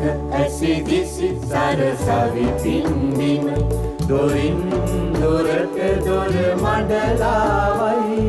ඇසිදිසි සරසවි පින්දින දොරින් දොරට දොර මඩලාවයි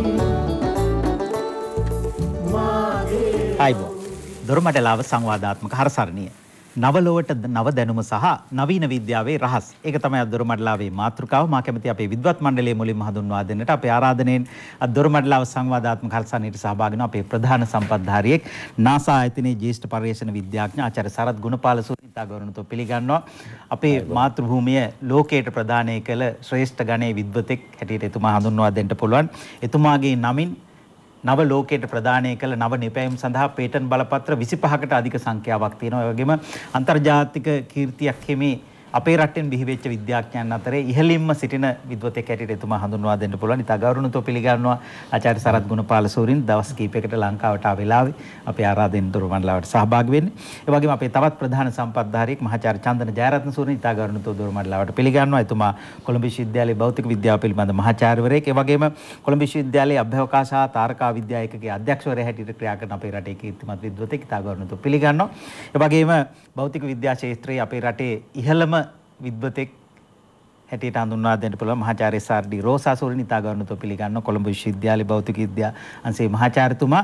ආයිබෝ දොරමඩලාව සංවාදාත්මක හරසරණිය නවලොවට නව දැනුම සහ නවීන විද්‍යාවේ රහස්. ඒක තමයි දොරමඩලාවේ මාතෘකාව. මා කැමති අපේ විද්වත් මණ්ඩලයේ මුලින්ම හඳුන්වා දෙන්නට අපේ ආරාධනෙන් දොරමඩලාව සංවාදාත්මක හරසරණියට සහභාගී වන අපේ ප්‍රධාන සම්පත්ධාරියෙක් නාසා ආයතනයේ ජ්‍යෙෂ්ඨ පර්යේෂණ විද්‍යාඥ ආචාර්ය සරත් ගුණපාල සූරිතා ගෞරවණීයව පිළිගන්නවා. අපේ මාතෘභූමිය ලෝකයට ප්‍රදානය කළ ශ්‍රේෂ්ඨ ගණයේ විද්වතෙක් හැටියට එතුමා හඳුන්වා දෙන්න පුළුවන්. එතුමාගේ නමින් නව ලෝකයට ප්‍රදානය කළ නව නිපැයුම් සඳහා පේටන්ට් බලපත්‍ර 25කට අධික සංඛ්‍යාවක් තියෙනවා. ඒ වගේම අන්තර්ජාතික කීර්තියක් හිමි අපේ රටෙන් බිහි වෙච්ච විද්‍යාඥයන් අතරේ ඉහළින්ම සිටින විද්වතෙක් හැටියට එතුමා හඳුන්වා දෙන්න පුළුවන්. ඉතා ගෞරවණීයව පිළිගන්නවා ආචාර්ය සරත් ගුණපාල සූරින් දවස් කිහිපයකට ලංකාවට ආ වෙලාවේ අපේ ආරාධනෙන් දොරමඩලාවට සහභාගී වෙන්නේ. ඒ වගේම අපේ තවත් ප්‍රධාන සම්පත්ධාරියෙක් මහාචාර්ය චන්දන ජයරත්න සූරින් ඉතා ගෞරවණීයව දොරමඩලාවට පිළිගන්නවා. එතුමා කොළඹ විශ්වවිද්‍යාලයේ භෞතික විද්‍යාව පිළිබඳ මහාචාර්යවරයෙක්. ඒ වගේම කොළඹ විශ්වවිද්‍යාලයේ අභ්‍යවකාශ හා තාරකා විද්‍යා ඒකකයේ අධ්‍යක්ෂවරයා හැටියට ක්‍රියා කරන අපේ රටේ කීර්තිමත් විද්වතෙක්. ඉතා ගෞරවණීයව පිළිගන්නවා. ඒ වගේම භෞතික විද්‍යා ක්ෂේත්‍රයේ අපේ රටේ ඉහළම විද්වතෙක් හැටියට හඳුන්වා දෙන්න පුළුවන් මහාචාර්ය එස්.ආර්.ඩී. රෝසා සූරින් ඉතා ගෞරවණීයව පිළිගන්නවා. කොළඹ විශ්වවිද්‍යාලයේ භෞතික විද්‍යා අංශයේ මහාචාර්යතුමා.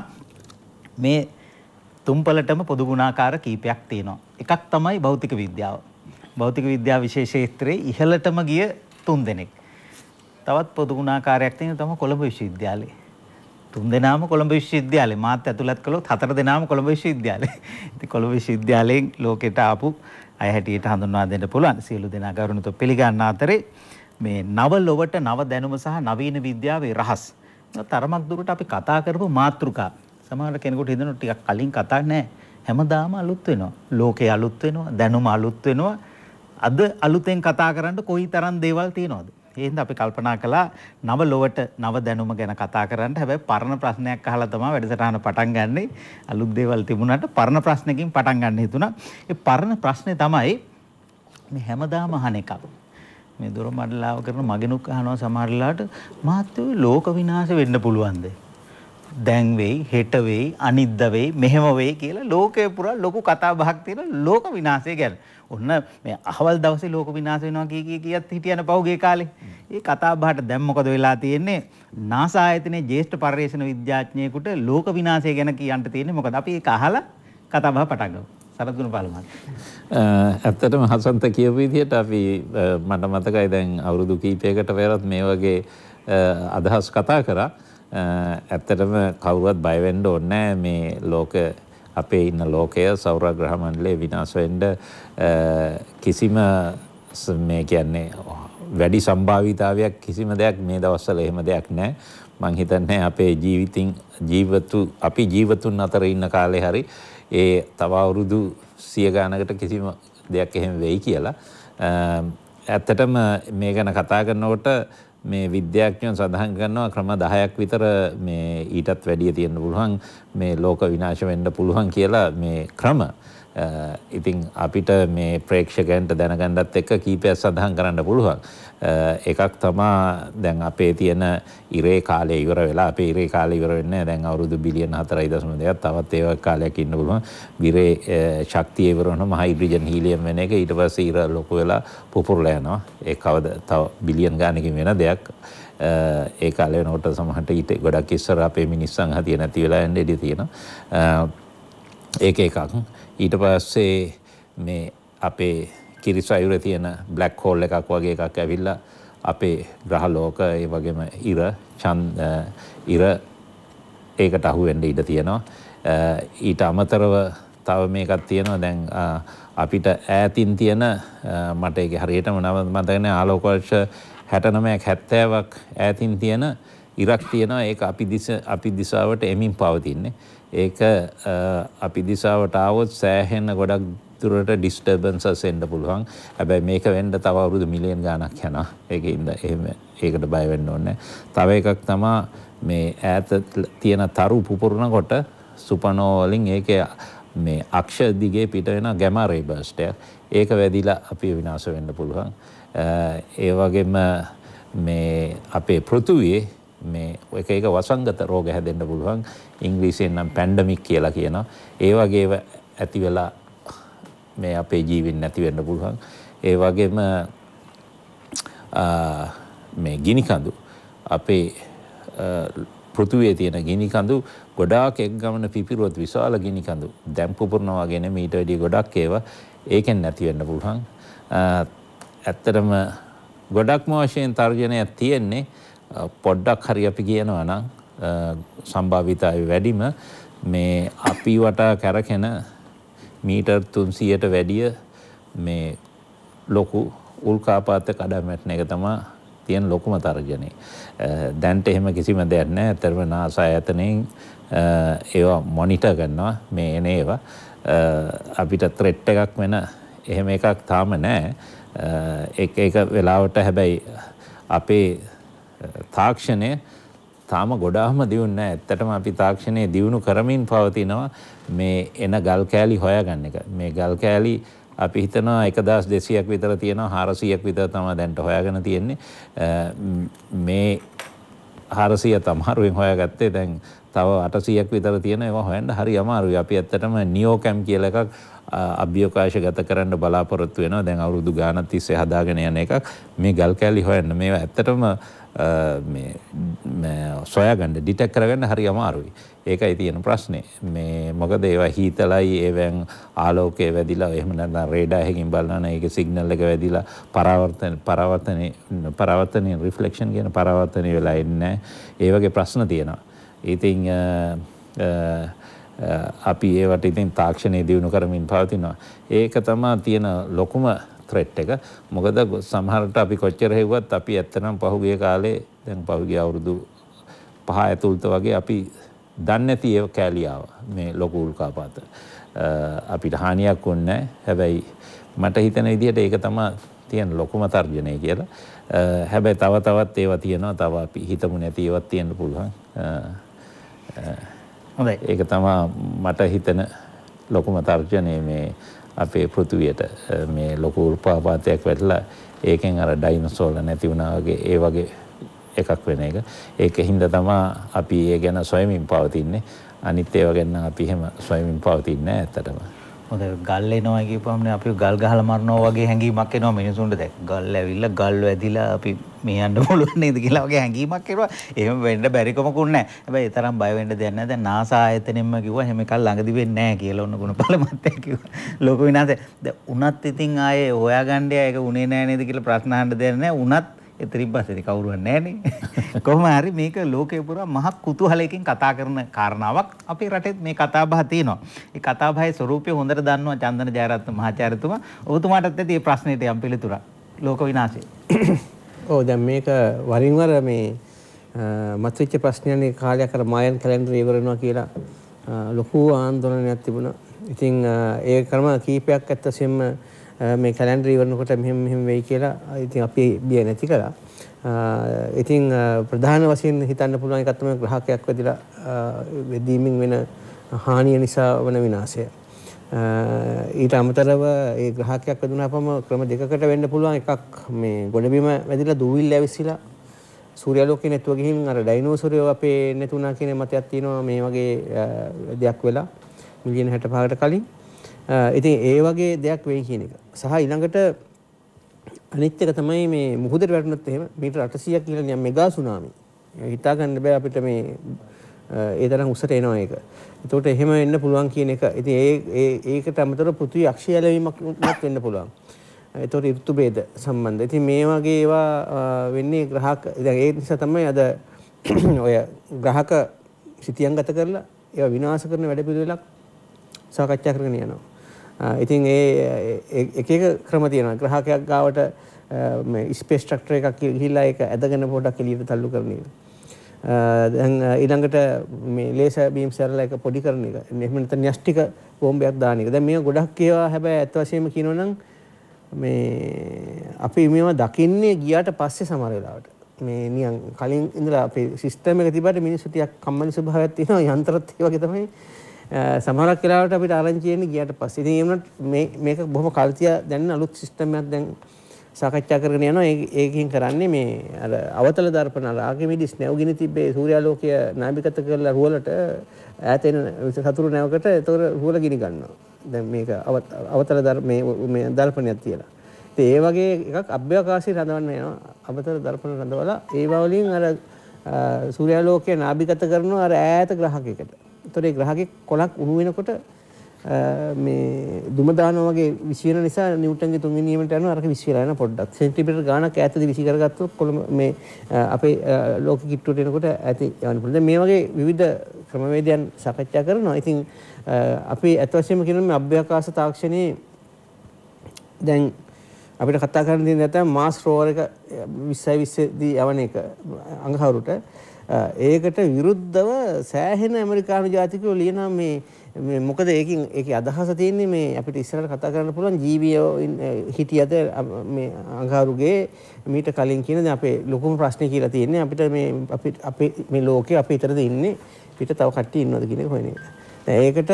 මේ තුම්පලටම පොදු ගුණාකාර කීපයක් තියෙනවා. එකක් තමයි භෞතික විද්‍යාව. භෞතික විද්‍යාව විශේෂ ක්ෂේත්‍රයේ ඉහළටම ගිය 3 දෙනෙක්. තවත් පොදු ගුණාකාරයක් තියෙනවා තමයි කොළඹ විශ්වවිද්‍යාලයේ. 3 දෙනාම කොළඹ විශ්වවිද්‍යාලේ මාත් ඇතුළත් කළොත් 4 දෙනාම කොළඹ විශ්වවිද්‍යාලේ. ඉතින් කොළඹ විශ්වවිද්‍යාලයෙන් ලෝකෙට ආපු අය හැටියට හඳුන්වා දෙන්න පුළුවන්. සියලු දෙනා ගෞරවණීයව පිළිගන්න අතරේ මේ නව ලොවට නව දැනුම සහ නවීන විද්‍යාවේ රහස්. තරමක් දුරට අපි කතා කරපු මාතෘකා. සමහර කෙනෙකුට හිතෙනවා ටිකක් කලින් කතා නැහැ. හැමදාම අලුත් වෙනවා. ලෝකේ අලුත් වෙනවා. දැනුම අලුත් වෙනවා. අද අලුතෙන් කතා කරන්න කොයි තරම් දේවල් තියෙනවද? ඒ හින්දා අපි කල්පනා කළා නව ලොවට නව දැනුම ගැන කතා කරන්න. හැබැයි පරණ ප්‍රශ්නයක් අහලා තමයි වැඩසටහන පටන් ගන්නෙ. අලුත් දේවල් තිබුණාට පරණ ප්‍රශ්නකින් පටන් ගන්න හිතුණා. ඒ පරණ ප්‍රශ්නේ තමයි මේ හැමදාම අහන එකක්. මේ දොරමඩලාව කරන මගෙනුත් අහනවා සමහර වෙලාවට මහත්තයෝ ලෝක විනාශ වෙන්න පුළුවන්ද? දැන් වෙයි, හෙට වෙයි, අනිද්දා වෙයි, මෙහෙම වෙයි කියලා ලෝකේ පුරා ලොකු කතා බහක් තියෙන ලෝක විනාශය ගැන. ඔන්න මේ අහවල් දවසේ ලෝක විනාශ වෙනවා කීයත් හිටියන පහුගිය කාලේ. ඒ කතා බහට දැන් මොකද වෙලා තියෙන්නේ? නාසා ආයතනයේ ජ්‍යෙෂ්ඨ පර්යේෂණ විද්‍යාඥයෙකුට ලෝක විනාශය ගැන කියන්න තියෙන්නේ මොකද? අපි ඒක අහලා කතා බහ පටන් ගමු. සරත් ගුණපාල මහත්මයා. ඇත්තටම හසන්ත කියපු විදිහට අපි මට මතකයි දැන් අවුරුදු කිහිපයකට පෙරත් මේ වගේ අදහස් කතා කරා. ඇත්තටම කවුරුවත් බය වෙන්න ඕනේ නැහැ මේ ලෝක අපේ ඉන්න ලෝකය සෞරග්‍රහ මණ්ඩලයේ විනාශ වෙන්න කිසිම මේ කියන්නේ වැඩි සම්භාවිතාවයක් කිසිම දෙයක් මේ දවස්වල එහෙම දෙයක් නැහැ. මං හිතන්නේ අපේ අපි ජීවතුන් අතර ඉන්න කාලේ හරි ඒ තව අවුරුදු 100 ගානකට කිසිම දෙයක් එහෙම වෙයි කියලා. ඇත්තටම මේ ගැන කතා කරනකොට මේ විද්‍යාඥයන් සඳහන් කරනවා ක්‍රම 10ක් විතර මේ ඊටත් වැඩිය තියෙන්න පුළුවන් මේ ලෝක විනාශ වෙන්න පුළුවන් කියලා මේ ක්‍රම. ඉතින් අපිට මේ ප්‍රේක්ෂකයන්ට දැනගන්නත් එක්ක කීපයක් සඳහන් කරන්න පුළුවන්. එකක් තමයි දැන් අපේ තියෙන ඉරේ කාලය ඉවර වෙලා අපේ ඉරේ කාලය ඉවර වෙන්නේ දැන් අවුරුදු බිලියන 4.2ක් තවත් ඒ වගේ කාලයක් ඉන්න පුළුවන්. ඉරේ ශක්තිය ඉවර වෙනවා හයිඩ්‍රජන් හීලියම් වෙන එක ඊට පස්සේ ඉර ලොකු වෙලා පුපුරලා යනවා. ඒ කවද තව බිලියන් ගානකින් වෙන දෙයක්. ඒ කාලේ වෙනකොට සමහරට ඊට ගොඩක් ඉස්සර අපේ මිනිස්සුන් හතිය නැති වෙලා යන්න ඉඩ තියෙනවා. ඒක එකක්. ඊට පස්සේ මේ අපේ කිරිසයුරේ තියෙන බ්ලැක් හෝල් එකක් වගේ එකක් ඇවිල්ලා අපේ ග්‍රහ ලෝක ඒ වගේම ඉර ඒකට අහු වෙන්න ඉඩ තියෙනවා. ඊට අමතරව තව මේකක් තියෙනවා දැන් අපිට ඈතින් තියෙන මට ඒක හරියටම නම මතක නැහැ ආලෝක වර්ෂ 69ක් 70ක් ඈතින් තියෙන ඉරක් තියෙනවා. ඒක අපි දිශාවට එමින් පවතින්නේ. ඒක අපි දිශාවට ආවොත් සෑහෙන ගොඩක් දුරට ඩිස්ටර්බන්සස් එන්න පුළුවන්. හැබැයි මේක වෙන්න තව අවුරුදු මිලියන් ගාණක් යනවා. ඒකින්ද ඒකට බය වෙන්න ඕනේ. තව එකක් තමයි මේ ඈත තියෙන තරු පුපුරනකොට සුපර්නෝවා වලින් ඒකේ මේ අක්ෂ දිගේ පිට වෙන ගැමා රේ බර්ස්ට් එක. ඒක වැදිලා අපි විනාශ වෙන්න පුළුවන්. ඒ වගේම මේ අපේ පෘථුවියේ මේ එක වසංගත රෝග හැදෙන්න පුළුවන්. ඉංග්‍රීසියෙන් නම් පැන්ඩමික් කියලා කියනවා. ඒ වගේව ඇති වෙලා මේ අපේ ජීවින් නැති වෙන්න පුළුවන්. ඒ වගේම මේ ගිනි කඳු අපේ පෘථුවියේ තියෙන ගිනි කඳු ගොඩාක් එක් ගමන පිපිරුවත් විශාල ගිනි කඳු දැන් පුපුරනවා වගේ නෙමෙයි ඊට වැඩිය ගොඩක් ඒවා ඒකෙන් නැති වෙන්න පුළුවන්. ඇත්තටම ගොඩක්ම වශයෙන් තර්ජනයක් තියෙන්නේ පොඩ්ඩක් හරි අපි කියනවා නම් සම්භාවිතයි වැඩිම මේ අපි වටා කැරකෙන මීටර් 300ට වැඩිය මේ ලොකු උල්කාපාත කඩා වැටෙන එක තමයි තියෙන ලොකුම තර්ජනය. දැන්ට එහෙම කිසිම දෙයක් නැහැ. ඇත්තටම NASA ආයතනයෙන් ඒවා මොනිටර් කරනවා මේ එන ඒවා. අපිට ත්‍රෙට් එකක් වෙන එහෙම එකක් තාම නැහැ. එක වෙලාවට හැබැයි අපේ තාක්ෂණය තාම ගොඩාක්ම දියුණු නැහැ. ඇත්තටම අපි තාක්ෂණය දියුණු කරමින් පවතිනවා මේ එන ගල් කෑලි හොයාගන්න එක. මේ ගල් කෑලි අපි හිතනවා 1200ක් විතර තියෙනවා 400ක් විතර තමයි දැන්ට හොයාගෙන තියෙන්නේ. මේ 400 තමරුවෙන් හොයාගත්තේ දැන් තව 800ක් විතර තියෙන ඒවා හොයන්න හරි අමාරුයි. අපි ඇත්තටම නියෝකැම් කියලා එකක් අභ්‍යවකාශගත කරන්න බලාපොරොත්තු වෙනවා. දැන් අවුරුදු ගානක් තිස්සේ හදාගෙන යන එකක් මේ ගල් කෑලි හොයන්න. මේවා ඇත්තටම මේ සොයාගන්න ඩිටෙක්ට් කරගන්න හරි අමාරුයි. ඒකයි තියෙන ප්‍රශ්නේ. මේ මොකද ඒවා හීතලයි ඒවෙන් ආලෝකය වැදිලා එහෙම නැත්නම් රේඩාර් එකකින් බලනවා නම් ඒකේ සිග්නල් එක වැදිලා පරාවර්තනයේ රිෆ්ලෙක්ෂන් කියන පරාවර්තනය වෙලා ඉන්නේ. ඒ වගේ ප්‍රශ්න තියෙනවා. ඉතින් අපි ඒවට ඉතින් තාක්ෂණය දියුණු කරමින් පවතිනවා. ඒක තමයි තියෙන ලොකුම ත්‍රෙට් එක. මොකද සමහරට අපි කොච්චර හෙව්වත් අපි ඇත්තනම් පහුගිය කාලේ දැන් පහුගිය අවුරුදු 5 ඇතුළත වගේ අපි දන්නේ නැති ඒ කෑලි ආවා මේ ලොකු උල්කාපාත. අපිට හානියක් වුණේ නැහැ. හැබැයි මට හිතෙන විදිහට ඒක තමයි තියෙන ලොකුම තර්ජනය කියලා. හැබැයි තවත් ඒවා තියෙනවා. තව අපි හිතමු නැති ඒවාත් තියෙන්න පුළුවන්. හොඳයි. ඒක තමයි මට හිතෙන ලොකුම තර්ජනය මේ අපේ පෘථුවියට මේ ලොකු උල්කාපාතයක් වැටලා ඒකෙන් අර ඩයිනෝසෝර්ලා නැති වුණා වගේ ඒ වගේ එකක් වෙන එක. ඒකින්ද තමයි අපි ඒ ගැන සොයමින් පවතින්නේ. අනිත් ඒවා ගැන අපි එහෙම සොයමින් පවතින්නේ නැහැ ඇත්තටම. හොඳයි ගල් එනවා කියපුවම අපි ගල් ගහලා මරනවා වගේ හැඟීමක් එනවා මිනිසුන්ට. දැන් ගල් ඇවිල්ලා ගල් වැදිලා අපි මේ යන්න පුළුවන් නේද කියලා වගේ හැඟීමක් එනවා. එහෙම වෙන්න බැරිකමකුත් නැහැ. හැබැයි ඒ තරම් බය වෙන්න දෙයක් නැහැ. දැන් NASA ආයතනෙම කිව්වා එහෙම එකක් ළඟදි වෙන්නේ නැහැ කියලා ඔන්න ගුණපාල මහත්තයා කිව්වා. ලෝක විනාශය. දැන් උනත් ඉතින් ආයේ හොයාගන්න ඒක උනේ නැහැ නේද කියලා ප්‍රශ්න අහන්න දෙයක් නැහැ. උනත් එතරින් පස්සේ කවුරුවත් නැහනේ. කොහොම හරි මේක ලෝකේ පුරා මහ කුතුහලයකින් කතා කරන කාරණාවක් අපේ රටෙත් මේ කතා බහ තියෙනවා. මේ කතා බහේ ස්වරූපය හොඳට දන්නවා චන්දන ජයරත්න මහාචාර්යතුමා. ඔබතුමාටත් ඇති මේ ප්‍රශ්නෙට යම් පිළිතුරක්. ලෝක විනාශය. ඔව් දැන් මේක වරින් වර මේ මතුවෙච්ච ප්‍රශ්නයනේ කාලයක් අර මායන් කැලෙන්ඩර් ඉවරනවා කියලා ලොකු ආందోලනයක් තිබුණා. ඉතින් ඒ ක්‍රම කීපයක් ඇත්තසෙම මේ කැලෙන්ඩර් ඉවරනකොට මෙහෙම වෙයි කියලා ඉතින් අපි බිය නැති කළා. ඉතින් ප්‍රධාන වශයෙන් හිතන්න පුළුවන් එකක් තමයි ග්‍රහකයක් වැදිලා වෙදීමින් වෙන හානිය නිසා වන විනාශය. ඊට අමතරව ඒ ග්‍රහකයක් වැදුනාපම ක්‍රම දෙකකට වෙන්න පුළුවන්. එකක් මේ ගොඩබිම වැදිලා දූවිල්ල ඇවිස්සලා සූර්යාලෝකේ නැතුව ගිහින් අර ඩයිනෝසෝරයෝ අපේ නැතුණා කියන මතයක් තියෙනවා මේ වගේ දෙයක් වෙලා මිලියන 65කට කලින්. ඉතින් ඒ වගේ දෙයක් වෙයි කියන එක. සහ ඊළඟට අනිත් එක තමයි මේ මුහුදට වැටුණොත් එහෙම මීටර 800ක් කියලා නියම් මෙගා සුනාමි. හිතා ගන්න බෑ අපිට මේ ඒ තරම් උසට එනවා ඒක. ඒකට එහෙම වෙන්න පුළුවන් කියන එක. ඉතින් ඒකට අමතරව පෘථිවි අක්ෂය ඇලවීමක් වෙන්න පුළුවන්. ඒතකොට ඍතු ભેද සම්බන්ධ. ඉතින් මේ වගේ ඒවා වෙන්නේ ග්‍රහක. දැන් ඒ නිසා තමයි අද ඔය ග්‍රහක සිතියම් ගත කරලා ඒවා විනාශ කරන වැඩ පිළිවෙලක් සාකච්ඡා කරගෙන යනවා. ඉතින් එක ක්‍රම තියෙනවා. ග්‍රහකයක් ගාවට මේ ස්පේස් ස්ට්‍රක්චර් එකක් ගිහිල්ලා ඒක ඇදගෙන පොඩක් එළියට තල්ලු කරන එක. දැන් ඊළඟට මේ ලේසර් බීම්ස් ඇරලා එක පොඩි කරන එක. එහෙම නැත්නම් න්‍යෂ්ටික බෝම්බයක් දාන එක. දැන් මේක ගොඩක් ඒවා හැබැයි ඇත්ත වශයෙන්ම කියනවනම් මේ අපි මේවා දකින්නේ ගියාට පස්සේ සමහර වෙලාවට. මේ නිකන් කලින් ඉඳලා අපේ සිස්ටම් එක තිබ්බට මිනිස්සු ටිකක් කම්මැලි ස්වභාවයක් තියෙනවා. යන්ත්‍රත් ඒ වගේ තමයි. සමහරක් වෙලාවට අපිට ආරංචි එන්නේ ගියාට පස්සේ. ඉතින් ඒ වුණත් මේක බොහොම කල්තිය දැන් අලුත් සිස්ටම් එකක් දැන් සාකච්ඡා කරගෙන යනවා. ඒකෙන් කරන්නේ මේ අර අවතල දර්පණ අර ආගමිදිස් නැවගිනි තිබ්බේ සූර්යාලෝකය නාභිගත කරලා රුවලට ඈතෙන සතුරු නැවකට ඒතොර රුවල ගිනි ගන්නවා. දැන් මේක අවතල මේ දර්පණයක් තියලා. ඉතින් ඒ වගේ එකක් අභ්‍යවකාශී රඳවන්න වෙනවා. අවතල දර්පණ රඳවලා ඒවා වලින් අර සූර්යාලෝකය නාභිගත කරනවා අර ඈත ග්‍රහකයකට. ඒතොර ඒ ග්‍රහකෙක් කොලක් උණු වෙනකොට මේ දුම දානවා වගේ විශ්වන නිසා නිව්ටන්ගේ තුන්වෙනි නියමයට යනවා අරක විශ්වලා යන පොඩ්ඩක් සෙන්ටිමීටර් ගාණක් ඈතදී විසි කරගත්තොත් කොළඹ මේ අපේ ලෝක කිට්ටුවට එනකොට ඈත යවන්න පුළුවන්. දැන් මේ වගේ විවිධ ක්‍රමවේදයන් සාකච්ඡා කරනවා. ඉතින් අපි අත් වශයෙන්ම කියනවා මේ අභ්‍යවකාශ තාක්ෂණයේ දැන් අපිට කතා කරන්න තියෙන නැත්නම් මාස් රෝවර් එක 2020 දී යවන එක අඟහරුවට ඒකට විරුද්ධව සෑහෙන ඇමරිකානු ජාතිකයෝ ලියනවා මේ මොකද ඒකේ අදහස තියෙන්නේ මේ අපිට ඉස්සරහට කතා කරන්න පුළුවන් ජීවියෝ හිටියද මේ අඟහරුගේ මීට කලින් කියන දැන් අපේ ලොකුම ප්‍රශ්නේ කියලා තියෙන්නේ අපිට මේ අපේ මේ ලෝකේ අපි විතරද ඉන්නේ පිට තව කට්ටිය ඉන්නවද කියන එක හොයන එක. දැන් ඒකට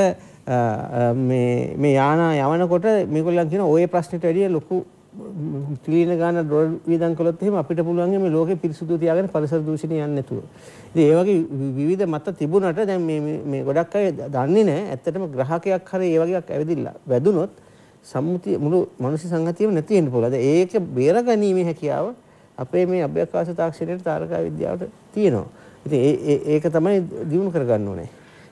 මේ යානා යවනකොට මේගොල්ලන් කියන ඔය ප්‍රශ්නෙට වැඩිය ලොකු ට්‍රිලියන ගාන ඩොලර් වියදම් කළොත් එහෙම අපිට පුළුවන් මේ ලෝකෙ පිරිසුදු තියාගෙන පරිසර දූෂණය යන්නේ නැතුව. ඉතින් ඒ වගේ විවිධ මත තිබුණාට දැන් මේ ගොඩක් අය දන්නේ නැහැ. ඇත්තටම ග්‍රහකයක් හරි ඒ වගේක් ඇවිදිලා වැදුනොත් සම්මුතිය මුළු මනුෂ්‍ය සංහතියම නැති වෙන්න පුළුවන්. ඒක බේරගැනීමේ හැකියාව අපේ මේ අභ්‍යවකාශ තාක්ෂණයේ තාරකා විද්‍යාවට තියෙනවා. ඉතින් ඒක තමයි දිනු කරගන්න ඕනේ.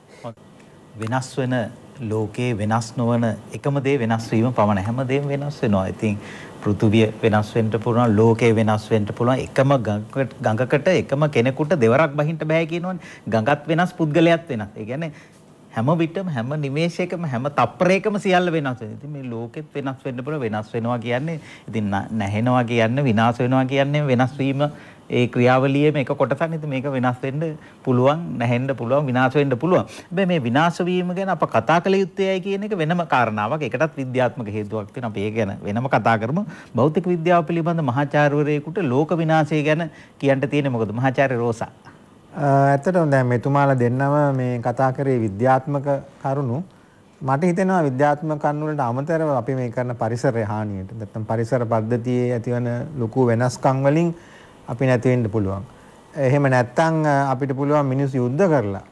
වෙනස් වෙන ලෝකේ වෙනස් නොවන එකම දේ වෙනස් වීම පමණයි. හැමදේම වෙනස් වෙනවා. ඉතින් පෘථුවිය වෙනස් වෙන්න පුළුවන්, ලෝකේ වෙනස් වෙන්න පුළුවන්. එකම ගඟකට එකම කෙනෙකුට දෙවරක් බහින්න බෑ කියනවනේ. ගඟත් වෙනස්, පුද්ගලයාත් වෙනස්. ඒ කියන්නේ හැම විටම හැම නිමේෂයකම හැම තප්පරයකම සියල්ල වෙනස් වෙනවා. ඉතින් මේ ලෝකෙත් වෙනස් වෙන්න පුළුවන්. වෙනස් වෙනවා කියන්නේ ඉතින් නැහෙනවා කියන්නේ විනාශ වෙනවා කියන්නේ වෙනස් වීම ඒ ක්‍රියාවලියේම එක කොටසක්. ඉතින් මේක වෙනස් වෙන්න පුළුවන්, නැහෙන්න පුළුවන්, විනාශ වෙන්න පුළුවන්. හැබැයි මේ විනාශ වීම ගැන අප කතා කළ යුත්තේයි කියන එක වෙනම කාරණාවක්. ඒකටත් විද්‍යාත්මක හේතුවක් තියෙනවා. අපි ඒ ගැන වෙනම කතා කරමු. භෞතික විද්‍යාව පිළිබඳ මහාචාර්යවරයෙකුට ලෝක විනාශය ගැන කියන්න තියෙන්නේ මොකද? මහාචාර්ය රෝසා. ඇත්තටම දැන් මෙතුමාලා දෙන්නම මේ කතා කරේ විද්‍යාත්මක කරුණු. මට හිතෙනවා විද්‍යාත්මක කරුණු වලට අමතරව අපි මේ කරන පරිසරය හානියට නැත්නම් පරිසර පද්ධතියේ ඇතිවන ලොකු වෙනස්කම් වලින් අපි නැති වෙන්න පුළුවන්. එහෙම නැත්නම් අපිට පුළුවන් මිනිස්සු යුද්ධ කරලා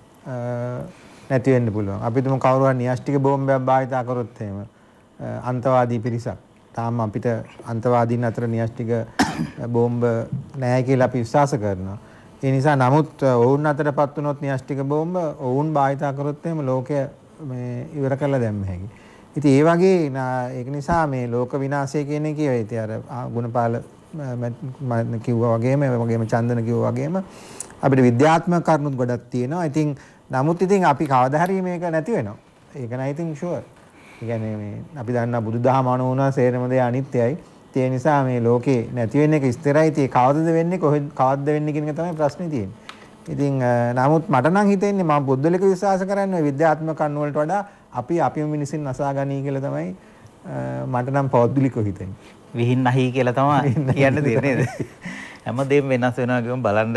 නැති වෙන්න පුළුවන්. අපි තුමු කවුරු හරි න්‍යෂ්ටික බෝම්බයක් භාවිතා කරොත් එහෙම අන්තවාදී පිරිසක්. තාම අපිට අන්තවාදීන් අතර න්‍යෂ්ටික බෝම්බ නැහැ කියලා අපි විශ්වාස කරනවා. ඒ නිසා නමුත් ඔවුන් අතරපත් වුණොත් න්‍යෂ්ටික බෝම්බ ඔවුන් භාවිතා කරොත් එහෙම ලෝකය මේ ඉවර කරලා දැම්ම හැකි. ඉතින් ඒ වගේ ඒක නිසා මේ ලෝක විනාශය කියන එකේ ඉතින් අර ගුණපාල මම කිව්වා වගේම චන්දන කිව්වා වගේම අපිට විද්‍යාත්මක කරුණුත් ගොඩක් තියෙනවා. ඉතින් නමුත් ඉතින් අපි කවදා හරි මේක නැති වෙනවා. ඒක නයි ඉතින් ෂුවර්. ඒ කියන්නේ මේ අපි දන්නා බුදුදහම අනුව වුණා සේරම දේ අනිත්‍යයි. ඒ නිසා මේ ලෝකේ නැති වෙන එක ස්ථිරයි. ඉතින් කවදද වෙන්නේ කවද්ද වෙන්නේ කියන එක තමයි ප්‍රශ්නේ තියෙන්නේ. ඉතින් නමුත් මට නම් හිතෙන්නේ මම බුද්ධලික විශ්වාස කරන්නේ විද්‍යාත්මක කරුණු වලට වඩා අපිම මිනිසින් නසා ගනී කියලා තමයි මට නම් පෞද්ගලිකව හිතෙන්නේ. විහින් නැහි කියලා තමයි කියන්න දෙන්නේ නේද? හැමදේම වෙනස් වෙනවා කියමු බලන්න.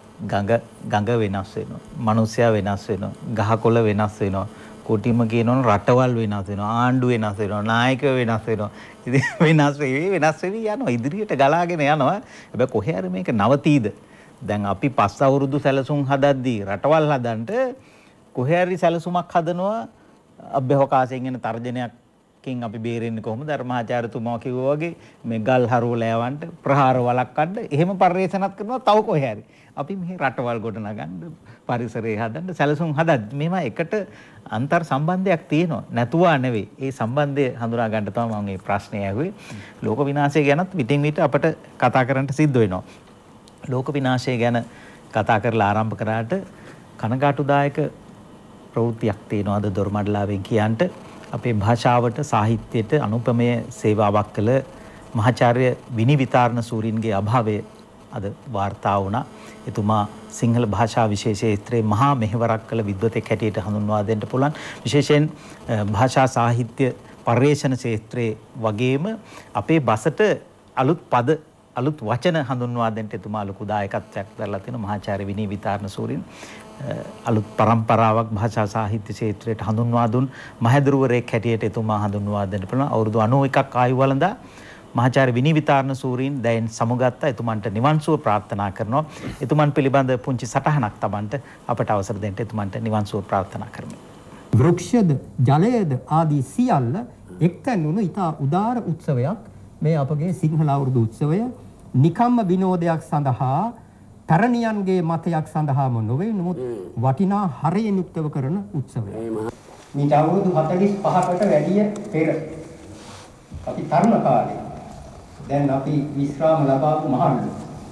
ගඟ වෙනස් වෙනවා. මිනිස්සයා වෙනස් වෙනවා. ගහකොළ වෙනස් වෙනවා. කොටිම කියනවනම් රටවල් වෙනස් වෙනවා. ආණ්ඩු වෙනස් වෙනවා. නායකයෝ වෙනස් වෙනවා. ඉතින් වෙනස් වෙවි යනවා. ඉදිරියට ගලාගෙන යනවා. හැබැයි කොහේ හරි මේක නවතීද? දැන් අපි 5 අවුරුදු සැලසුම් හදද්දී රටවල් හදන්නට කොහේ හරි සැලසුමක් හදනවා අභ්‍යවකාශයෙන් එන තර්ජනයක්කින් අපි බේරෙන්නේ කොහොමද? අර මහාචාර්යතුමා කිව්වා වගේ මේ ගල් හරවල යවන්න ප්‍රහාර වළක්වන්න එහෙම පරිශ්‍රණත් කරනවා. තව කොහේ හරි අපි මේ රටවල් ගොඩනගන්න පරිසරය හදන්න සැලසුම් හදද්දී මේවා එකට අන්තර් සම්බන්ධයක් තියෙනවා. නැතුවා නෙවෙයි. ඒ සම්බන්ධය හඳුනා ගන්න තමයි මම මේ ප්‍රශ්නේ ඇහුවේ. ලෝක විනාශය ගැනත් විටින් විට අපට කතා කරන්න සිද්ධ වෙනවා. ලෝක විනාශය ගැන කතා කරලා ආරම්භ කරාට කනගාටුදායක ප්‍රවෘත්තියක් තියෙනවා අද දොරමඩලාවෙන් කියන්ට. අපේ භාෂාවට සාහිත්‍යයට අනුපමය සේවාවක් කළ මහාචාර්ය විනිවිතාරණ සූරින්ගේ අභාවය අද වාර්තා වුණා. එතුමා සිංහල භාෂා විශේෂ ක්ෂේත්‍රයේ මහා මෙහෙවරක් කළ විද්වතෙක් හැටියට හඳුන්වා දෙන්න පුළුවන්. විශේෂයෙන් භාෂා සාහිත්‍ය පර්යේෂණ ක්ෂේත්‍රයේ වගේම අපේ බසට අලුත් පද අලුත් වචන හඳුන්වා දෙන්න එතුමා ලොකු දායකත්වයක් දරලා තියෙන මහාචාර්ය විනිවිතාරණ සූරින් අලුත් පරම්පරාවක් භාෂා සාහිත්‍ය ක්ෂේත්‍රයට හඳුන්වා දුන් මහදුරුවරයෙක් හැටියට එතුමා හඳුන්වා දෙන්න පුළුවන්. අවුරුදු 91ක් ආයු වළඳා මහාචාර්ය විනිවිතාරණ සූරීන් දැන් සමුගත්තා. එතුමන්ට නිවන් සුව ප්‍රාර්ථනා කරනවා. එතුමන් පිළිබඳ පුංචි සටහනක් තමන්ට අපට අවසර දෙන්න එතුමන්ට නිවන් සුව ප්‍රාර්ථනා කරමු. වෘක්ෂද ජලයද ආදී සියල්ල එක්තැන් වුණු ඉතා උදාර උත්සවයක් මේ අපගේ සිංහල අවුරුදු උත්සවය. නිකම්ම විනෝදයක් සඳහා තරණියන්ගේ මතයක් සඳහාම නොවේ, නමුත් වටිනා හරයෙන් යුක්තව කරන උත්සවයක්. මීට අවුරුදු 45කට වැඩිය පෙර අපි තරුණ කාලේ දැන් අපි විශ්‍රාම ලබාපු මහල්ලු.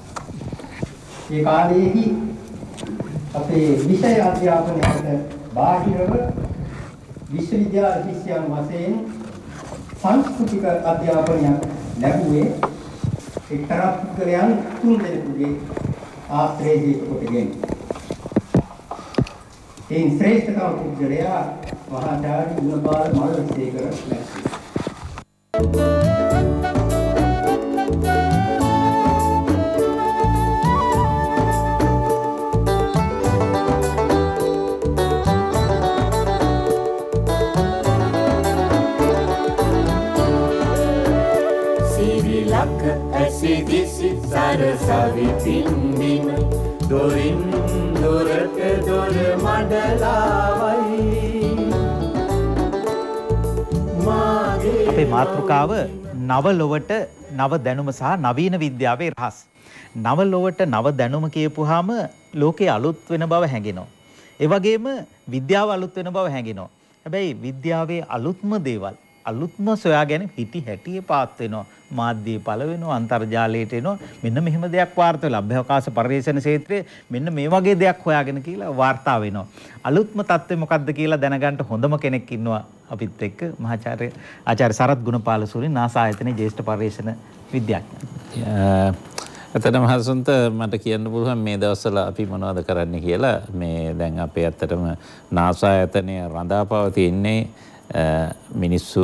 ඒ කාලයේහි අපේ විෂය අධ්‍යාපනයට බාහිරව විශ්වවිද්‍යාල ශිෂ්‍යයන් වශයෙන් සංස්කෘතික අධ්‍යාපනයක් ලැබුවේ එක්තරා පුද්ගලයන් 3 දෙනෙකුගේ ආශ්‍රයයේ කොටගෙන. ඒ ශ්‍රේෂ්ඨතම පුද්ගලයා මහාචාර්ය ගුණපාල මල්ලසේකර ලැබුවා. ඇසිදිසි සරසවි පින්දිම දොරින් දොරට දොර මඩලාවයි. අපේ මාතෘකාව නව ලොවට නව දැනුම සහ නවීන විද්‍යාවේ රහස්. නව ලොවට නව දැනුම කියපුවාම ලෝකේ අලුත් වෙන බව හැඟෙනවා. ඒ වගේම විද්‍යාව අලුත් වෙන බව හැඟෙනවා. හැබැයි විද්‍යාවේ අලුත්ම දේවල් අලුත්ම සොයාගෙන හිටි හැටියේ පාත් වෙනවා. මාධ්‍යයේ පළ වෙනවා, අන්තර්ජාලයට එනවා. මෙන්න මෙහෙම දෙයක් වාර්තා වෙලා අභ්‍යවකාශ පර්යේෂණ ක්ෂේත්‍රයේ මෙන්න මේ වගේ දෙයක් හොයාගෙන කියලා වාර්තා වෙනවා. අලුත්ම தත්ත්වය මොකක්ද කියලා දැනගන්න හොඳම කෙනෙක් ඉන්නවා අපිත් එක්ක ආචාර්ය සරත් ගුණපාල සූරීන් නාසා ආයතනයේ ජ්‍යෙෂ්ඨ පර්යේෂණ විද්‍යාඥයා. ඇත්තටම හසුන්ත මට කියන්න පුළුවන් මේ දවස්වල අපි මොනවද කරන්නේ කියලා. මේ දැන් අපේ ඇත්තටම නාසා ආයතනය රඳා පවතින්නේ මිනිස්සු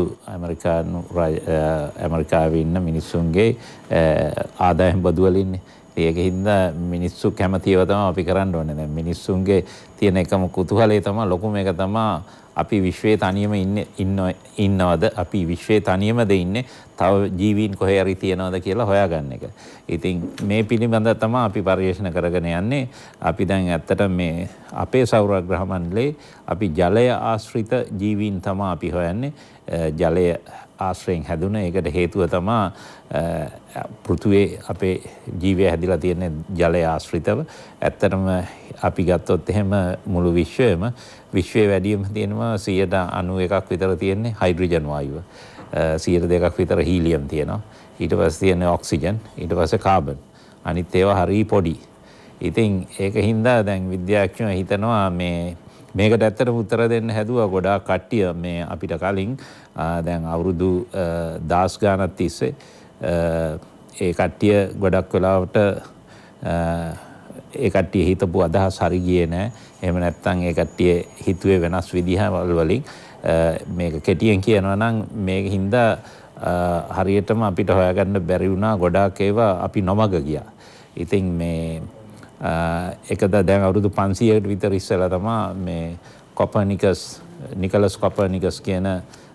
ඇමරිකාවේ ඉන්න මිනිස්සුන්ගේ ආදායම් බදු වලින්නේ. ඒක හින්දා මිනිස්සු කැමතිව තමයි අපි කරන්න ඕනේ. දැන් මිනිස්සුන්ගේ තියෙන එකම කුතුහලය තමයි ලොකුම එක තමයි අපි විශ්වයේ තනියම ඉන්නවද, අපි විශ්වයේ තනියමද ඉන්නේ, තව ජීවීන් කොහේ හරි තියනවද කියලා හොයාගන්න එක. ඉතින් මේ පිළිබඳව තමයි අපි පරිශන කරගෙන යන්නේ. අපි දැන් ඇත්තට මේ අපේ සෞරග්‍රහ මණ්ඩලයේ අපි ජලය ආශ්‍රිත ජීවීන් තමයි අපි හොයන්නේ. ජලය ආශ්‍රයෙන් හැදුන ඒකට හේතුව තමයි පෘථුවේ අපේ ජීවය හැදිලා තියෙන්නේ ජලය ආශ්‍රිතව. ඇත්තටම අපි ගත්තොත් එහෙම මුළු විශ්වයේ වැඩිම තියෙනවා 91ක් විතර තියෙන්නේ හයිඩ්‍රජන් වායුව. 2% විතර හීලියම් තියෙනවා. ඊට පස්සේ තියෙන්නේ ඔක්සිජන්, ඊට පස්සේ කාබන්. අනිත් ඒවා හරි පොඩි. ඉතින් ඒක හින්දා දැන් විද්‍යාඥයෝ හිතනවා මේකට ඇත්තටම උත්තර දෙන්න හැදුවා ගොඩාක් කට්ටිය මේ අපිට කලින් දැන් අවුරුදු 10 ගානක් තිස්සේ ඒ කට්ටිය ගොඩක් වෙලාවට ඒ කට්ටිය හිතපු අදහස් හරි ගියේ නැහැ. එහෙම නැත්නම් ඒ කට්ටිය හිතුවේ වෙනස් විදිහවල් වලින්. මේක කෙටියෙන් කියනවා නම් මේක හින්දා හරියටම අපිට හොයාගන්න බැරි වුණා ගොඩාක් ඒවා අපි නොමග ගියා. ඉතින් මේ එකද දැන් අවුරුදු 500කට විතර ඉස්සෙල්ලා තමයි මේ නිකලස් කොපර්නිකස් කියන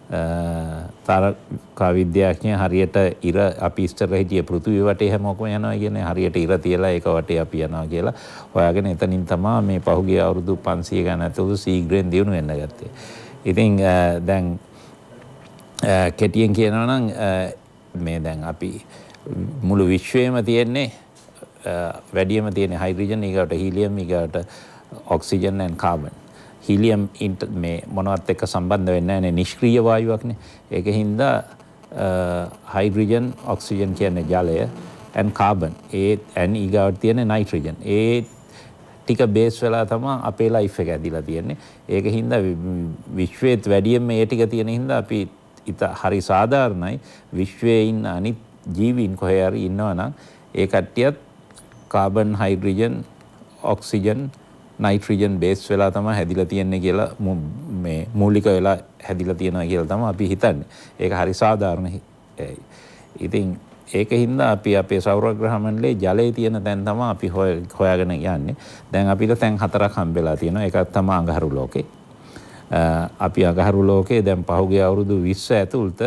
තාරකා විද්‍යාඥයා හරියට ඉර අපි ඉස්සර හිටියේ පෘථිවිය වටේ හැමෝකම යනවා කියන්නේ හරියට ඉර තියලා ඒක වටේ අපි යනවා කියලා හොයාගෙන එතනින් තමයි මේ පහුගිය අවුරුදු 500 ගණන් ඇතුළත ශීඝ්‍රයෙන් දියුණු වෙන්න ගත්තේ. ඉතින් දැන් කෙටියෙන් කියනවා නම් මේ දැන් අපි මුළු විශ්වයේම තියෙන්නේ වැඩියම තියෙන හයිඩ්‍රජන්, ඊගාට හීලියම්, ඊගාට ඔක්සිජන් and කාබන්. හීලියම් මේ මොනවත් එක්ක සම්බන්ධ වෙන්නේ නැහැ නේ, නිෂ්ක්‍රීය වායුවක්නේ. ඒක හින්දා හයිඩ්‍රජන්, ඔක්සිජන් කියන්නේ ජලය and කාබන්. and ඊගාට තියෙන නයිට්‍රජන්. ඒ ටික බේස් වෙලා තමයි අපේ ලයිෆ් එක ඇදිලා තියෙන්නේ. ඒක හින්දා විශ්වයේත් වැඩියෙන්ම මේ ටික තියෙන හින්දා අපි හරි සාධාරණයි විශ්වයේ ඉන්න අනිත් ජීවීන් කොහේ හරි ඉන්නවා නම් ඒ කට්ටියත් carbon, hydrogen, oxygen, nitrogen base වෙලා තමයි හැදිලා තියෙන්නේ කියලා මේ මූලික වෙලා හැදිලා තියෙනවා කියලා තමයි අපි හිතන්නේ. ඒක හරි සාධාරණයි. ඉතින් ඒක හින්දා අපි අපේ සෞරග්‍රහ මණ්ඩලයේ ජලයේ තියෙන තැන් තමයි අපි හොයාගෙන යන්නේ. දැන් අපිට තැන් 4ක් හම්බෙලා තියෙනවා. එකක් තමයි අඟහරු ලෝකේ. අපි අඟහරු ලෝකේ දැන් පහුගිය අවුරුදු 20 ඇතුළත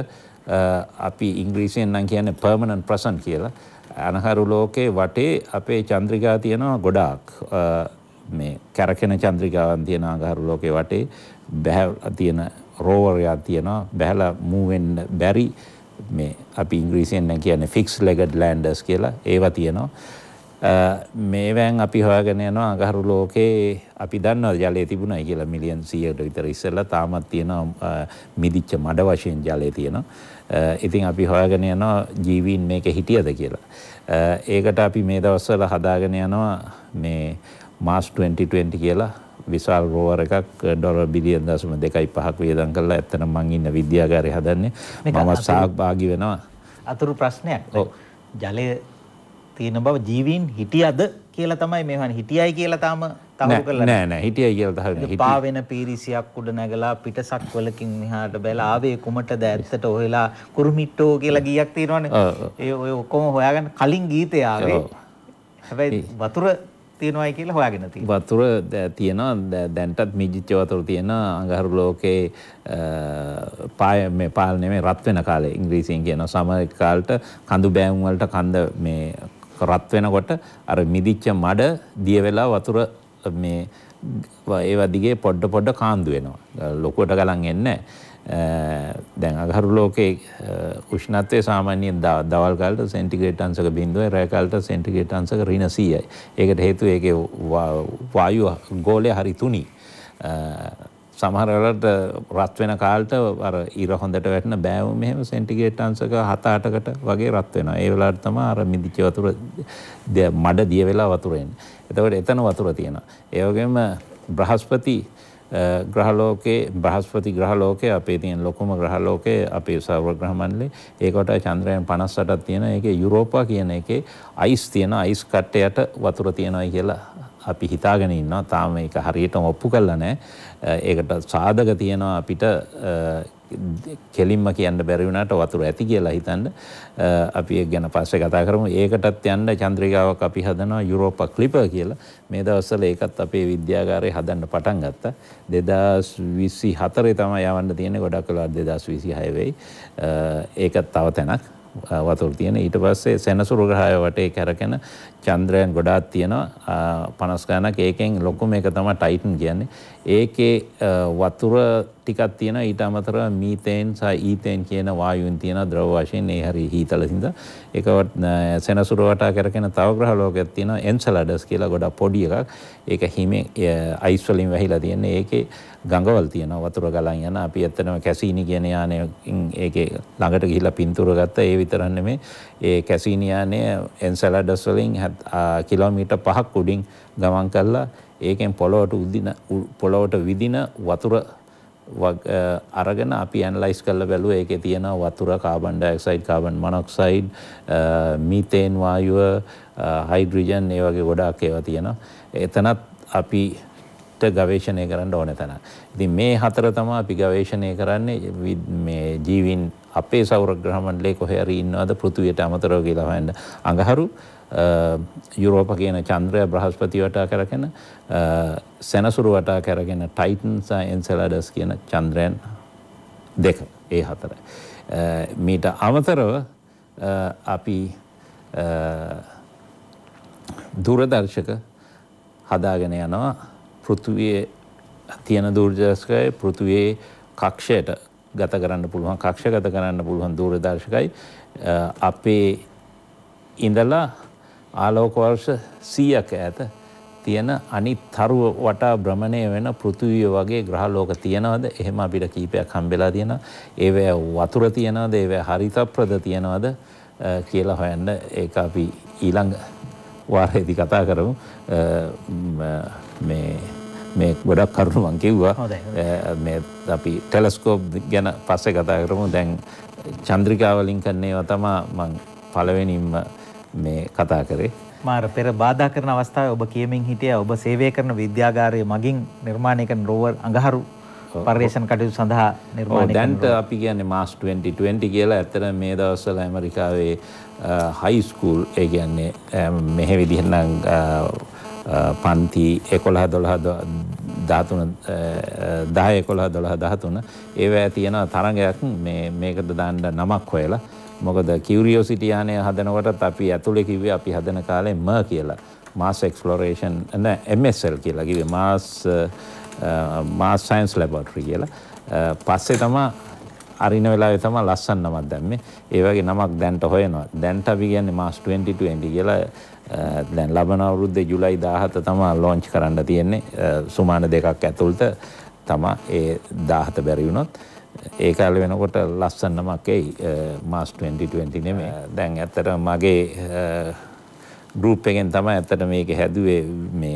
අපි ඉංග්‍රීසියෙන් නම් කියන්නේ permanent present කියලා. අඟහරු ලෝකේ වටේ අපේ චන්ද්‍රිකා තියෙනවා ගොඩාක්. මේ කැරකෙන චන්ද්‍රිකාවන් තියෙන අඟහරු ලෝකේ වටේ තියෙන රෝවර් එකක් තියෙනවා. බැහැලා move වෙන්න බැරි මේ අපි ඉංග්‍රීසියෙන් නම් කියන්නේ fixed legged landers කියලා ඒවා තියෙනවා. මේවෙන් අපි හොයාගෙන යනවා අඟහරු ලෝකේ අපි දන්නවා ජලය තිබුණයි කියලා මිලියන් 100කට විතර ඉස්සෙල්ලා තාමත් තියෙනවා මිදිච්ච මඩ වශයෙන් ජලය තියෙනවා. ඉතින් අපි හොයාගෙන යනවා ජීවීන් මේකේ හිටියද කියලා. ඒකට අපි මේ දවස්වල හදාගෙන යනවා මේ මාස් 2020 කියලා විශාල රෝවර් එකක් ඩොලර් බිලියන් 2.5ක් වියදම් කරලා ඇත්තටම මං ඉන්න විද්‍යාගාරය හදන්නේ. මම සහභාගී වෙනවා. අතුරු ප්‍රශ්නයක්. ජලය තියෙන බව ජීවීන් හිටියද කියලා තමයි මේ වහන්නේ. හිටියයි කියලා තාම තහවුරු කරලා නෑ හිටියයි කියලා තහවුරු නෑ. පාවෙන පීරිසියක් උඩ නැගලා පිටසක් වලකින් මෙහාට බැලලා ආවේ කුමටද ඇත්තට ඔයලා කුරුමිට්ටෝ කියලා ගීයක් තියෙනවනේ. ඒ ඔය ඔක්කොම හොයාගන්න කලින් ගීතය ආවේ. හැබැයි වතුර තියෙනවායි කියලා හොයාගෙන තියෙනවා. වතුර තියෙනවා දැන්ටත් මිජිච්ච වතුර තියෙනවා අඟහරු ලෝකේ මේ පාල නෙමෙයි රත් වෙන කාලේ ඉංග්‍රීසියෙන් කියනවා සමහර කාලට කඳු බෑවුම් වලට කඳ මේ රත් වෙනකොට අර මිදිච්ච මඩ දිය වෙලා වතුර මේ ඒවා දිගේ පොඩ කාන්දු වෙනවා. ලොකුවට ගලන් එන්නේ දැන් අඟහරු ලෝකේ උෂ්ණත්වය සාමාන්‍යයෙන් දවල් කාලට සෙන්ටිග්‍රේඩ් අංශක 0 රැය කාලට සෙන්ටිග්‍රේඩ් අංශක -100යි. ඒකට හේතුව ඒකේ වායු ගෝලය හරි තුනි. සමහර වෙලාවට රත් වෙන කාලට අර ඉර හොඳට වැටෙන බෑවුම් මෙහෙම සෙන්ටිග්‍රේඩ් අංශක 7-8කට වගේ රත් වෙනවා. ඒ වෙලාවට තමයි අර මිදිච්ච වතුර මඩ දිය වෙලා වතුර එන්නේ. එතකොට එතන වතුර තියෙනවා. ඒ වගේම බ්‍රහස්පති ග්‍රහලෝකයේ අපේ තියෙන ලොකුම ග්‍රහලෝකයේ අපේ සෞර ග්‍රහ මණ්ඩලේ ඒකට චන්ද්‍රයන් 58ක් තියෙන එකේ යුරෝපා කියන එකේ අයිස් තියෙන අයිස් කට්ටයට වතුර තියෙනවායි කියලා අපි හිතාගෙන ඉන්නවා. තාම ඒක හරියටම ඔප්පු කරලා නැහැ. ඒකට සාධක තියෙනවා අපිට කෙලින්ම කියන්න බැරි වුණාට වතුර ඇති කියලා හිතන්න. අපි ඒක ගැන පස්සේ කතා කරමු. ඒකටත් යන්න චන්ද්‍රිකාවක් අපි හදනවා යුරෝපා ක්ලිපර් කියලා. මේ දවස්වල ඒකත් අපේ විද්‍යාගාරයේ හදන්න පටන් ගත්තා. 2024 තමයි යවන්න තියෙන්නේ. ගොඩක් වෙලාවට 2026 වෙයි. ඒකත් තව තැනක් වතුර තියෙන. ඊට පස්සේ සෙනසුරු ග්‍රහය වටේ කැරකෙන චන්ද්‍රයන් ගොඩාක් තියෙනවා 50 ගණනක්. ඒකෙන් ලොකුම එක තමයි ටයිටන් කියන්නේ. ඒකේ වතුර ටිකක් තියෙනවා. ඊට අමතරව මීතේන් සහ ඊතේන් කියන වායුන් තියෙනවා ද්‍රව වශයෙන්. ඒ හරි හීතල හින්දා ඒක සෙනසුරු වටා කැරකෙන තව ග්‍රහ ලෝකයක් තියෙනවා එන්සෙලඩස් කියලා ගොඩක් පොඩි එකක්. ඒක හිමෙන් අයිස් වලින් වැහිලා තියෙන්නේ. ඒකේ ගඟවල් තියෙනවා වතුර ගලන් යන. අපි ඇත්තටම කැසීනි කියන යානයෙන් ඒකේ ළඟට ගිහිල්ලා පින්තූර ගත්තා. ඒ විතරක් නෙමෙයි ඒ කැසීනි යානය එන්සෙලඩස් වලින් කිලෝමීටර් 5ක් උඩින් ගමන් කරලා ඒකෙන් පොළොවට විදින වතුර අරගෙන අපි ඇනලයිස් කරලා බැලුවා. ඒකේ තියෙන වතුර carbon dioxide carbon monoxide methane වායුව හයිඩ්‍රජන් ඒ වගේ ගොඩාක් ඒවා තියෙනවා. එතනත් අපිට ගවේෂණය කරන්න ඕන තැන. ඉතින් මේ හතර තමයි අපි ගවේෂණය කරන්නේ මේ ජීවීන් අපේ සෞර ග්‍රහ මණ්ඩලයේ කොහේ හරි ඉන්නවද පෘථිවියට අමතරව කියලා හොයන්න. අඟහරු යුරෝප කියන චන්ද්‍රය බ්‍රහස්පති වටා කරගෙන සෙනසුරු වටා කරගෙන ටයිටන් සහ එන්සෙලඩස් කියන චන්ද්‍රයන් දෙක ඒ හතර. මීට අමතරව අපි දූරදර්ශක හදාගෙන යනවා. පෘථිවියේ තියෙන දූරදර්ශකය පෘථිවියේ කක්ෂයට ගත කරන්න පුළුවන් කක්ෂගත කරන්න පුළුවන් දූරදර්ශකයි අපේ ඉඳලා ආලෝක වර්ෂ 100ක ඈත තියෙන අනිත් තරුව වටා භ්‍රමණය වෙන පෘථිවිය වගේ ග්‍රහලෝක තියෙනවද? එහෙම අපිට කීපයක් හම්බෙලා තියෙනවා. ඒවැ වතුර තියෙනවද? ඒවැ හරිතප්‍රද තියෙනවද කියලා හොයන්න. ඒක අපි ඊළඟ වාරයේදී කතා කරමු. මේ ගොඩක් කරුණු මං කිව්වා. මේ අපි ටෙලස්කෝප් ගැන පස්සේ කතා කරමු. දැන් චන්ද්‍රිකා වලින් කරන ඒවා තමයි මං පළවෙනිම මේ කතා කරේ. මාර පෙර බාධා කරන අවස්ථාවේ ඔබ කියමින් හිටියා ඔබ සේවය කරන විද්‍යාගාරයේ මගින් නිර්මාණය කරන රෝවර් අඟහරු පර්යේෂණ කටයුතු සඳහා නිර්මාණය කරන දැන්ට අපි කියන්නේ මාස් 2020 කියලා. ඇත්තට මේ දවස්වල ඇමරිකාවේ හයි ස්කූල් ඒ කියන්නේ මෙහෙ විදිහට නම් පන්ති 11 12 13 10 11 12 13 ඒවැ තියෙන තරඟයක් මේකට දාන්න නමක් හොයලා මොකද කියුරියෝසිටි යානය හදනකොටත් අපි ඇතුලේ කිව්වේ අපි හදන කාලේ කියලා මාස් එක්ස්ප්ලොරේෂන් MSL කියලා කිව්වේ මාස් සයන්ස් ලැබොරටරි කියලා. පස්සේ තමයි අරින වෙලාවේ තමයි ලස්සන නමක් දැම්මේ. ඒ වගේ නමක් දැන්ට හොයනවා. දැන්ට අපි කියන්නේ මාස් 2020 කියලා. දැන් ලබන අවුරුද්දේ ජුලයි 17 තමයි ලොන්ච් කරන්න තියෙන්නේ. සුමාන දෙකක් ඇතුළත තමයි ඒ 17 බැරි වුණොත් ඒ කාලේ වෙනකොට ලස්සන නමක් එයි මාස් 2020 නෙමෙයි. දැන් ඇත්තටම මගේ ගෲප් එකෙන් තමයි ඇත්තට මේක හැදුවේ මේ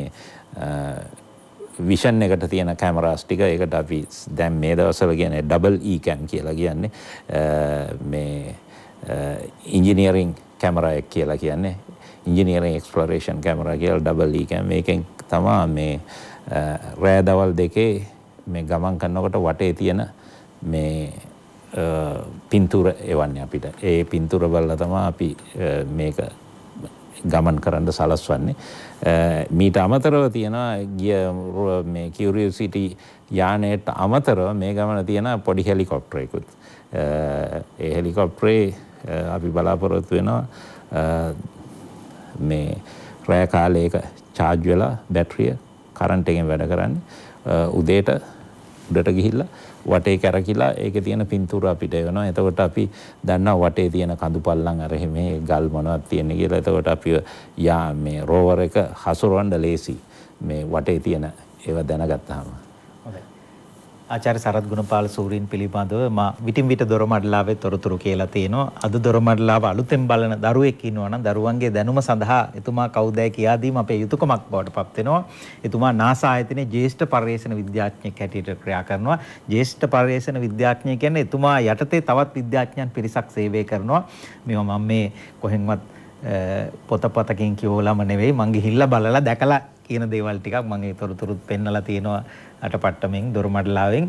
විෂන් එකට තියෙන කැමරාස් ටික. ඒකට අපි දැන් මේ දවස්වල කියන්නේ ඩබල් E කැම් කියලා කියන්නේ මේ ඉන්ජිනියරින් කැමරා එක කියලා කියන්නේ ඉන්ජිනියරින් එක්ස්ප්ලොරේෂන් කැමරා කියලා ඩබල් E කැම්. මේකෙන් තමයි මේ රෑ දවල් දෙකේ මේ ගමන් කරනකොට වටේ තියෙන මේ පින්තූර එවන්නේ අපිට. ඒ පින්තූර බලලා තමයි අපි මේක ගමන් කරන්න සලස්වන්නේ. මීට අමතරව තියෙනවා මේ කියුරියෝසිටි යානයට අමතරව මේ ගමන තියෙන පොඩි හෙලිකොප්ටරයකුත්. ඒ හෙලිකොප්ටරේ අපි බලාපොරොත්තු වෙනවා මේ රෑ කාලයක චාර්ජ් වෙලා බැටරිය කරන්ට් එකෙන් වැඩ කරන්නේ උදේට උඩට ගිහිල්ලා වටේ කැරකිලා ඒකේ තියෙන පින්තූර අපිට එවනවා. එතකොට අපි දන්නවා වටේ තියෙන කඳු පල්ලම් අර මේ ගල් මොනවද තියෙන්නේ කියලා. එතකොට අපි මේ රෝවර් එක හසුරවන්න ලේසි මේ වටේ තියෙන ඒවා දැනගත්තාම. හොඳයි. ආචාර්ය සරත් ගුණපාල සූරීන් පිළිබඳව මා විටින් විට දොරමඩලාවේ තොරතුරු කියලා තියෙනවා. අද දොරමඩලාව අලුතෙන් බලන දරුවෙක් ඉන්නවා නම් දරුවන්ගේ දැනුම සඳහා එතුමා කවුදයි කියා දීම අපේ යුතුයකමක් බවට පත් වෙනවා. එතුමා NASA ආයතනයේ ජ්‍යෙෂ්ඨ පර්යේෂණ විද්‍යාඥයෙක් හැටියට ක්‍රියා කරනවා. ජ්‍යෙෂ්ඨ පර්යේෂණ විද්‍යාඥය කියන්නේ එතුමා යටතේ තවත් විද්‍යාඥයන් පිරිසක් සේවය කරනවා. මේවා මම මේ කොහෙන්වත් පොතපතකින් කියවලම නෙවෙයි මං ගිහිල්ලා බලලා දැකලා කියන දේවල් ටිකක් මම ඒ තොරතුරුත් පෙන්නලා තියෙනවා අටපට්ටමෙන් දොරමඩලාවෙන්.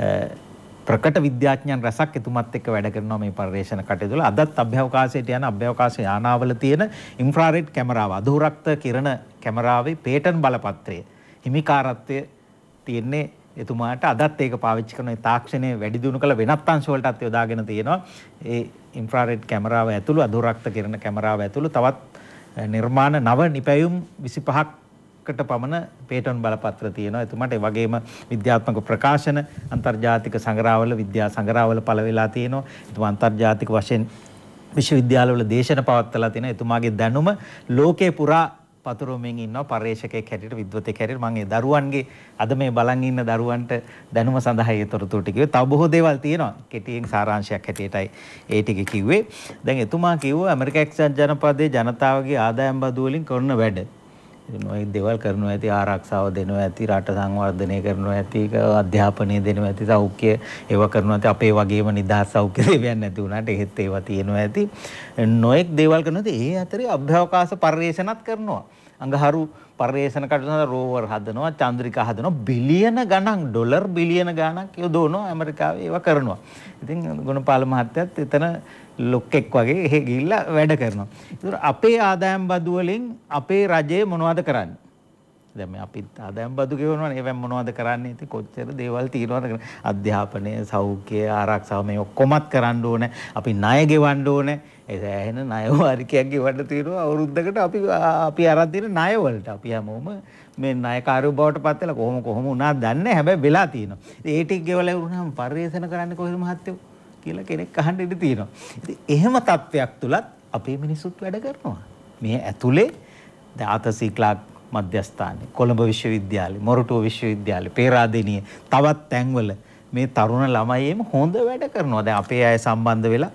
ප්‍රකට විද්‍යාඥයන් රැසක් එතුමත් එක්ක වැඩ කරනවා මේ පර්යේෂණ කටයුතු වල. අදත් අභ්‍යවකාශයට යන අභ්‍යවකාශ යානාවල තියෙන ඉන්ෆ්‍රාරෙඩ් කැමරාව අධෝරක්ත කිරණ කැමරාවේ පේටන් බලපත්‍රය හිමිකාරත්වය තියෙන්නේ එතුමාට. අදත් ඒක පාවිච්චි කරන තාක්ෂණය වැඩි දියුණු කළ වෙනත් අංශ වලටත් යොදාගෙන තියෙනවා. ඒ ඉන්ෆ්‍රාරෙඩ් කැමරාව ඇතුළු අධෝරක්ත කිරණ කැමරාව ඇතුළු තවත් නිර්මාණ නව නිපැයුම් 25ක් කට පමණ පේටන් බලපත්‍ර තියෙනවා එතුමාට. ඒ වගේම විද්‍යාත්මක ප්‍රකාශන අන්තර්ජාතික සංග්‍රහවල විද්‍යා සංග්‍රහවල පළ වෙලා තියෙනවා. එතුමා අන්තර්ජාතික වශයෙන් විශ්වවිද්‍යාලවල දේශන පවත්වලා තියෙනවා. එතුමාගේ දැනුම ලෝකේ පුරා පතුරවමින් ඉන්නවා පර්යේෂකයෙක් හැටියට විද්වතෙක් හැටියට. මම ඒ දරුවන්ගේ අද මේ බලන් ඉන්න දරුවන්ට දැනුම සඳහා ඒ තොරතුරු ටික කිව්වේ. තව බොහෝ දේවල් තියෙනවා. කෙටියෙන් සාරාංශයක් හැටියටයි ඒ ටික කිව්වේ. දැන් එතුමා කිව්වා ඇමරිකා එක්සත් ජනපදයේ ජනතාවගේ ආදායම් බදු වලින් කරන වැඩ නොයෙක් දේවල් කරනවා ඇති. ආරක්ෂාව දෙනවා ඇති, රට සංවර්ධනය කරනවා ඇති, අධ්‍යාපනය දෙනවා ඇති, සෞඛ්‍ය ඒවා කරනවා ඇති. අපේ වගේම නිදහස් සෞඛ්‍ය සේවයක් නැති වුණාට එහෙත් ඒවා තියෙනවා ඇති. නොයෙක් දේවල් කරනවා ඇති. ඒ අතරේ අභ්‍යවකාශ පර්යේෂණත් කරනවා. අඟහරු පර්යේෂණ කටයුතු රෝවර් හදනවා, චන්ද්‍රිකා හදනවා. බිලියන ගණන් ඩොලර් බිලියන ගණක් යොදවනවා ඇමරිකාවේ ඒවා කරනවා. ඉතින් ගුණපාල මහත්තයත් එතන ලොක්ෙක් වගේ එහෙ ගිහිල්ලා වැඩ කරනවා. ඒතර අපේ ආදායම් බදු වලින් අපේ රජය මොනවද කරන්නේ? දැන් මේ අපි ආදායම් බදු ගෙවනවනේ. ඒවෙන් මොනවද කරන්නේ? ඉතින් කොච්චර දේවල් තියෙනවද? අධ්‍යාපනය, සෞඛ්‍ය, ආරක්ෂාව මේ ඔක්කොමත් කරන්න ඕනේ. අපි ණය ගෙවන්න ඕනේ. ඒ සෑහෙන ණය වාරිකයක් ගෙවන්න තියෙනවා අවුරුද්දකට. අපි අරන් තියෙන ණය වලට අපි හැමෝම මේ ණයකාරයෝ බවට පත් වෙලා කොහොම වුණාද දන්නේ නැහැ. හැබැයි වෙලා තියෙනවා. ඉතින් ඒ ටික ගෙවලා වුණාම පරිේෂණ කරන්න කොහෙද මහත්තයෝ කියලා කෙනෙක් අහන්න ඉඩ තියෙනවා. ඉතින් එහෙම තත්වයක් තුලත් අපේ මිනිස්සුත් වැඩ කරනවා. මේ ඇතුලේ දාතසීක්ලාක් මධ්‍යස්ථානයේ, කොළඹ විශ්වවිද්‍යාලය, මොරටුව විශ්වවිද්‍යාලය, පේරාදෙණිය තවත් තැන්වල මේ තරුණ ළමයිම හොඳ වැඩ කරනවා. දැන් අපේ අය සම්බන්ධ වෙලා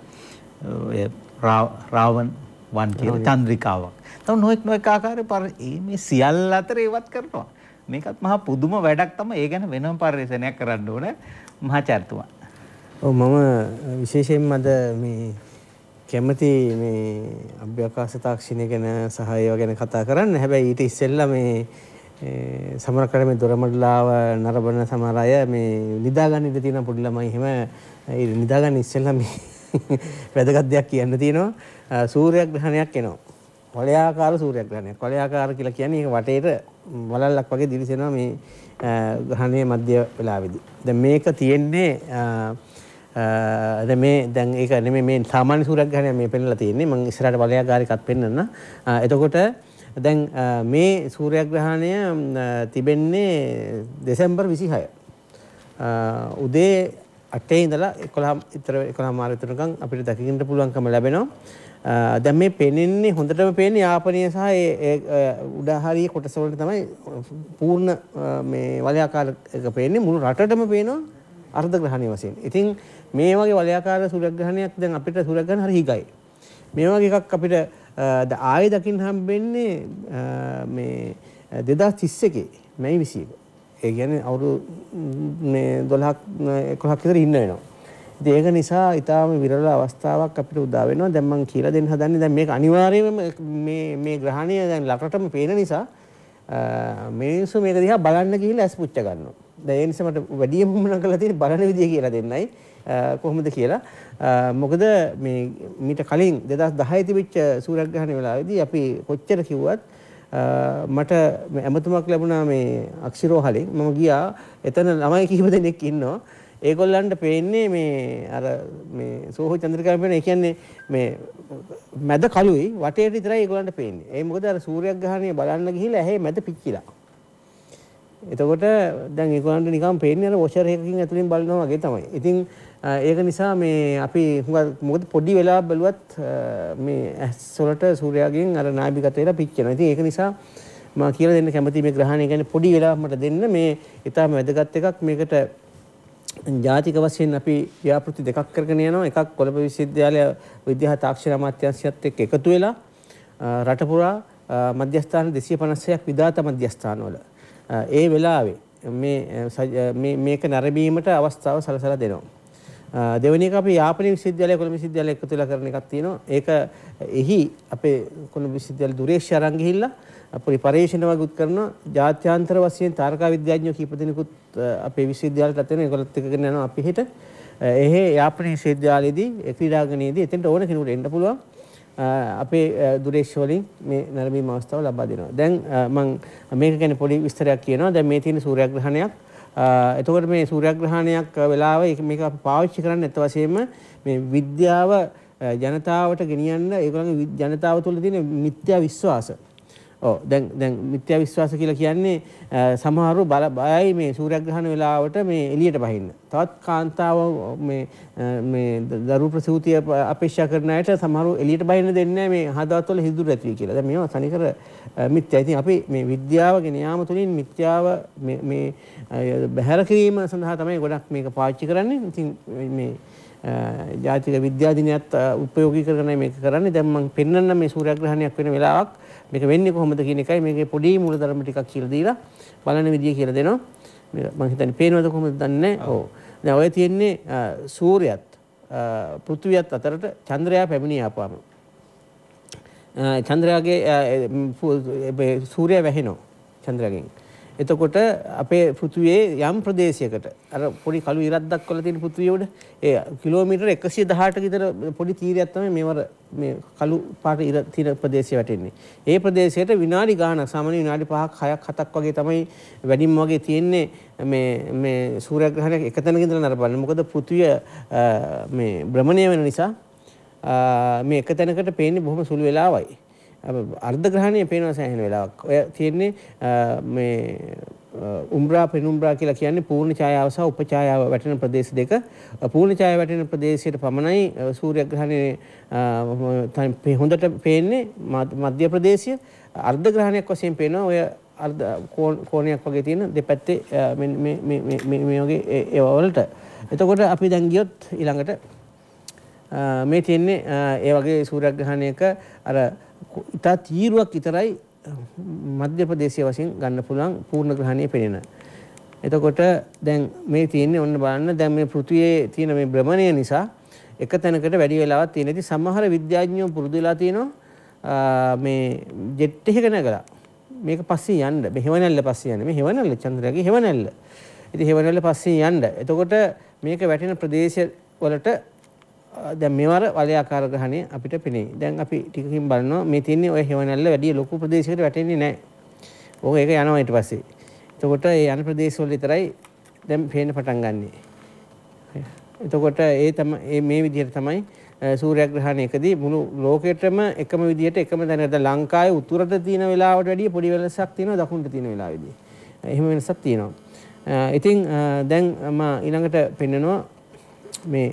රාවන් වන් කියන චන්ද්‍රිකාවක්. තව නොඑක් ආකාරයේ මේ සියල්ල අතර ඒවත් කරනවා. මේකත් මහා පුදුම වැඩක් තමයි. ඒ ගැන වෙනම පරිශ්‍රණයක් කරන්න ඕන මහාචාර්යතුමා. ඔව් මම විශේෂයෙන්ම අද මේ කැමති මේ අභ්‍යවකාශ තාක්ෂණය ගැන සහ ඒවා ගැන කතා කරන්න. හැබැයි ඊට ඉස්සෙල්ලා මේ සමහර කර මේ දොරමඩලාව නරඹන සමහර අය මේ නිදාගන්න ඉඳ තියෙන පොඩි ළමයි එහෙම ඒ නිදාගන්න ඉස්සෙල්ලා මේ වැදගත් දෙයක් කියන්න තියෙනවා. සූර්යග්‍රහණයක් එනවා. වලයාකාර සූර්යග්‍රහණයක්. වලයාකාර කියලා කියන්නේ ඒක වටේට වලල්ලක් වගේ දිලිසෙනවා මේ ග්‍රහණයේ මධ්‍ය වෙලාවේදී. දැන් මේක තියෙන්නේ දැන් ඒක නෙමෙයි මේ සාමාන්‍ය සූර්යග්‍රහණය මේ පෙන්නලා තියෙන්නේ. මම ඉස්සරහට වලයාකාරයකත් පෙන්නන්න. එතකොට දැන් මේ සූර්යග්‍රහණය තිබෙන්නේ දෙසැම්බර් 26. උදේ 8 ඉඳලා 11 මාර විතරකම් අපිට දකින්න පුළුවන්කම ලැබෙනවා. දැන් මේ පෙනෙන්නේ හොඳටම පේන්නේ යාපනීය සහ ඒ උඩහරිය කොටස වලට තමයි පූර්ණ මේ වලයාකාර එක පේන්නේ. මුළු රටටම පේනවා අර්ධ ග්‍රහණය වශයෙන්. ඉතින් මේ වගේ වලයාකාර සූර්යග්‍රහණයක් දැන් අපිට සූර්යග්‍රහණ හරි හිගයි. මේ වගේ එකක් අපිට ආයෙ දකින්න හම්බෙන්නේ මේ 2031 මැයි 21. ඒ කියන්නේ අවුරුදු මේ 12ක් 11ක් විතර ඉන්න වෙනවා. ඉතින් ඒක නිසා ඊටාම විරල අවස්ථාවක් අපිට උදා වෙනවා. දැන් මම කියලා දෙන්න හදන්නේ දැන් මේක අනිවාර්යයෙන්ම මේ ග්‍රහණය දැන් ලකටම පේන නිසා මිනිස්සු මේක දිහා බලන්න ගිහිල්ලා ඇස් පුච්ච ගන්නවා. දැන් ඒ නිසා මට වැඩිම වුණා කියලා තියෙන බලන විදිය කියලා දෙන්නයි කොහොමද කියලා. මොකද මේ මීට කලින් 2010 තිබිච්ච සූර්යග්‍රහණ වෙලාවේදී අපි කොච්චර කිව්වත් මට ඇමතුමක් ලැබුණා මේ අක්ෂරෝහලෙන්. මම ගියා එතන ළමයි කිහිප දෙනෙක් ඉන්නවා. ඒගොල්ලන්ට පේන්නේ මේ අර මේ සෝහෝ චන්ද්‍රිකාවෙන් පේන ඒ කියන්නේ මේ මැද කළුයි වටේට විතරයි ඒගොල්ලන්ට පේන්නේ. ඒ මොකද අර සූර්යග්‍රහණය බලන්න ගිහිල්ලා ඇහි මැද පිච්චිලා. එතකොට දැන් ඒගොල්ලන්ට නිකන් පේන්නේ අර වොෂර් එකකින් ඇතුලින් බලනවා වගේ තමයි. ඉතින් ඒක නිසා මේ අපි මොකද පොඩි වෙලා බැලුවත් මේ ඇස් වලට සූර්යාගෙන් අර නාභිගත වෙලා පිච්චෙනවා. ඉතින් ඒක නිසා මම කියලා දෙන්න කැමතියි මේ ග්‍රහණය කියන්නේ පොඩි වෙලාවක් මට දෙන්න. මේ ඊටම වැදගත් එකක්. මේකට ජාතික වශයෙන් අපි ව්‍යාපෘති දෙකක් කරගෙන යනවා. එකක් කොළඹ විශ්වවිද්‍යාලය විද්‍යා තාක්ෂණ අමාත්‍යාංශයත් එක්ක එකතු වෙලා රට පුරා මධ්‍යස්ථාන 256ක් විධාත මධ්‍යස්ථානවල ඒ වෙලාවේ මේක නැරඹීමට අවස්ථාව සලසලා දෙනවා. දෙවෙනි එක අපි යාපනීය විශ්වවිද්‍යාලය කොළඹ විශ්වවිද්‍යාලය එකතු වෙලා කරන එකක් තියෙනවා. ඒක එහි අපේ කොළඹ විශ්වවිද්‍යාල දුරේෂ්‍ය අරන් ගිහිල්ලා අපේ පරීක්ෂණ වගුත් කරනවා. ජාත්‍යන්තර වශයෙන් තාරකා විද්‍යාඥයෝ කීප දෙනෙකුත් අපේ විශ්වවිද්‍යාලයට අතන ඒගොල්ලොත් එක්කගෙන යනවා අපි හෙට. එහෙ යාපනීය විශ්වවිද්‍යාලයේදී ක්‍රීඩාංගණයේදී එතෙන්ට ඕන කෙනෙකුට එන්න පුළුවන්. අපේ දුරේෂ්‍ය වලින් මේ නැරඹීම් අවස්ථාව ලබා දෙනවා. දැන් මම මේක ගැන පොඩි විස්තරයක් කියනවා. දැන් මේ තියෙන සූර්යග්‍රහණයක්. එතකොට මේ සූර්යග්‍රහණයක් වෙලාව මේක අපි පාවිච්චි කරන්නේ නැත්ත වශයෙන්ම මේ විද්‍යාව ජනතාවට ගෙනියන්න ඒගොල්ලන්ගේ ජනතාව තුළ තියෙන මිත්‍යා විශ්වාස. දැන් මිත්‍යා විශ්වාස කියලා කියන්නේ සමහරව බයයි මේ සූර්යග්‍රහණ වෙලාවට මේ එළියට බහින්න. තවත් කාන්තාව මේ දරු ප්‍රසූතිය අපේක්ෂා කරන අයට සමහරව එළියට බහින්න දෙන්නේ නැහැ මේ හදවතවල හිදුරු ඇති වෙයි කියලා. දැන් මේවා තනිකර මිත්‍යා. ඉතින් අපි මේ විද්‍යාව ගෙන යාම තුළින් මිත්‍යාව මේ බැහැර කිරීම සඳහා තමයි ගොඩක් මේක පාවිච්චි කරන්නේ. ඉතින් මේ ජාතික විද්‍යා දිනයත් උපයෝගී කරගෙන මේක කරන්නේ. දැන් මම පෙන්නන්න මේ සූර්යග්‍රහණයක් වෙන වෙලාවක් මේක වෙන්නේ කොහොමද කියන එකයි මේකේ පොඩි මූලධර්ම ටිකක් කියලා දීලා බලන විදිය කියලා දෙනවා. මම හිතන්නේ පේනවද කොහොමද දන්නේ නැහැ. ඔව්. දැන් ඔය තියෙන්නේ සූර්යයත් පෘථිවියත් අතරට චන්ද්‍රයා පැමිණිය ආපුවම චන්ද්‍රයාගේ සූර්යයා වැහෙනවා චන්ද්‍රයාගෙන්. එතකොට අපේ පෘථිවියේ යම් ප්‍රදේශයකට අර පොඩි කළු ඉරක් දක්වලා තියෙන පෘථිවිය උඩ ඒ කිලෝමීටර 118ක විතර පොඩි තීරයක් තමයි මේවර මේ කළු පාට ඉර තියෙන ප්‍රදේශය වැටෙන්නේ. ඒ ප්‍රදේශයට විනාඩි ගාණක් සාමාන්‍ය විනාඩි 5ක් 6ක් 7ක් වගේ තමයි වැඩිම වගේ තියෙන්නේ මේ සූර්යග්‍රහණයක් එක තැනක ඉඳලා නරඹන්න. මොකද පෘථිවිය මේ භ්‍රමණය වෙන නිසා මේ එක තැනකට පේන්නේ බොහොම සුළු වෙලාවයි. අර්ධ ග්‍රහණය පේනවා සෑහෙන වෙලාවක්. ඔය තියෙන්නේ මේ උම්බ්‍රා පෙනුම්බ්‍රා කියලා කියන්නේ පූර්ණ ඡායාව සහ උපඡායාව වැටෙන ප්‍රදේශ දෙක. පූර්ණ ඡායාව වැටෙන ප්‍රදේශයට පමණයි සූර්යග්‍රහණය හොඳට පේන්නේ මධ්‍ය ප්‍රදේශය. අර්ධ ග්‍රහණයක් වශයෙන් පේනවා ඔය අර්ධ කෝණයක් වගේ තියෙන දෙපැත්තේ මේ වගේ ඒවා වලට. එතකොට අපි දැන් ගියොත් ඊළඟට මේ තියෙන්නේ ඒ වගේ සූර්යග්‍රහණයක අර ඉතා තීරුවක් විතරයි මධ්‍ය ප්‍රදේශීය වශයෙන් ගන්න පුළුවන් පූර්ණ ග්‍රහණය පෙනෙන. එතකොට දැන් මේ තියෙන්නේ ඔන්න බලන්න දැන් මේ පෘථිවියේ තියෙන මේ භ්‍රමණය නිසා එක තැනකට වැඩි වෙලාවක් තියෙන. ඉතින් සමහර විද්‍යාඥයෝ පුරුදු වෙලා තියෙනවා මේ ජෙට් එකක නැගලා මේක පස්සේ යන්න. මේ හෙවණැල්ල පස්සේ යන්න. මේ හෙවණැල්ල චන්ද්‍රයාගේ හෙවණැල්ල. ඉතින් හෙවණැල්ල පස්සේ යන්න. එතකොට මේක වැටෙන ප්‍රදේශ වලට දැන් මෙවර වලයාකාර ග්‍රහණය අපිට පෙනේ. දැන් අපි ටිකකින් බලනවා මේ තියෙන්නේ ඔය හෙවණැල්ල වැඩි ලොකු ප්‍රදේශයකට වැටෙන්නේ නැහැ. ඕක ඒක යනවා ඊට පස්සේ. එතකොට ඒ යන ප්‍රදේශවල විතරයි දැන් පේන්න පටන් ගන්නෙ. එතකොට ඒ තමයි මේ විදිහට තමයි සූර්යග්‍රහණයකදී මුළු ලෝකෙටම එකම විදිහට එකම දැනට ලංකාවේ උතුරට තියෙන වෙලාවට වැඩිය පොඩි වෙනසක් තියෙනවා දකුණට තියෙන වෙලාවෙදී. එහෙම වෙනසක් තියෙනවා. ඉතින් දැන් මම ඊළඟට පෙන්නනවා මේ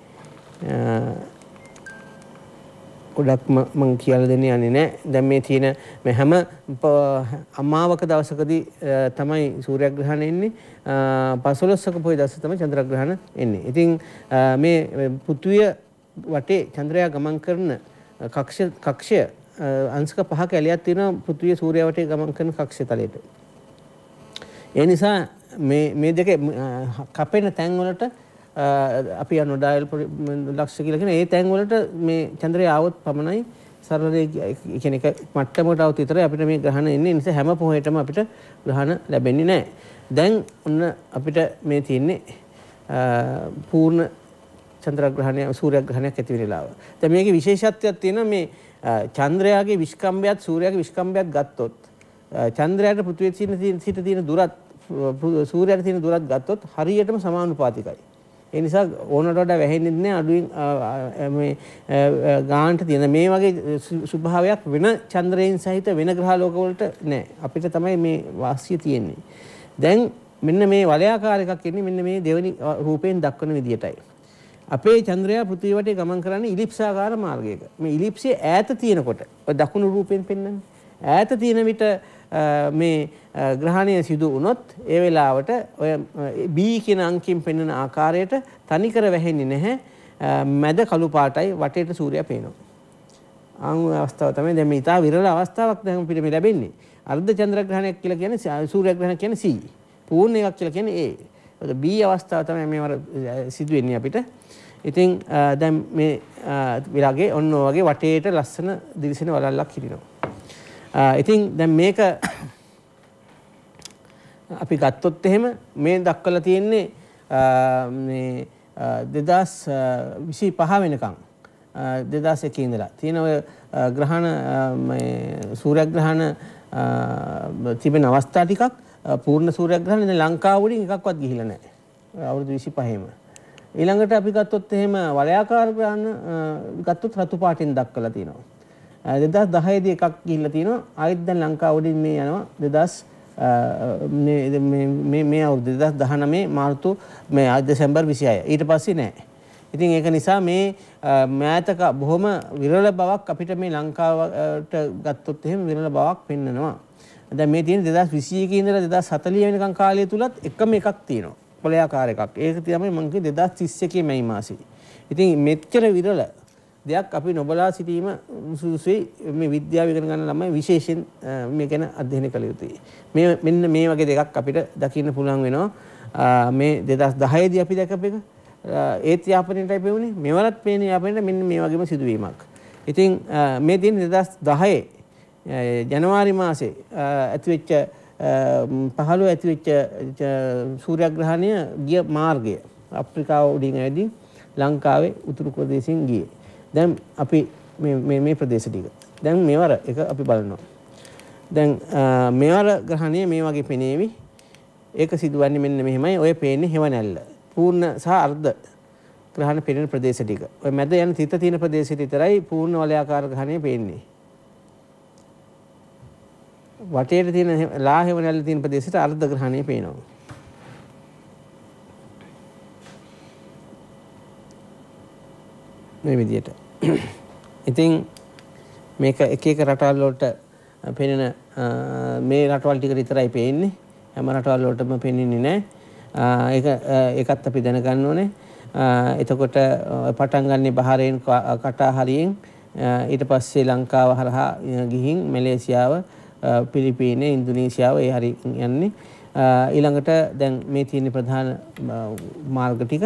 ගොඩක් මම කියලා දෙන්න යන්නේ නැහැ. දැන් මේ තියෙන මේ හැම අමාවක දවසකදී තමයි සූර්යග්‍රහණය එන්නේ. 15ක පොය දවසේ තමයි චන්ද්‍රග්‍රහණ එන්නේ. ඉතින් මේ පෘථිවිය වටේ චන්ද්‍රයා ගමන් කරන කක්ෂය අංශක 5ක ඇලයක් තියෙනවා පෘථිවිය සූර්යයා වටේ ගමන් කරන කක්ෂය තලයට. ඒ නිසා මේ දෙක කපෙන තැන් වලට අපි යන ඩයල් ලක්ෂ කියලා කියන ඒ තැන් වලට මේ චන්ද්‍රය આવොත් පමණයි සරල කියන එක මට්ටමකට આવොත් විතරයි අපිට මේ ග්‍රහණ එන්නේ. ඒ නිසා හැම පොහේටම අපිට ග්‍රහණ ලැබෙන්නේ නැහැ. දැන් ඔන්න අපිට මේ තියෙන්නේ පූර්ණ චන්ද්‍රග්‍රහණය සූර්යග්‍රහණයක් ඇති වෙන වෙලාව. දැන් මේකේ විශේෂත්වයක් තියෙනවා මේ චන්ද්‍රයාගේ විස්කම්භයත් සූර්යාගේ විස්කම්භයත් ගත්තොත් චන්ද්‍රයාට පෘථිවියට සිට තියෙන දුරත් සූර්යයාට තියෙන දුරත් ගත්තොත් හරියටම සමානුපාතිකයි. ඒ නිසා ඕනට වඩා වැහෙන්නේ නැහැ අඩුවෙන් මේ ගානට තියෙන මේ වගේ ස්වභාවයක් වෙන චන්ද්‍රයන් සහිත වෙන ග්‍රහ ලෝක වලට නැහැ. අපිට තමයි මේ වාසිය තියෙන්නේ. දැන් මෙන්න මේ වලයාකාර එකක් එන්නේ මෙන්න මේ දෙවෙනි රූපයෙන් දක්වන විදියටයි. අපේ චන්ද්‍රයා පෘථිවිය වටේ ගමන් කරන්නේ ඉලිප්සාකාර මාර්ගයක. මේ ඉලිප්සිය ඈත තියෙනකොට ඔය දකුණු රූපයෙන් පෙන්වන්නේ. ඈත තියෙන විට මේ ග්‍රහණය සිදු වුණොත් ඒ වෙලාවට ඔය B කියන අංකයෙන් පෙන්වන ආකාරයට තනිකර වැහෙන්නේ නැහැ. මැද කළු පාටයි වටේට සූර්යයා පේනවා. ආන් අවස්ථාව තමයි දැන් මේ ඉතා විරල අවස්ථාවක් දැන් අපිට මේ ලැබෙන්නේ. අර්ධ චන්ද්‍රග්‍රහණයක් කියලා කියන්නේ සූර්යග්‍රහණයක් කියන්නේ C. පූර්ණ එකක් කියලා කියන්නේ A. B අවස්ථාව තමයි මේ වර සිදු වෙන්නේ අපිට. ඉතින් දැන් මේ විලාගේ ඔන්න වගේ වටේට ලස්සන දිලිසෙන වලල්ලක් හිටිනවා. ඉතින් දැන් මේක අපි ගත්තොත් එහෙම මේ දක්වලා තියෙන්නේ මේ 2025 වෙනකන් 2001 ඉඳලා තියෙන ඔය ග්‍රහණ මේ සූර්යග්‍රහණ තිබෙන අවස්ථා ටිකක් පූර්ණ සූර්යග්‍රහණ ඉතින් ලංකාව වලින් එකක්වත් ගිහිලා නැහැ. අවුරුදු 25ෙම. ඊළඟට අපි ගත්තොත් එහෙම වලයාකාර ග්‍රහණ ගත්තොත් රතු පාටින් දක්වලා තියෙනවා. 2010 දී එකක් ගිහිල්ලා තියෙනවා. ආයෙත් දැන් ලංකාව වලින් මේ යනවා 2000 මේ අවුරුදු 2019 මාර්තු මේ දෙසැම්බර් 26. ඊට පස්සේ නෑ. ඉතින් ඒක නිසා මේ මෑතක බොහොම විරල බවක් අපිට මේ ලංකාවට ගත්තොත් එහෙම විරල බවක් පෙන්නනවා. දැන් මේ තියෙන 2021 ඉඳලා 2040 වෙනකන් කාලය තුලත් එකම එකක් තියෙනවා. පොළයාකාර එකක්. ඒක තමයි මම කිව්වේ 2031 මැයි මාසේ. ඉතින් මෙච්චර විරල දෙයක් අපි නොබලා සිටීම සුසුයි මේ විද්‍යාව ඉගෙන ගන්න ළමයි විශේෂයෙන් මේ ගැන අධ්‍යයනය කළ යුතුයි. මෙන්න මේ වගේ දෙකක් අපිට දකින්න පුළුවන් වෙනවා. මේ 2010 දී අපි දැකපු එක ඒත් යාපනයටයි පෙවුනේ. මෙවරත් පේන්නේ යාපනයට මෙන්න මේ වගේම සිදුවීමක්. ඉතින් මේ දින 2010 ජනවාරි මාසේ ඇතිවෙච්ච 15 ඇතිවෙච්ච සූර්යග්‍රහණය ගිය මාර්ගය අප්‍රිකාව උඩින් ඇවිදින් ලංකාවේ උතුරු ප්‍රදේශයෙන් ගියේ. දැන් අපි මේ ප්‍රදේශ ටික. දැන් මෙවර එක අපි බලනවා. දැන් මෙවර ග්‍රහණය මේ වගේ පෙනේවි. ඒක සිදුවන්නේ මෙන්න මෙහෙමයි. ඔය පේන්නේ හෙවණැල්ල. පූර්ණ සහ අර්ධ ග්‍රහණ පෙනෙන ප්‍රදේශ ටික. ඔය මැද යන තිත තියෙන ප්‍රදේශෙට විතරයි පූර්ණ වලයාකාර ග්‍රහණය පේන්නේ. වටේට තියෙන ලා හෙවණැල්ල තියෙන ප්‍රදේශෙට අර්ධ ග්‍රහණය පේනවා. මේ විදිහට. ඉතින් මේක එක එක රටවල් වලට පෙනෙන මේ රටවල් ටික විතරයි පේන්නේ. හැම රටවල් වලටම පෙනෙන්නේ නැහැ. ඒකත් අපි දැනගන්න ඕනේ. එතකොට පටන් ගන්නේ බහරේන් කටා හරියෙන් ඊට පස්සේ ලංකාව හරහා ගිහින් මැලේසියාව පිලිපීනය ඉන්දුනීසියාව ඒ හරි යන්නේ. ඊළඟට දැන් මේ තියෙන ප්‍රධාන මාර්ග ටික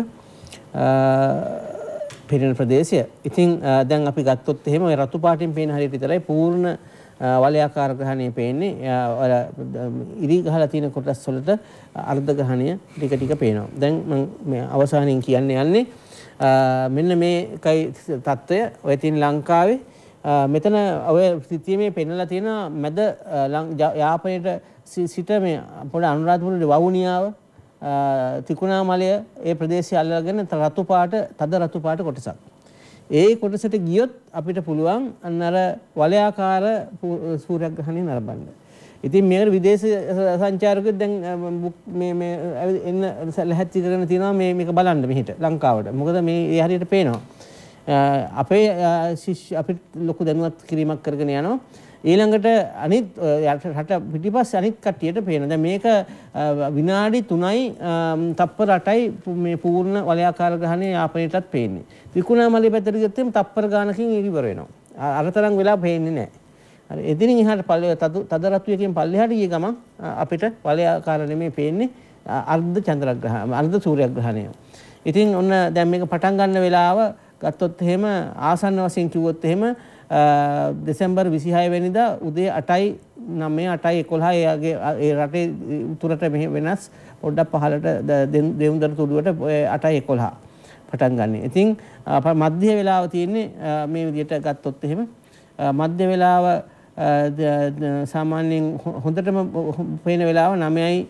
පෙනෙන ප්‍රදේශය. ඉතින් දැන් අපි ගත්තොත් එහෙම ඔය රතු පාටින් පේන හරියට විතරයි පූර්ණ වලයාකාර ග්‍රහණය පේන්නේ. ඉරි ගහලා තියෙන කොටස් වලට අර්ධ ග්‍රහණය ටික ටික පේනවා. දැන් මම අවසානයෙන් කියන්න යන්නේ මෙන්න මේකයි තත්ත්වය. ඔය තියෙන ලංකාවේ මෙතන ඔය සිතියමේ පෙන්නලා තියෙන මැද යාපනයේ සිට මේ පොඩ අනුරාධපුර වවුනියාව තිකුණාමලය ඒ ප්‍රදේශය අල්ලගෙන රතු පාට තද රතු පාට කොටසක්. ඒ කොටසට ගියොත් අපිට පුළුවන් අන්න අර වලයාකාර සූර්යග්‍රහණය නරඹන්න. ඉතින් මේකට විදේශ සංචාරකයෝ දැන් මේ එන්න ලැහැත්ති කරගෙන තියෙනවා මේක බලන්න මෙහෙට ලංකාවට. මොකද මේ හරියට පේනවා. අපේ ශිෂ්‍ය අපිට ලොකු දැනුවත් කිරීමක් කරගෙන යනවා. ඊළඟට අනිත් රට පිටිපස්සේ අනිත් කට්ටියට පේනවා. දැන් මේක විනාඩි 3යි තප්පර 8යි මේ පූර්ණ වලයාකාර ග්‍රහණය යාපනයටත් පේන්නේ. ත්‍රිකුණාමලයේ පැත්තට ගියොත් එම් තප්පර ගානකින් ඒක ඉවර වෙනවා. අරතරන් වෙලා පේන්නේ නැහැ. හරි එදිනින් එහාට තද රතුයකින් පල්ලෙහාට ගිය ගමන් අපිට වලයාකාර නෙමෙයි පේන්නේ අර්ධ චන්ද්‍රග්‍රහණ අර්ධ සූර්යග්‍රහණය. ඉතින් ඔන්න දැන් මේක පටන් ගන්න වෙලාව ගත්තොත් එහෙම ආසන්න වශයෙන් කිව්වොත් එහෙම දෙසැම්බර් 26 වෙනිදා උදේ 8යි 9 8යි 11 එයාගේ ඒ රටේ උතුරට වෙනස් පොඩ්ඩක් පහළට දෙවුන්දර තුඩුවට 8යි 11 පටන් ගන්න. ඉතින් මධ්‍ය වේලාව තියෙන්නේ මේ විදිහට ගත්තොත් එහෙම මධ්‍ය වේලාව සාමාන්‍යයෙන් හොඳටම පේන වෙලාව 9යි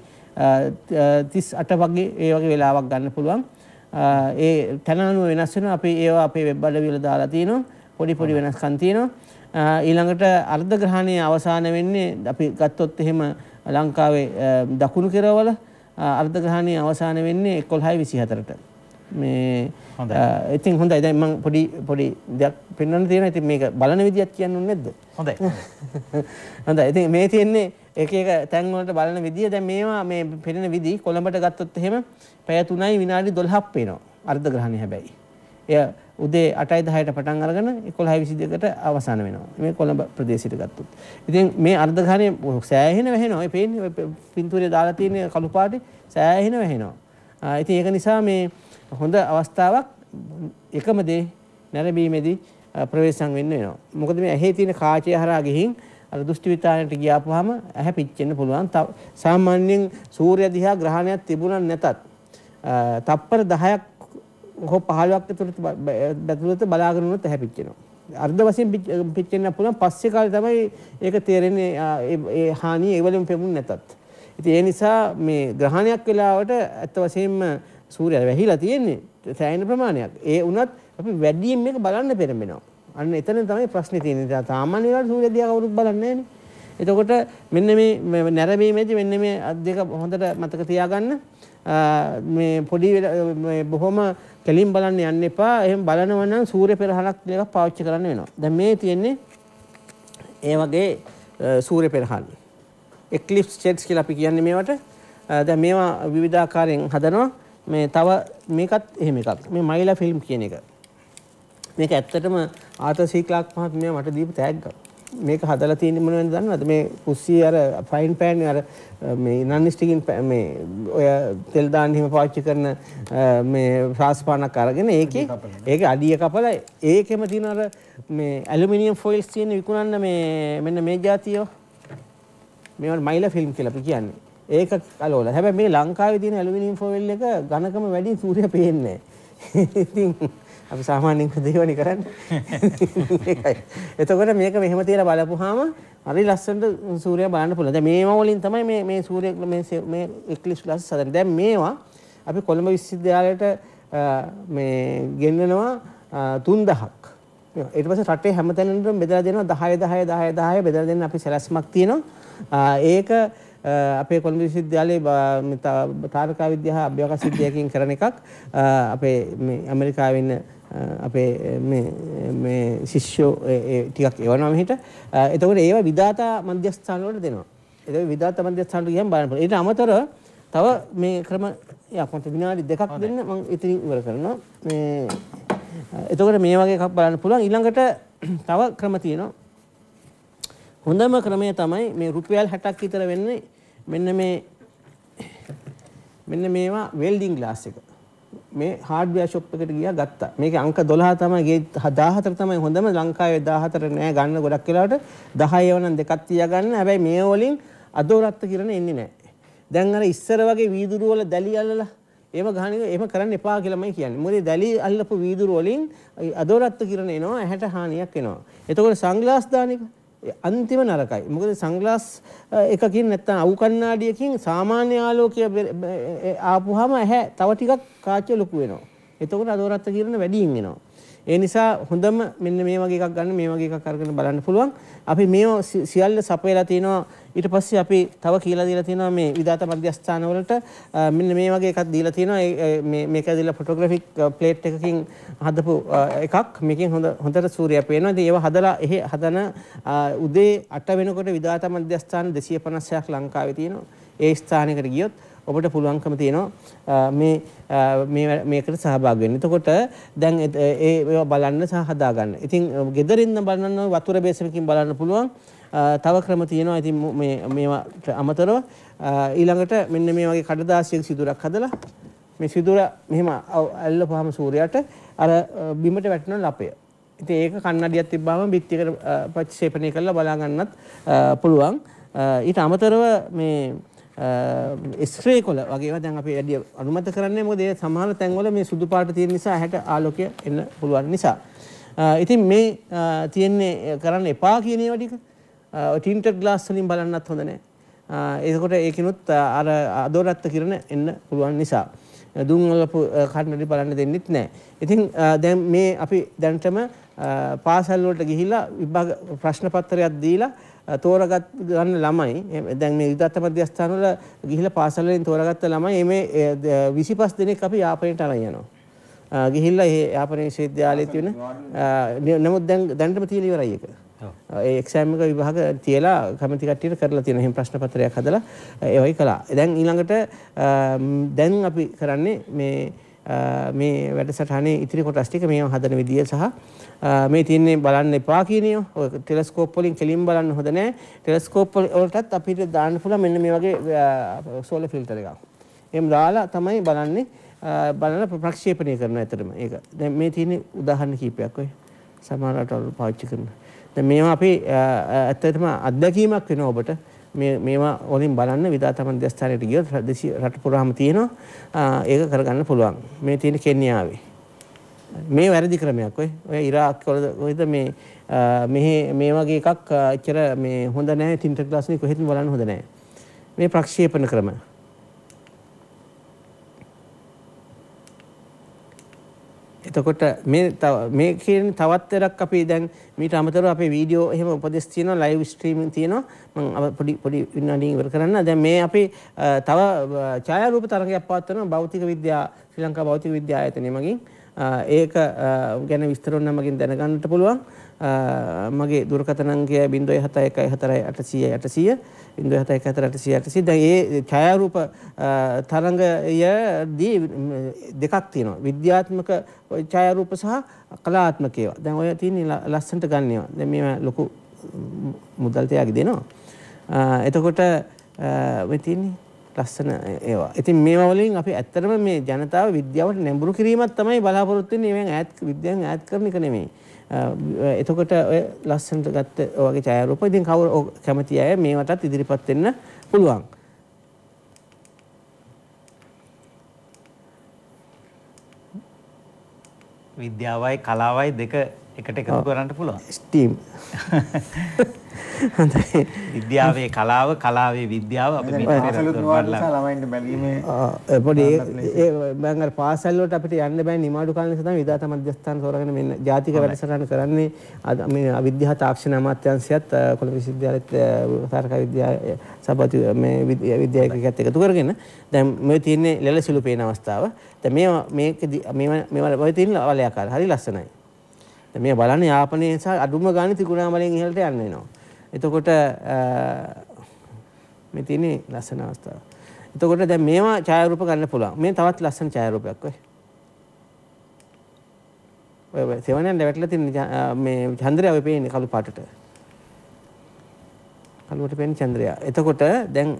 38 වගේ ඒ වගේ වෙලාවක් ගන්න පුළුවන්. ඒ තැන අනුව වෙනස් වෙනවා. අපි ඒවා අපේ වෙබ් අඩවිවල දාලා තියෙනවා. පොඩි පොඩි වෙනස්කම් තියෙනවා. ඊළඟට අර්ධ ග්‍රහණයේ අවසාන වෙන්නේ අපි ගත්තොත් එහෙම ලංකාවේ දකුණු කෙරවල අර්ධ ග්‍රහණයේ අවසාන වෙන්නේ 11:24ට. මේ ඉතින් හොඳයි. දැන් මම පොඩි දෙයක් පෙන්වන්න තියෙනවා. ඉතින් මේක බලන විදියක් කියන්න ඕනේ නැද්ද? හොඳයි. හොඳයි. ඉතින් මේ තියෙන්නේ එක තැන් වලට බලන විදිය. දැන් මේවා මේ පෙනෙන විදි කොළඹට ගත්තොත් එහෙම පැය 3යි විනාඩි 12ක් පේනවා. අර්ධ ග්‍රහණය හැබැයි. එය උදේ 8:10ට පටන් අරගෙන 11:22ට අවසන් වෙනවා. මේ කොළඹ ප්‍රදේශයට ගත්තොත්. ඉතින් මේ අර්ධ ග්‍රහණය සෑහෙන වැහෙනවා. ඒ පේන්නේ පින්තූරේ දාලා තියෙන කළු පාටේ සෑහෙන වැහෙනවා. ඉතින් ඒක නිසා මේ හොඳ අවස්ථාවක් එකම දේ නැරඹීමේදී ප්‍රවේශම් වෙන්න වෙනවා. මොකද මේ ඇහි තියෙන කාචය හරහා ගිහින් අර දෘෂ්ටි විතාරණයට ගියාපුවාම ඇහැ පිච්චෙන්න පුළුවන්. සාමාන්‍යයෙන් සූර්ය දිහා ග්‍රහණයක් තිබුණා නැතත් තප්පර 10ක් හෝ 15ක් ඇතුළත බලාගෙන උනොත් ඇහැ පිච්චෙනවා. අර්ධ වශයෙන් පිච්චෙන්න පුළුවන්. පස්සේ කාලේ තමයි ඒක තේරෙන්නේ ඒ හානිය ඒ වලින් පෙමුනේ නැතත්. ඉතින් ඒ නිසා මේ ග්‍රහණයක් වෙලාවට ඇත්ත වශයෙන්ම සූර්යය වැහිලා තියෙන්නේ සෑහෙන ප්‍රමාණයක්. ඒ වුණත් අපි වැඩියෙන් මේක බලන්න පෙරමෙනවා. අන්න එතන තමයි ප්‍රශ්නේ තියෙන්නේ. සාමාන්‍ය වෙලාවට සූර්ය දිහා කවුරුත් බලන්නේ නැහැනේ. එතකොට මෙන්න මේ නැරඹීමේදී මෙන්න මේ දෙක හොඳට මතක තියාගන්න. මේ පොඩි බොහොම කෙලින් බලන්න යන්න එපා. එහෙම බලනවා නම් සූර්ය පෙරහරක් දෙකක් පාවිච්චි කරන්න වෙනවා. දැන් මේ තියෙන්නේ ඒ වගේ සූර්ය පෙරහර. එක්ලිප්ස් ජෙට්ස් කියලා අපි කියන්නේ මේවට. දැන් මේවා විවිධාකාරයෙන් හදනවා. මේ තව මේකත් එහෙම එකක්. මේ මයිලා ෆිල්ම් කියන එක. මේක ඇත්තටම ආතර් සී ක්ලාක් මහත්මයා මට දීපු තෑග්ගක්. මේක හදලා තියෙන්නේ මොනවද දන්නවද? මේ කුස්සිය අර ෆ්‍රයින් පෑන් අර මේ නන් ස්ටිකින් මේ ඔය තෙල් දාන්න හිම පාවිච්චි කරන මේ ෆ්‍රාස් පානක් අරගෙන ඒකේ අඩිය කපලා ඒකෙම තියෙන අර මේ ඇලුමිනියම් ෆොයිල්ස් තියෙන විකුණන්න මේ මෙන්න මේ જાතියෝ මේවට මයිලා ෆිල්ම් කියලා අපි කියන්නේ. ඒක අලෝල. හැබැයි මේ ලංකාවේ තියෙන ඇලුමිනියම් ෆොයිල් එක ඝනකම වැඩි සූර්ය පේන්නේ නැහැ. ඉතින් අපි සාමාන්‍යයෙන් දේවනි කරන්නේ. ඒකයි. එතකොට මේක මෙහෙම තියලා බලපුවාම හරි ලස්සනට සූර්යය බලන්න පුළුවන්. දැන් මේවා වලින් තමයි මේ සූර්ය මේ එක්ලිප්ස් ග්ලාස් හදන්නේ. දැන් මේවා අපි කොළඹ විශ්වවිද්‍යාලයට මේ ගෙන්නනවා 3000ක්. ඊට පස්සේ රටේ හැමතැනම බෙදලා දෙනවා 10 10 10 10 බෙදලා දෙන්න අපි සැලැස්මක් තියෙනවා. ඒක අපේ කොළඹ විශ්වවිද්‍යාලයේ තාරකා විද්‍යාව අභ්‍යවකාශ විද්‍යාවකින් කරන එකක්. අපේ මේ ඇමරිකාවේ ඉන්න අපේ මේ ශිෂ්‍යෝ ටිකක් එවනවා මෙහෙට. එතකොට ඒවා විදාතා මධ්‍යස්ථාන වලට දෙනවා. ඒක විදාතා මධ්‍යස්ථාන වලට ගියම බලන්න පුළුවන්. ඊට අමතරව තව මේ ක්‍රම යක්මත් විනාඩි 2ක් දෙන්න මම ඉතින් ඉවර කරනවා. මේ එතකොට මේ වගේ එකක් බලන්න පුළුවන්. ඊළඟට තව ක්‍රම තියෙනවා. හොඳම ක්‍රමය තමයි මේ රුපියල් 60ක් විතර වෙන්නේ මෙන්න මේවා වෙල්ඩින් ග්ලාස් එක. මේ හાર્ඩ්වෙයාර් ෂොප් එකට ගියා ගත්තා. මේකේ අංක 12 තමයි ගේ 14 තමයි හොඳම. ලංකාවේ 14 නෑ ගන්න ගොඩක් වෙලාවට 10 ඒවා නම් දෙකක් තියා ගන්න. හැබැයි මේ වලින් අදෝරත්ත කිරණ එන්නේ නෑ. දැන් අර ඉස්සර වගේ වීදුරු වල දැලි අල්ලලා එහෙම කරන්න එපා කියලාමයි කියන්නේ. මොකද දැලි අල්ලපු වීදුරු වලින් අදෝරත්ත කිරණ එනවා, ඇහැට හානියක් එනවා. එතකොට සන්ග්ලාස් දාන එක අන්තිම නරකයි. මොකද සන්ග්ලාස් එකකින් නැත්තම් අවු කණ්ණාඩියකින් සාමාන්‍ය ආලෝකය ආපුවාම ඇහැ තව ටිකක් කාචය ලොකු වෙනවා. එතකොට අදෝරත්ත කිරණ වැඩියෙන් එනවා. ඒ නිසා හොඳම මෙන්න මේ වගේ එකක් ගන්න, මේ වගේ එකක් අරගෙන බලන්න පුළුවන්. අපි මේව සියල්ල සපයලා තිනවා. ඊට පස්සේ අපි තව කියලා දීලා තිනවා මේ විදාත මධ්‍යස්ථාන වලට මෙන්න මේ වගේ එකක් දීලා තිනවා. මේක දීලා ෆොටෝග්‍රැෆික් ප්ලේට් එකකින් හදපු එකක්. මේකෙන් හොඳට සූර්යය පේනවා. ඉතින් ඒව හදලා හදන උදේ 8 වෙනකොට විදාත මධ්‍යස්ථාන 250ක් ලංකාවේ තියෙනවා. ඒ ස්ථානයකට ගියොත් ඔබට පුළුවන්කම තියෙනවා මේකට සහභාගී වෙන්න. එතකොට දැන් ඒවා බලන්න සහ හදා ගන්න. ඉතින් ගෙදරින්ම බලන්න වතුර බේසමකින් බලන්න පුළුවන්. තව ක්‍රම තියෙනවා. ඉතින් මේවට අමතරව ඊළඟට මෙන්න මේ වගේ කඩදාසියක සිදුරක් හදලා මේ සිදුර මෙහෙම ඇල්ලපුවාම සූර්යයට අර බිමට වැටෙන ලපය. ඉතින් ඒක කන්නඩියක් තිබ්බාම බිත්තියකට ප්‍රතික්ෂේපණය කරලා බලා ගන්නත් පුළුවන්. ඊට අමතරව මේ ස්ක්‍රේ කොළ වගේ ඒවා දැන් අපි වැඩි අනුමත කරන්නේ මොකද ඒ සමහර තැන්වල මේ සුදු පාට තියෙන නිසා ඇහැට ආලෝකය එන්න පුළුවන් නිසා. ඉතින් මේ තියෙන්නේ කරන්න එපා කියන ඒවා ටික ටින්ටඩ් ග්ලාස් වලින් බලන්නත් හොඳ නැහැ. ඒකකොට ඒකිනුත් අර අදෝරත්ත කිරණ එන්න පුළුවන් නිසා. දුම් වල කන්නඩි බලන්න දෙන්නෙත් නැහැ. ඉතින් දැන් මේ අපි දැන්ටම පාසල් වලට ගිහිල්ලා විභාග ප්‍රශ්න පත්‍රයක් දීලා තෝරගත් ගන්න ළමයි දැන් මේ විදත්ත මධ්‍යස්ථාන වල ගිහිල්ලා පාසල් වලින් තෝරගත්ත ළමයි මේ 25 දෙනෙක් අපි යාපනයට අරන් යනවා. ගිහිල්ලා ඒ යාපන විශ්වවිද්‍යාලයේ තියෙන නමුත් දැන්ටම තියලා ඉවරයි ඒක. ඒ එක්සෑම් එක විභාග තියලා කමිටි කට්ටියට කරලා තියෙන හැම ප්‍රශ්න පත්‍රයක් හදලා ඒ වගේ කළා. දැන් ඊළඟට දැන් අපි කරන්නේ මේ වැඩසටහනේ ඉතිරි කොටස් ටික මේව හදන විදිය සහ මේ තියන්නේ බලන්න එපා කියන ඒවා. ඔය ටෙලස්කෝප් වලින් කෙලින් බලන්න හොඳ නැහැ. ටෙලස්කෝප් වලටත් අපිට දාන්න පුළුවන් මෙන්න මේ වගේ සෝලර් ෆිල්ටර් එකක්. එහෙම දාලා තමයි බලන්නේ බලන ප්‍රක්ෂේපණය කරනවා ඇත්තටම ඒක. දැන් මේ තියෙන්නේ උදාහරණ කීපයක් ඔය සමහර රටවල් පාවිච්චි කරනවා. දැන් මේවා අපි ඇත්තටම අත්දැකීමක් වෙනවා ඔබට. මේවා වලින් බලන්න විදාත මධ්‍යස්ථානයට ගියොත් රට පුරාම තියෙනවා. ඒක කරගන්න පුළුවන්. මේ තියෙන කෙන්යාවේ. මේ වැරදි ක්‍රමයක් ඔය ඉරාක් වල කොහෙද මේ වගේ එකක් එච්චර මේ හොඳ නැහැ. ටින්ටර් ග්ලාස් වලින් කොහෙත්ම බලන්න හොඳ නැහැ. මේ ප්‍රක්ෂේපණ ක්‍රම. එතකොට මේ කියන තවත් එකක් අපි දැන් මීට අමතරව අපේ වීඩියෝ එහෙම උපදෙස් තියෙනවා ලයිව් ස්ට්‍රීමින් තියෙනවා මම පොඩි විනාඩියක් ඉවර කරන්න. දැන් මේ අපි තව ඡායාරූප තරගයක් පවත්වනවා භෞතික විද්‍යා ශ්‍රී ලංකා භෞතික විද්‍යා ආයතනය මගින්. ඒක ගැන විස්තර ඕන මගින් දැනගන්නට පුළුවන්. මගේ දුරකථන අංකය 07114800800 07114800800. දැන් මේ ඡායාරූප තරංගයේදී දෙකක් තියෙනවා. විද්‍යාත්මක ඡායාරූප සහ කලාත්මක ඒවා. දැන් ඔය තියෙන ලස්සනට ගන්න ඒවා. දැන් මේවා ලොකු මුදල් තියාගෙන දෙනවා. එතකොට මේ තියෙන්නේ ලස්සන ඒවා. ඉතින් මේවා වලින් අපි ඇත්තටම මේ ජනතාව විද්‍යාවට නැඹුරු කිරීමක් තමයි බලාපොරොත්තු වෙන්නේ. මේවෙන් විද්‍යාවෙන් ඈත් කරන එක නෙමෙයි. එතකොට ඔය ලස්සනට ගත්ත ඔයගේ ඡායාරූප ඉතින් කවුරු කැමති අය මේවටත් ඉදිරිපත් වෙන්න පුළුවන්. විද්‍යාවයි කලාවයි දෙක එකට එකතු කරන්න පුළුවන්. ස්ටීම්. විද්‍යාවේ කලාව කලාවේ විද්‍යාව අපි මේ ළමයින්ට බැලීමේ පොඩි මම අර පාසල් වලට අපිට යන්න බෑ නිමාඩු කාලේ නිසා තමයි විදාත මධ්‍යස්ථාන තෝරාගෙන මෙන්න ජාතික වැඩසටහන කරන්නේ මේ අවිද්‍යා තාක්ෂණ අමාත්‍යාංශයත් කොළඹ විශ්වවිද්‍යාලයේත් තාරකා විද්‍යා සභාපති මේ විද්‍යාවේකත් එකතු කරගෙන දැන් මේ තියෙන්නේ ලෙලසිලු පේන අවස්ථාව. දැන් මේවා ඔය තියෙන වලයාකාර හරි ලස්සනයි. දැන් මේ බලන්නේ යාපනයේ සහ අඩුම ගානේ ත්‍රිකුණාමලයෙන් ඉහළට යන්න වෙනවා. එතකොට මේ තියෙන්නේ ලස්සන අවස්ථාව. එතකොට දැන් මේවා ඡායාරූප ගන්න පුළුවන්. මේ තවත් ලස්සන ඡායාරූපයක් ඔය. ඔය සෙවණෙන් වැටලා තියෙන මේ චන්ද්‍රයා ඔය පේන්නේ කළු පාටට. කළුවට පේන්නේ චන්ද්‍රයා. එතකොට දැන්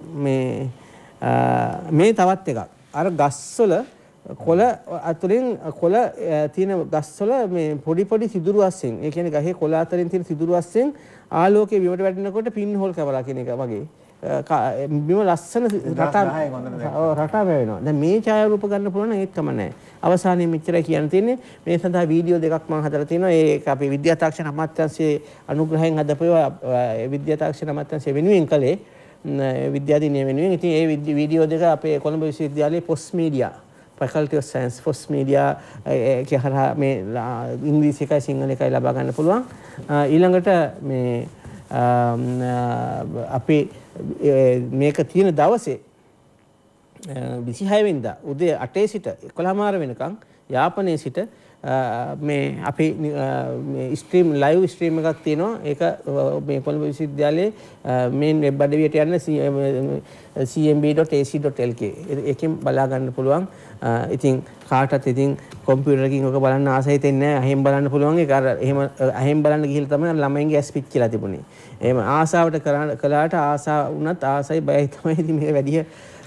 මේ තවත් එකක්. අර ගස්වල කොළ අතුරින් කොළ තියෙන ගස්වල මේ පොඩි සිදුරු අස්සෙන් ඒ කියන්නේ ගහේ කොළ අතරින් තියෙන සිදුරු අස්සෙන් ආලෝකයේ බිමට වැටෙනකොට පින් හෝල් කැමරා කියන එක වගේ බිම ලස්සන රටා වෙනවා. දැන් මේ ඡායාරූප ගන්න පුළුවන් නම් ඒත් කම නැහැ. අවසානයේ මෙච්චරයි කියන්න තියෙන්නේ. මේ සඳහා වීඩියෝ දෙකක් මම හදලා තියෙනවා. ඒක අපේ විද්‍යා තාක්ෂණ අමාත්‍යාංශයේ අනුග්‍රහයෙන් හදපුවා විද්‍යා තාක්ෂණ අමාත්‍යාංශය වෙනුවෙන් කළේ විද්‍යාධිනිය වෙනුවෙන්. ඉතින් ඒ වීඩියෝ දෙක අපේ කොළඹ විශ්වවිද්‍යාලයේ post media Faculty of Science Post Media කියහරා මේ ඉංග්‍රීසි එකයි සිංහල එකයි ලබා ගන්න පුළුවන්. ඊළඟට මේ අපි මේක තියෙන දවසේ 26 වෙනිදා උදේ 8 සිට 11:00 වෙනකන් යාපනයේ සිට මේ අපි ස්ට්‍රීම් ලයිව් ස්ට්‍රීම් එකක් තියෙනවා. ඒක මේ කොළඹ විශ්වවිද්‍යාලයේ මේන් වෙබ් අඩවියට යන්න cmb.ac.lk එකෙන් බලා ගන්න පුළුවන්. ඉතින් කාටත් ඉතින් කම්පියුටර් එකකින් ඔක බලන්න ආසයි හිතෙන්නේ නැහැ. අහෙන් බලන්න පුළුවන්. ඒක අර එහෙම අහෙන් බලන්න ගිහිල්ලා තමයි ළමයින්ගේ ඇස් පිච්චිලා තිබුණේ. එහෙම ආසාවට කළාට ආසා වුණත් ආසයි බයයි තමයි ඉතින් මේ වැඩි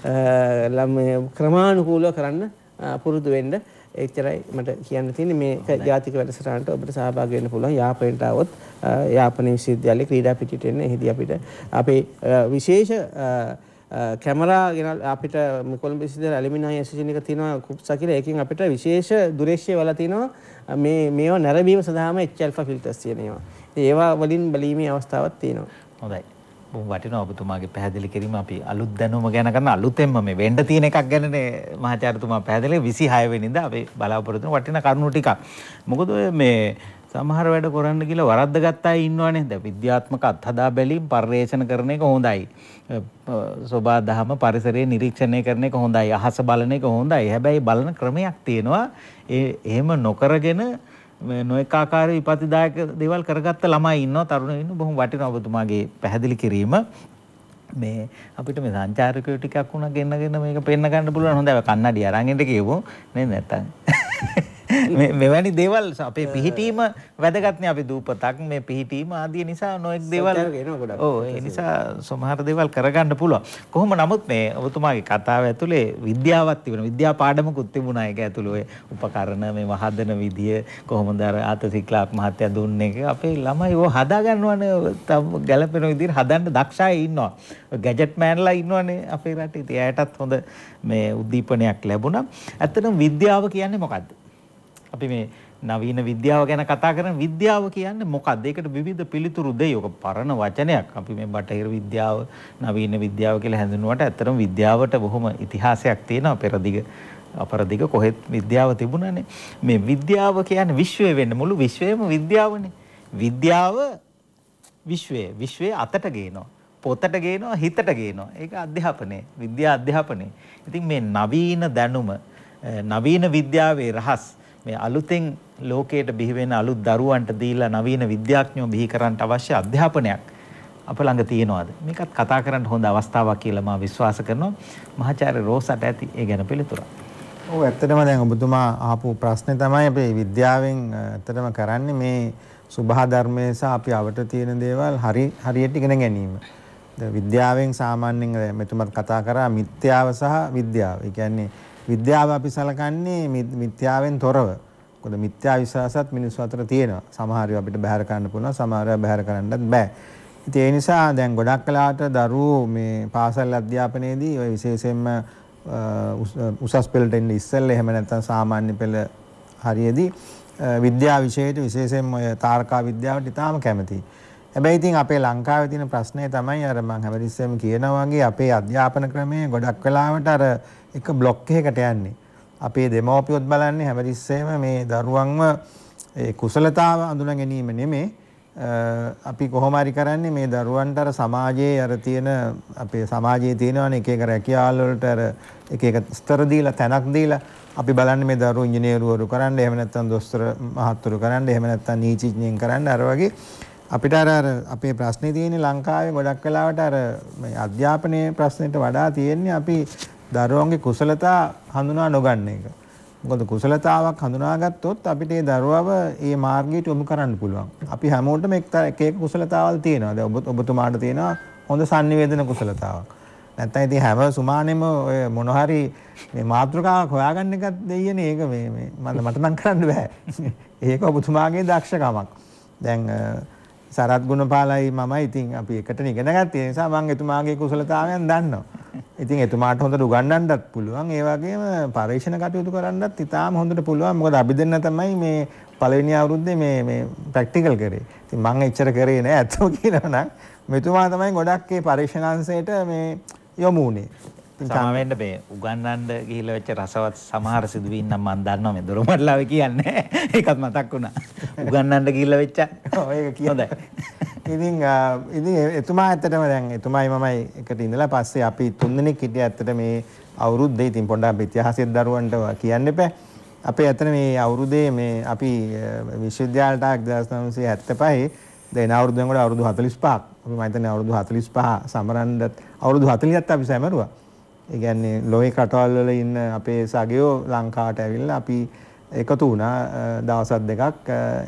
ක්‍රමානුකූලව කරන්න පුරුදු වෙන්න. එච්චරයි මට කියන්න තියෙන්නේ. මේක ජාතික වැඩසටහනට ඔබට සහභාගී වෙන්න පුළුවන්. යාපනයට આવොත් යාපන විශ්වවිද්‍යාලයේ ක්‍රීඩා පිටියට එන්න. එහිදී අපිට අපේ විශේෂ කැමරා ගෙනල් අපිට කොළඹ විශ්වවිද්‍යාලයේ ඇලුමිනයි ඇසෝසියේෂන් එක තියෙනවා කුප්සා කියලා. ඒකෙන් අපිට විශේෂ දුරේශ්‍ය වල තියෙනවා මේවා නැරඹීම සඳහාම H-alpha ෆිල්ටර්ස් තියෙනවා. ඉතින් ඒවා වලින් බැලීමේ අවස්ථාවක් තියෙනවා. හොඳයි. බොහොම වටිනවා ඔබතුමාගේ පැහැදිලි කිරීම. අපි අලුත් දැනුම ගැන කරන අලුතෙන්ම මේ වෙන්න තියෙන එකක් ගැනනේ මහාචාර්යතුමා පැහැදිලි 26 වෙනිදා අපි බලාපොරොත්තු වෙන වටිනා කරුණු ටිකක්. මොකද මේ සමහර වැඩ කරන්න කියලා වරද්දගත් අය ඉන්නවනේ. දැන් විද්‍යාත්මක අත්හදා බැලීම් පර්යේෂණ කරන එක හොඳයි. සෝබා දහම පරිසරයේ නිරීක්ෂණය කරන එක හොඳයි. අහස බලන එක හොඳයි. හැබැයි බලන ක්‍රමයක් තියෙනවා. එහෙම නොකරගෙන නොඑක ආකාරයේ විපතිදායක දේවල් කරගත්ත ළමයි ඉන්නවා, තරුණයෝ ඉන්නවා. බොහොම වටිනවා ඔබතුමාගේ පැහැදිලි කිරීම. මේ අපිට මේ සංචාරකයෝ ටිකක් වුණා ගෙන්නගෙන මේක පෙන්න ගන්න පුළුවන්. හොඳයි. කන්නඩිය අරන් එන්න කියමු. නේද නැත්තම් මෙවැනි දේවල් අපේ පිහිටීම වැදගත්නේ. අපි දූපතක් මේ පිහිටීම ආදී නිසා නොඑක් දේවල් ඒ නිසා සමහර දේවල් කරගන්න පුළුවන්. කොහොම නමුත් මේ ඔබතුමාගේ කතාව ඇතුලේ විද්‍යාවක් තිබුණා. විද්‍යා පාඩමකුත් තිබුණා. ඒක ඇතුලේ ඔය උපකරණ මේ වහදන විදිය කොහොමද අර ආතසික්ලාක් මහත්තයා දුන්නේ එක අපේ ළමයි ඔය හදා ගන්නවනේ. ගැළපෙන විදිහට හදන්න දක්ෂ අය ඉන්නවා. ගැජට් මෑන්ලා ඉන්නවනේ අපේ රටේ. ඉතින් එයාටත් හොඳ මේ උද්දීපනයක් ලැබුණා. ඇත්තටම විද්‍යාව කියන්නේ මොකද්ද? අපි මේ නවීන විද්‍යාව ගැන කතා කරන විද්‍යාව කියන්නේ මොකක්ද? ඒකට විවිධ පිළිතුරු දෙයි. ඔක පරණ වචනයක්. අපි මේ බටහිර විද්‍යාව, නවීන විද්‍යාව කියලා හැඳින්වුවට ඇත්තටම විද්‍යාවට බොහොම ඉතිහාසයක් තියෙනවා. පෙරදිග අපරදිග කොහෙත් විද්‍යාව තිබුණානේ. මේ විද්‍යාව කියන්නේ විශ්වය වෙන්න මුළු විශ්වයම විද්‍යාවනේ. විද්‍යාව විශ්වයේ අතට ගේනවා. පොතට ගේනවා, හිතට ගේනවා. ඒක අධ්‍යාපනය. විද්‍යා අධ්‍යාපනය. ඉතින් මේ නවීන දැනුම, නවීන විද්‍යාවේ රහස් මේ අලුතෙන් ලෝකයට බිහි වෙන අලුත් දරුවන්ට දීලා නවීන විද්‍යාඥයෝ බිහි කරන්න අවශ්‍ය අධ්‍යාපනයක් අප ළඟ තියෙනවාද? මේකත් කතා කරන්න හොඳ අවස්ථාවක් කියලා මම විශ්වාස කරනවා. මහාචාර්ය රෝසට ඇති ඒ ගැන පිළිතුරක්. ඔව් ඇත්තටම දැන් ඔබතුමා අහපු ප්‍රශ්නේ තමයි අපි විද්‍යාවෙන් ඇත්තටම කරන්නේ මේ සුභා ධර්මයේ සහ අපි අවට තියෙන දේවල් හරියට ඉගෙන ගැනීම. දැන් විද්‍යාවෙන් සාමාන්‍යයෙන් මෙතුමත් කතා කරා මිත්‍යාව සහ විද්‍යාව. ඒ කියන්නේ විද්‍යාව අපි සලකන්නේ මිත්‍යාවෙන් තොරව. මොකද මිත්‍යා විශ්වාසات මිනිස්සු අතර තියෙනවා. සමහර ඒවා අපිට බැහැර කරන්න පුළුවන්, සමහර ඒවා බැහැර කරන්නත් බෑ. ඉතින් ඒ නිසා දැන් ගොඩක් කලාවට දරුවෝ මේ පාසල් අධ්‍යාපනයේදී ඔය විශේෂයෙන්ම උසස් පෙළට එන්න ඉස්සෙල්ලා එහෙම නැත්නම් සාමාන්‍ය පෙළ හරියේදී විද්‍යා විෂයට විශේෂයෙන්ම ඔය තාරකා විද්‍යාවට ඉතාම කැමතියි. හැබැයි ඉතින් අපේ ලංකාවේ තියෙන ප්‍රශ්නේ තමයි අර මම හැමතිස්සෙම කියනවා වගේ අපේ අධ්‍යාපන ක්‍රමය ගොඩක් වෙලාවට අර එක බ්ලොක් එකකට යන්නේ. අපේ දෙමව්පියොත් බලන්නේ හැමතිස්සෙම මේ දරුවන්ව ඒ කුසලතාව අඳුන ගැනීම නෙමෙයි. අපි කොහොම හරි කරන්නේ මේ දරුවන්ට අර සමාජයේ අර තියෙන අපේ සමාජයේ තියෙනවනේ එක එක රැකියාවල් වලට අර එක එක ස්තර දීලා තැනක් දීලා අපි බලන්නේ මේ දරුවෝ ඉංජිනේරුවරු කරන්න, එහෙම නැත්නම් දොස්තර මහත්තුරු කරන්න, එහෙම නැත්නම් නීතිඥයින් කරන්න. අර වගේ අපිට අර අපේ ප්‍රශ්නේ තියෙන්නේ ලංකාවේ ගොඩක් වෙලාවට අර මේ අධ්‍යාපනයේ ප්‍රශ්නෙට වඩා තියෙන්නේ අපි දරුවන්ගේ කුසලතා හඳුනා නොගන්න එක. මොකද කුසලතාවක් හඳුනාගත්තොත් අපිට ඒ දරුවව ඒ මාර්ගයට යොමු කරන්න පුළුවන්. අපි හැමෝටම එක එක කුසලතාවල් තියෙනවා. දැන් ඔබතුමාට තියෙනවා හොඳ sannivedana කුසලතාවක්. නැත්නම් ඉතින් හැම සුමානෙම ඔය මොන හරි මේ මාතෘකාවක් හොයාගන්න එකත් දෙයියනේ. ඒක මේ මට නම් කරන්න බෑ. ඒක ඔබතුමාගේ දක්ෂකමක්. දැන් සරත් ගුණපාලයි මමයි ඉතින් අපි එකට ඉගෙන ගත්තේ. ඒ නිසා මම එතුමාගේ කුසලතාවයන් දන්නවා. ඉතින් එතුමාට හොඳට උගන්වන්නත් පුළුවන්. ඒ වගේම පරීක්ෂණ කටයුතු කරන්නත් ඉතාම හොඳට පුළුවන්. මොකද අපි දෙන්න තමයි මේ පළවෙනි අවුරුද්දේ මේ ප්‍රැක්ටිකල් කරේ. ඉතින් මම එච්චර කරේ නෑ අතෝ කියනවා නම් මෙතුමා තමයි ගොඩක් ඒ පරීක්ෂණාංශයට මේ යොමු වුණේ. සමවෙන්න මේ උගන්නන්න ගිහිල්ලා වෙච්ච රසවත් සමහර සිදුවීම් නම් මම දන්නවා මේ දොරමඩලාවේ කියන්නේ. ඒකත් මතක් වුණා. උගන්නන්න ගිහිල්ලා වෙච්ච. ඔව් ඒක කියොදයි. ඉතින් එතුමා ඇත්තටම දැන් එතුමායි මමයි එකට ඉඳලා පස්සේ අපි තුන්දෙනෙක් හිටියා ඇත්තට මේ අවුරුද්දේ. ඉතින් පොඩ්ඩක් ඉතිහාසයේ දරුවන්ට කියන්න එපා. අපේ ඇත්තට මේ අවුරුද්දේ මේ අපි විශ්වවිද්‍යාලයට 1975 දැන් අවුරුද්දෙන් වල අවුරුදු 45ක්. අපි මම හිතන්නේ අවුරුදු 45 සමරන්න අවුරුදු 40ක් අපි සැමරුවා. ඒ කියන්නේ ලෝහි කටවල් වල ඉන්න අපේ සගයෝ ලංකාවට ඇවිල්ලා අපි එකතු වුණා දවස් දෙකක්.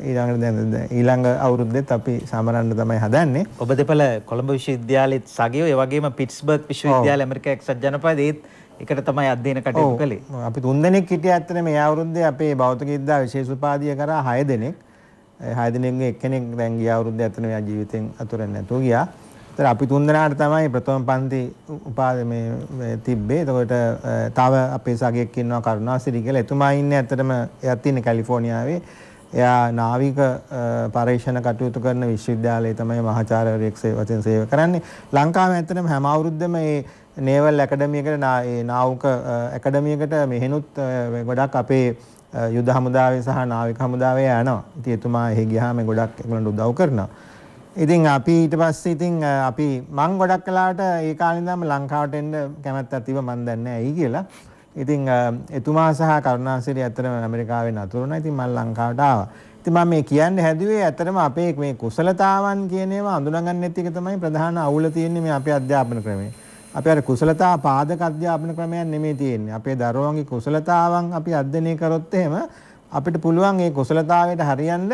ඊළඟ අවුරුද්දෙත් අපි සමරන්න තමයි හදන්නේ. ඔබ දෙපළ කොළඹ විශ්වවිද්‍යාලෙත් සගයෝ ඒ වගේම පිට්ස්බර්ග් විශ්වවිද්‍යාලය ඇමරිකා එක්සත් ජනපදයේත් එකට තමයි අධ්‍යයන කටයුතු කළේ. අපි 3 දෙනෙක් හිටියා ඇත්තට මේ අවුරුද්දේ අපේ භෞතික විද්‍යා විශේෂ උපාධිය කරා 6 දෙනෙක්. 6 දෙනෙක්ගේ එක්කෙනෙක් දැන් ගිය අවුරුද්දේ ඇත්තට මෙයා ජීවිතෙන් අතුරෙන් නැතුව ගියා. ඒතර අපි 3 දෙනාට තමයි ප්‍රථම පන්ති උපාධි මේ තිබ්බේ. එතකොට තව අපේ සගයෙක් ඉන්නවා කරුණාසිරි කියලා. එතුමා ඉන්නේ ඇත්තටම එයාත් ඉන්නේ කැලිෆෝනියාවේ. එයා නාවික පරීක්ෂණ කටයුතු කරන විශ්වවිද්‍යාලයේ තමයි මහාචාර්යවරයෙක් වශයෙන් සේවය කරන්නේ. ලංකාවේ ඇත්තටම හැම අවුරුද්දම මේ නේවල් ඇකඩමි එකට නාවික ඇකඩමි එකට මෙහෙනුත් ගොඩක් අපේ යුද හමුදාවේ සහ නාවික හමුදාවේ යනවා. ඉතින් එතුමා එහෙ ගියාම ගොඩක් ඒගොල්ලන්ට උදව් කරනවා. ඉතින් අපි ඊට පස්සේ ඉතින් අපි මං ගොඩක් කලාවට ඒ කාලේ ඉඳන්ම ලංකාවට එන්න කැමැත්තක් තිබ්බ මන් දන්නේ නැහැ ඇයි කියලා. ඉතින් එතුමා සහ කරුණාසිරි ඇත්තටම ඇමරිකාවෙන් අතුරු වුණා. ඉතින් මම ලංකාවට ආවා. ඉතින් මම මේ කියන්න හැදුවේ ඇත්තටම අපේ මේ කුසලතාවන් කියන ඒවා අඳුනගන්නෙත් එක තමයි ප්‍රධාන අවුල තියෙන්නේ මේ අපේ අධ්‍යාපන ක්‍රමයේ. අපි අර කුසලතා පාදක අධ්‍යාපන ක්‍රමයක් නෙමෙයි තියෙන්නේ. අපේ දරුවන්ගේ කුසලතාවන් අපි අධ්‍යයනය කරොත් එහෙම අපිට පුළුවන් මේ කුසලතාවයට හරියන්න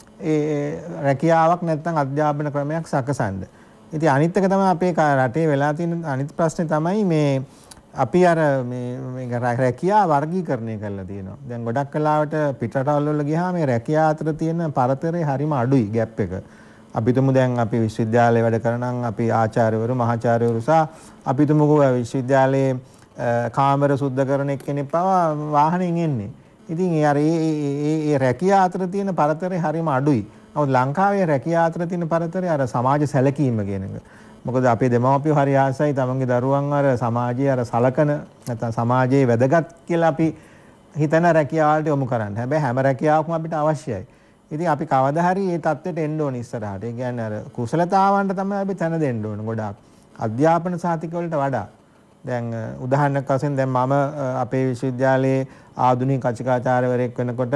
ඒ රැකියාවක් නැත්නම් අධ්‍යාපන ක්‍රමයක් සකසන්න. ඉතින් අනිත් එක තමයි අපේ රටේ වෙලා තියෙන අනිත් ප්‍රශ්නේ තමයි මේ අපි අර මේ රැකියා වර්ගීකරණය කරලා තියෙනවා. දැන් ගොඩක් කලාවට පිටරටවල් වල ගියාම මේ රැකියා අතර තියෙන පරතරය හරිම අඩුයි ગેප් එක. අපි තුමු දැන් අපි විශ්වවිද්‍යාලේ වැඩ කරනනම් අපි ආචාර්යවරු මහාචාර්යවරු සහ අපි තුමු විශ්වවිද්‍යාලයේ කාමර සුද්ධ කරන එක්කෙනෙක් පවා වාහනෙන් එන්නේ. ඉතින් ඒ රැකියා අතර තියෙන පරතරය හරිම අඩුයි. නමුත් ලංකාවේ රැකියා අතර තියෙන පරතරය අර සමාජ සැලකීම කියන එක. මොකද අපේ දෙමව්පියෝ හරි ආසයි තමන්ගේ දරුවන් අර සමාජයේ අර සලකන නැත්නම් සමාජයේ වැදගත් කියලා අපි හිතන රැකියාවලට යොමු කරන්න. හැබැයි හැම රැකියාවක්ම අපිට අවශ්‍යයි. ඉතින් අපි කවදා හරි මේ தත්ත්වයට එන්න ඕනේ ඉස්සරහට. ඒ කියන්නේ අර කුසලතාවන්ට තමයි අපි තැන දෙන්න ඕනේ ගොඩාක්. අධ්‍යාපන සාතික වලට වඩා. දැන් උදාහරණයක් වශයෙන් දැන් මම අපේ විශ්වවිද්‍යාලයේ ආධුනික කචිකාචාර්යවරයෙක් වෙනකොට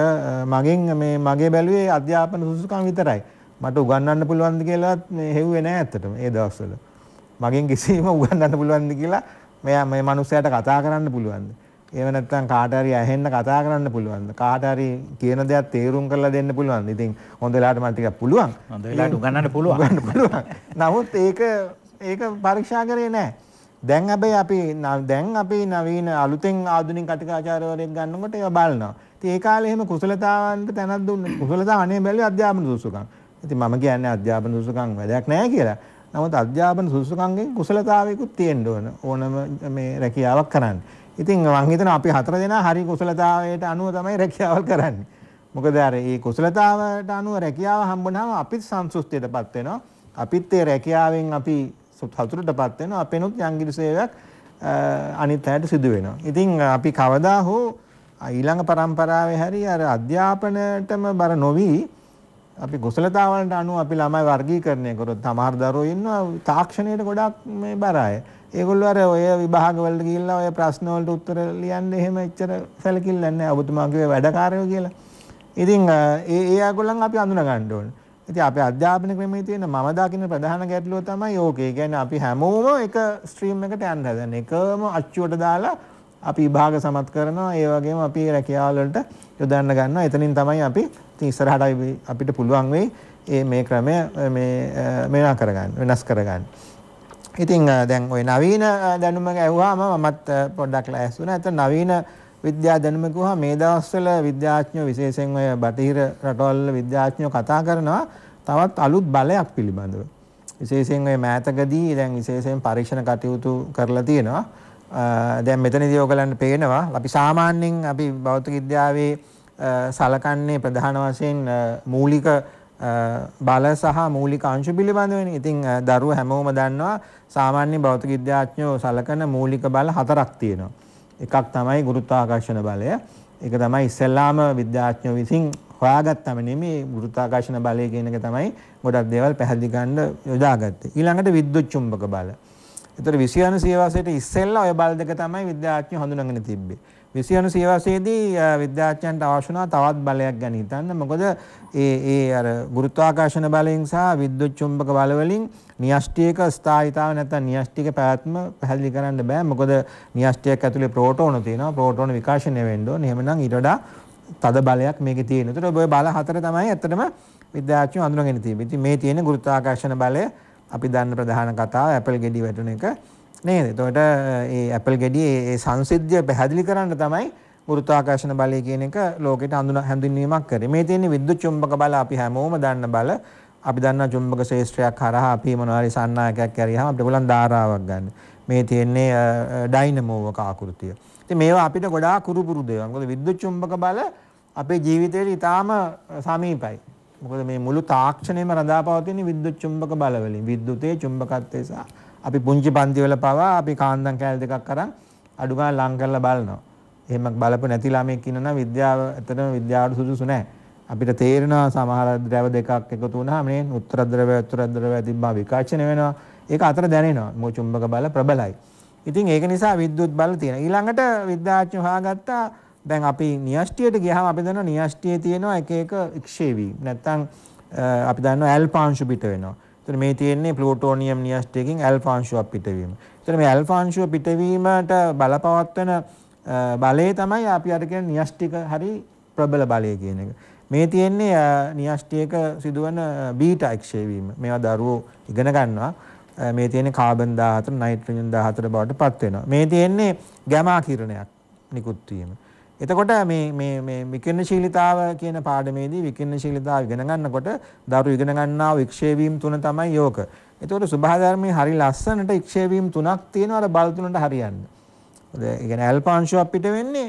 මගේ බැලුවේ අධ්‍යාපන සුසුකම් විතරයි. මට උගන්වන්න පුළුවන්ද කියලාත් මේ හෙව්වේ නෑ ඇත්තටම ඒ දවස්වල. මගෙන් කිසිම උගන්වන්න පුළුවන්ද කියලා මේ මිනිස්සයාට කතා කරන්න පුළුවන්ද? එහෙම නැත්නම් කාට හරි ඇහෙන්න කතා කරන්න පුළුවන්ද? කාට හරි කියන දේක් තේරුම් කරලා දෙන්න පුළුවන්ද? ඉතින් හොඳ වෙලාවට මට ටිකක් පුළුවන්. හොඳ වෙලාවට උගන්වන්න පුළුවන්. නමුත් ඒක පරීක්ෂා කරේ නෑ. දැන් අපි නවීන අලුතෙන් ආධුනික කටකාචාර්යවරයෙක් ගන්නකොට ඒවා බලනවා. ඉතින් ඒ කාලේ එහෙම කුසලතාවන්ට තැනක් දුන්නේ. කුසලතාව අනේ බැලුවේ අධ්‍යාපන සුසුකම්. ඉතින් මම කියන්නේ අධ්‍යාපන සුසුකම් වැඩක් නැහැ කියලා. නමුත් අධ්‍යාපන සුසුකම්ගෙන් කුසලතාවයකුත් තියෙන්න ඕනම මේ රැකියාවක් කරන්න. ඉතින් මම හිතනවා අපි 4 දෙනා හරි කුසලතාවයට අනුව තමයි රැකියාවල් කරන්නේ. මොකද අර මේ කුසලතාවයට අනුව රැකියාව හම්බුනහම අපිත් සන්තුෂ්ටියටපත් වෙනවා. අපිත් ඒ රැකියාවෙන් අපි සතුටටපත් වෙනවා. අපේනොත් යංගිරි සේවයක් අනිත් අයට සිදු වෙනවා. ඉතින් අපි කවදා හෝ ඊළඟ පරම්පරාවේ හරි අර අධ්‍යාපනයටම බර නොවි අපි කුසලතාවලට අනුව අපි ළමයි වර්ගීකරණය කරොත් සමහර දරුවෝ ඉන්නවා තාක්ෂණයට ගොඩක් මේ බර අය. ඒගොල්ලෝ අර ඔය විභාග වලට ගිහිල්ලා ඔය ප්‍රශ්න වලට උත්තර ලියන්න එහෙම එච්චර සැලකිල්ලක් නැහැ. ඔබතුමා කිව්වේ වැඩකාරයෝ කියලා. ඉතින් ඒ අයගොල්ලන් අපි අඳුන ගන්න ඕනේ. ඉතින් අපේ අධ්‍යාපන ක්‍රමයේ තියෙන මම දකින්න ප්‍රධාන ගැටලුව තමයි ඕකේ. ඒ කියන්නේ අපි හැමෝම එක ස්ට්‍රීම් එකට යන්න හදන. එකම අච්චුවට දාලා අපි විභාග සමත් කරනවා. ඒ වගේම අපි රැකියාවල වලට යොදන්න ගන්නවා. එතනින් තමයි අපි ඉතින් ඉස්සරහට අපිට පුළුවන් වෙයි මේ ක්‍රමය වෙනස් කරගන්න. ඉතින් දැන් ওই නවීන දැනුම ගැහුවාම මමත් පොඩ්ඩක් ලෑස්ති වුණා. ඒත් නවීන විද්‍යා දැනුම කිව්වහම මේ දවස්වල විද්‍යාඥයෝ විශේෂයෙන් ඔය බටහිර රටවල් විද්‍යාඥයෝ කතා කරනවා තවත් අලුත් බලයක් පිළිබඳව. විශේෂයෙන් ඔය මෑතකදී දැන් විශේෂයෙන් පරීක්ෂණ කටයුතු කරලා තියෙනවා. දැන් මෙතනදී ඔයගලන්ට පේනවා අපි සාමාන්‍යයෙන් අපි භෞතික විද්‍යාවේ සලකන්නේ ප්‍රධාන වශයෙන් මූලික බල සහ මූලික අංශ පිළිබඳවනේ. ඉතින් දරුවෝ හැමෝම දන්නවා සාමාන්‍ය භෞතික විද්‍යාඥයෝ සලකන මූලික බල 4ක් තියෙනවා. එකක් තමයි ගුරුත්වාකර්ෂණ බලය. ඒක තමයි ඉස්සෙල්ලාම විද්‍යාඥයෝ විසින් හොයාගත්තම නෙමෙයි ගුරුත්වාකර්ෂණ බලය කියන එක තමයි ගොඩක් දේවල් පැහැදිලි කරන්න යොදාගත්තේ. ඊළඟට විද්‍යුත් චුම්බක බල. ඒතර 20 සියවසේට ඉස්සෙල්ලා ඔය බල දෙක තමයි විද්‍යාඥයෝ හඳුනාගෙන තිබ්බේ. 20 සියවසේදී විද්‍යාඥයන්ට අවශ්‍ය වුණා තවත් බලයක් ගැන හිතන්න. මොකද ඒ අර ගුරුත්වාකර්ෂණ බලයෙන් සහ විද්‍යුත් චුම්බක බල වලින් න්‍යෂ්ටියක ස්ථායීතාව නැත්නම් න්‍යෂ්ටික පැවැත්ම පැහැදිලි කරන්න බෑ. මොකද න්‍යෂ්ටියක් ඇතුලේ ප්‍රෝටෝන තියෙනවා. ප්‍රෝටෝන විකාශනය වෙන්න ඕනේ. එහෙමනම් ඊට වඩා තද බලයක් මේකේ තියෙනවා. ඒතර ඔය බල හතර තමයි ඇත්තටම විද්‍යාඥයෝ හඳුනාගෙන තිබෙන්නේ. ඉතින් මේ තියෙන ගුරුත්වාකර්ෂණ බලය අපි දන්න ප්‍රධාන කතාව ඇපල් ගෙඩි වැටුන එක නේද? එතකොට ඒ ඇපල් ගෙඩියේ ඒ සංසිද්ධිය පැහැදිලි කරන්න තමයි ගුරුත්වාකර්ෂණ බලය කියන එක ලෝකෙට හඳුන්වීමක් කරේ. මේ තියෙන විද්‍යුත් චුම්බක බල අපි හැමෝම දන්න බල. අපි දන්නා චුම්බක ක්ෂේත්‍රයක් හරහා අපි මොනවා හරි සන්නායකයක් ඇරියාම අපිට පුළුවන් ධාරාවක් ගන්න. මේ තියෙන්නේ ඩයිනමෝවක ආකෘතිය. ඉතින් මේවා අපිට ගොඩාක් කුරුපුරු දේවල්. මොකද විද්‍යුත් චුම්බක බල අපේ ජීවිතේට ඉතාම සමීපයි. මොකද මේ මුළු තාක්ෂණයම රඳාපවතින විද්‍යුත් චුම්බක බල වලින්. විද්‍යුතේ චුම්බකත්වය සහ අපි පුංචි පන්ති වල පවා අපි කාන්දම් කෑලි දෙකක් අරන් අඩු ගන්න ලං කරලා බලනවා. එහෙම බලපො නැති ළමෙක් ඉන්නවා විද්‍යාව ඇත්තටම විද්‍යාවට සුදුසු නැහැ. අපිට තේරෙනවා සමහර ද්‍රව දෙකක් එකතු වුණාම නේ උත්තර ද්‍රවය තිබ්බා විකාශනය වෙනවා. ඒක අතර දැනෙනවා. මො චුම්බක බල ප්‍රබලයි. ඉතින් ඒක නිසා විද්‍යුත් බල තියෙනවා. ඊළඟට විද්‍යාඥයෝ හොයාගත්තා දැන් අපි න්‍යෂ්ටියට ගියාම අපි දන්නවා න්‍යෂ්ටියේ තියෙනවා එක එක වික්ෂේපී. නැත්තම් අපි දන්නවා ඇල්ෆා අංශු පිට වෙනවා. එතන මේ තියෙන්නේ ප්ලූටෝනියම් න්‍යෂ්ටියකින් ඇල්ෆා අංශුවක් පිටවීම. එතන මේ ඇල්ෆා අංශුව පිටවීමට බලපවත්වන බලය තමයි අපි අර කියන න්‍යෂ්ටික හරි ප්‍රබල බලය කියන එක. මේ තියෙන්නේ න්‍යෂ්ටියක සිදුවන බීටා එක්ෂේපීම. මේවා දරුවෝ ඉගෙන ගන්නවා. මේ තියෙන්නේ කාබන් 14 නයිට්‍රජන් 14 බවට පත් වෙනවා. මේ තියෙන්නේ ගැමා කිරණයක් නිකුත් වීම. එතකොට මේ විකිරණශීලීතාව කියන පාඩමේදී විකිරණශීලීතාව ඉගෙන ගන්නකොට දරුවෝ ඉගෙන ගන්නා වික්ෂේපීම් තුන තමයි යෝක. එතකොට සුභාධර්මයේ හරි ලස්සනට වික්ෂේපීම් තුනක් තියෙනවා අර බල තුනට හරියන්නේ. ඒ කියන්නේ ඇල්ෆා අංශුව පිට වෙන්නේ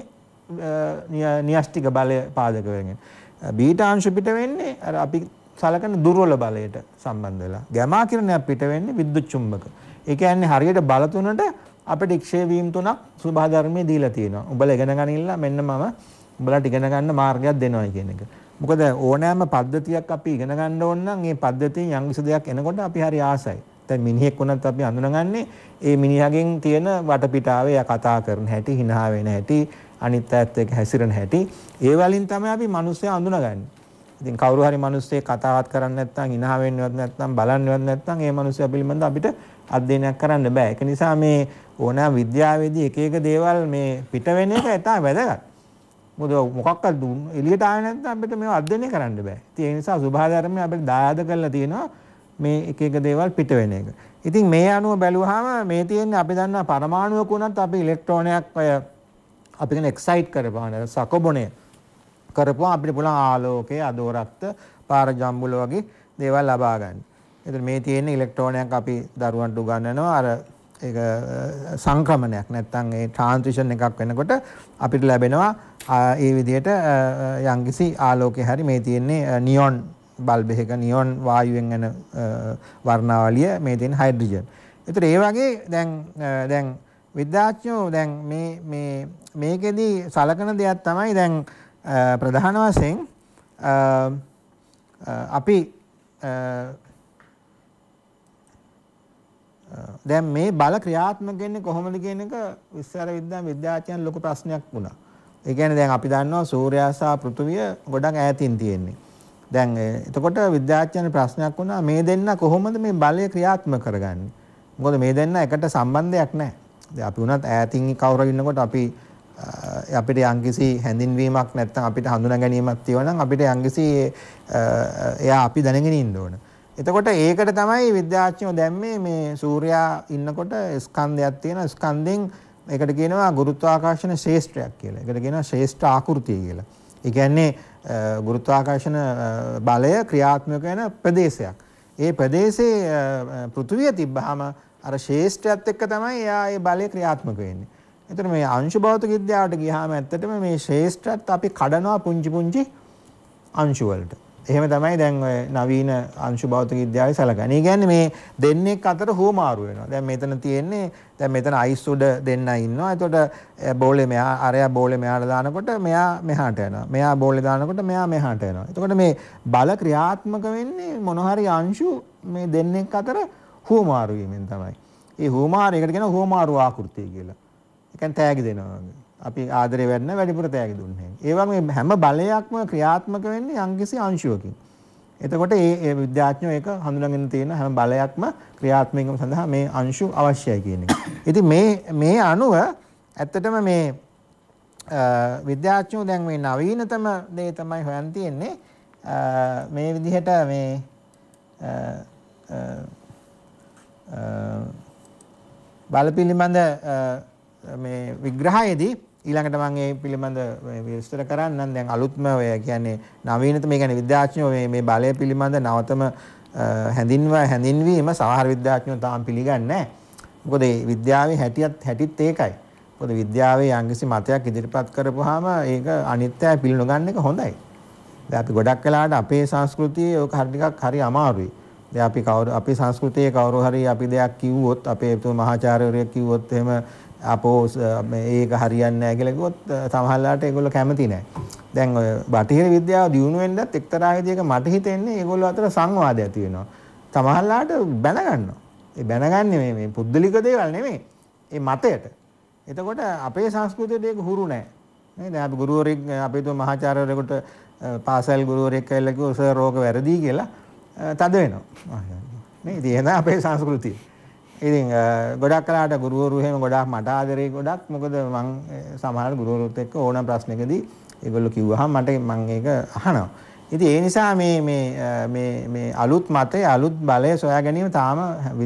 න්‍යෂ්ටික බලය පාදක වෙගෙන. බීටා අංශුව පිට වෙන්නේ අර අපි සලකන දුර්වල බලයට සම්බන්ධ වෙලා. ගැමා කිරණයක් පිට වෙන්නේ විද්‍යුත් චුම්බක. ඒ කියන්නේ හරියට බල තුනට අපිට වික්ෂේපීම් තුනක් සුභාධර්මයේ දීලා තියෙනවා. උඹලා ඉගෙන ගනින්න මෙන්න මම උඹලාට ඉගෙන ගන්න මාර්ගයක් දෙනවා කියන එක. මොකද ඕනෑම පද්ධතියක් අපි ඉගෙන ගන්න ඕන නම් මේ පද්ධතියෙන් යම් කිසි දෙයක් එනකොට අපි හරි ආසයි. දැන් මිනිහෙක් වුණත් අපි අඳුනගන්නේ ඒ මිනිහගෙන් තියෙන වටපිටාවේ එයා කතා කරන හැටි, hina වෙන හැටි, අනිත් අයත් එක්ක හැසිරෙන හැටි. ඒ වලින් තමයි අපි මිනිස්සයා අඳුනගන්නේ. ඉතින් කවුරු හරි මිනිස්සෙක් කතාවත් කරන්නේ නැත්නම්, hina වෙන්නේවත් නැත්නම්, බලන්නේවත් නැත්නම් ඒ මිනිස්සයා පිළිබඳව අපිට අධ්‍යයනයක් කරන්න බෑ. ඒක නිසා මේ ඕනෑම විද්‍යාවේදී එක එක දේවල් මේ පිට වෙන එක ඉතා වැදගත්. මොකද මොකක්වත් එළියට ආවේ නැත්නම් අපිට මේව අධ්‍යයනය කරන්න බෑ. ඉතින් ඒ නිසා සුභාධර්මය අපිට දායාද කරලා තියෙනවා මේ එක එක දේවල් පිට වෙන එක. ඉතින් මේ අණුව බැලුවාම මේ තියෙන්නේ අපි දන්නා පරමාණුවක උනත් අපි ඉලෙක්ට්‍රෝනයක් අපි කියන එක්සයිට් කරපුවාම සකබොණය කරපුවාම අපිට පුළුවන් ආලෝකය, අදෝරක්ත, පාරජම්බුල වගේ දේවල් ලබා ගන්න. එතන මේ තියෙන ඉලෙක්ට්‍රෝනයක් අපි දරුවන්ට උගන්වනවා අර ඒක සංක්‍රමණයක් නැත්නම් ඒ ට්‍රාන්සිෂන් එකක් වෙනකොට අපිට ලැබෙනවා ඒ විදිහට යම්කිසි ආලෝකය හරි මේ තියෙන්නේ නියොන් බල්බ් එකක නියොන් වායුවෙන් එන වර්ණාවලිය මේ තියෙන හයිඩ්‍රජන්. ඒතර ඒ වගේ දැන් විද්‍යාඥයෝ දැන් මේකෙදි සලකන දෙයක් තමයි දැන් ප්‍රධාන වශයෙන් අපි දැන් මේ බල ක්‍රියාත්මක වෙන්නේ කොහොමද කියන එක විස්තර විද්‍යාඥයන් ලොකු ප්‍රශ්නයක් වුණා. ඒ කියන්නේ දැන් අපි දන්නවා සූර්යයා සහ පෘථිවිය ගොඩක් ඈතින් තියෙන්නේ. දැන් එතකොට විද්‍යාඥයන් ප්‍රශ්නයක් වුණා මේ දෙන්න කොහොමද මේ බලය ක්‍රියාත්මක කරගන්නේ? මොකද මේ දෙන්න එකට සම්බන්ධයක් නැහැ. දැන් අපි උනත් ඈතින් කවුරු ඉන්නකොට අපිට යම්කිසි හැඳින්වීමක් නැත්නම් අපිට හඳුනා ගැනීමක් තියෙනවා නම් අපිට යම්කිසි එයා අපි දැනගෙන ඉන්න ඕන. එතකොට ඒකට තමයි විද්‍යාඥයෝ දැම්මේ මේ සූර්යයා ඉන්නකොට ස්කන්ධයක් තියෙන ස්කන්ධෙන් ඒකට කියනවා ගුරුත්වාකර්ෂණ ශේෂ්ත්‍රයක් කියලා. ඒකට කියනවා ශේෂ්ත්‍ර ආකෘතිය කියලා. ඒ කියන්නේ ගුරුත්වාකර්ෂණ බලය ක්‍රියාත්මක වෙන ප්‍රදේශයක්. ඒ ප්‍රදේශයේ පෘථුවිය තිබ්බහම අර ශේෂ්ඨයත් එක්ක තමයි එයා ඒ බලය ක්‍රියාත්මක වෙන්නේ. එතකොට මේ අංශු භෞතික විද්‍යාවට ගියාම ඇත්තටම මේ ශේෂ්ඨයත් අපි කඩනවා පුංචි පුංචි අංශු වලට. එහෙම තමයි දැන් ඔය නවීන අංශු භෞතික විද්‍යාවේ සැලකන්නේ. ඒ කියන්නේ මේ දෙන්නෙක් අතර හුවමාරු වෙනවා. දැන් මෙතන තියෙන්නේ දැන් මෙතන අයිස් උඩ දෙන්න ඉන්නවා. එතකොට බෝලේ මෙහා අරයා බෝලේ මෙහාට දානකොට මෙයා මෙහාට යනවා. මෙයා බෝලේ දානකොට මෙයා මෙහාට යනවා. එතකොට මේ බල ක්‍රියාත්මක වෙන්නේ මොන හරි අංශු මේ දෙන්නෙක් අතර හුවමාරු වීමෙන් තමයි. ඒ හුවමාරු එකට කියනවා හුවමාරු ආකෘතිය කියලා. ඒ කියන්නේ තෑගි දෙනවා වගේ. අපි ආදරේ වැඩන වැඩිපුර තෑගි දුන්නේ. ඒ වගේ හැම බලයක්ම ක්‍රියාත්මක වෙන්නේ යම්කිසි අංශුවකින්. එතකොට මේ විද්‍යාඥයෝ ඒක හඳුනාගෙන තියෙන හැම බලයක්ම ක්‍රියාත්මක වීම සඳහා මේ අංශු අවශ්‍යයි කියන එක. ඉතින් මේ අණුව ඇත්තටම මේ විද්‍යාඥයෝ දැන් මේ නවීනතම දේ තමයි හොයන් තියෙන්නේ. මේ විදිහට මේ බල පිළිබඳ මේ විග්‍රහයේදී ඊළඟට මම මේ පිළිබඳ විස්තර කරන්නම්. දැන් අලුත්ම ඔය කියන්නේ නවීනතම මේ කියන්නේ විද්‍යාඥයෝ මේ බලය පිළිබඳ නවතම හැඳින්වීම සමහර විද්‍යාඥයෝ තාම පිළිගන්නේ නැහැ. මොකද මේ විද්‍යාවේ හැටිත් ඒකයි. මොකද විද්‍යාවේ යම්කිසි මතයක් ඉදිරිපත් කරපුවාම ඒක අනිත්‍යයි පිළිනොගන්න එක හොඳයි. දැන් අපි ගොඩක් වෙලාවට අපේ සංස්කෘතියේ ඕක හරි අමාරුයි. දැන් අපේ සංස්කෘතියේ කවුරු හරි අපි දෙයක් කිව්වොත් අපේ මහාචාර්යවරයෙක් කිව්වොත් එහෙම අපෝ මේක හරියන්නේ නැහැ කියලා කිව්වොත් සමහරවිට ඒගොල්ලෝ කැමති නැහැ. දැන් ඔය බටහිර විද්‍යාව දියුණු වෙන්නත් එක්තරා විදිහක මට හිතෙන්නේ ඒගොල්ලෝ අතර සංවාදය ඇති වෙනවා. සමහරවිට බැන ගන්නවා. ඒ බැනගන්නේ මේ පුද්ගලික දේවල් නෙමෙයි. ඒ මතයට. එතකොට අපේ සංස්කෘතියට ඒක හුරු නැහැ. නේද? දැන් අපි ගුරුවරයෙක් අපේ තුම මහාචාර්යවරයෙකුට පාසල් ගුරුවරයෙක් කියලා කිව්වොත් සර් රෝග වැරදි කියලා තද වෙනවා. නේ? ඉතින් එහෙනම් අපේ සංස්කෘතිය. ඉතින් ගොඩක් කලාට ගුරුවරු එහෙම ගොඩක් මට ආදරේ ගොඩක්. මොකද මං සමහර ගුරුවරුත් එක්ක ඕනම ප්‍රශ්නකදී ඒගොල්ලෝ කිව්වහම මම ඒක අහනවා. ඉතින් ඒ නිසා මේ අලුත් මතය අලුත් බලය සොයා ගැනීම තාම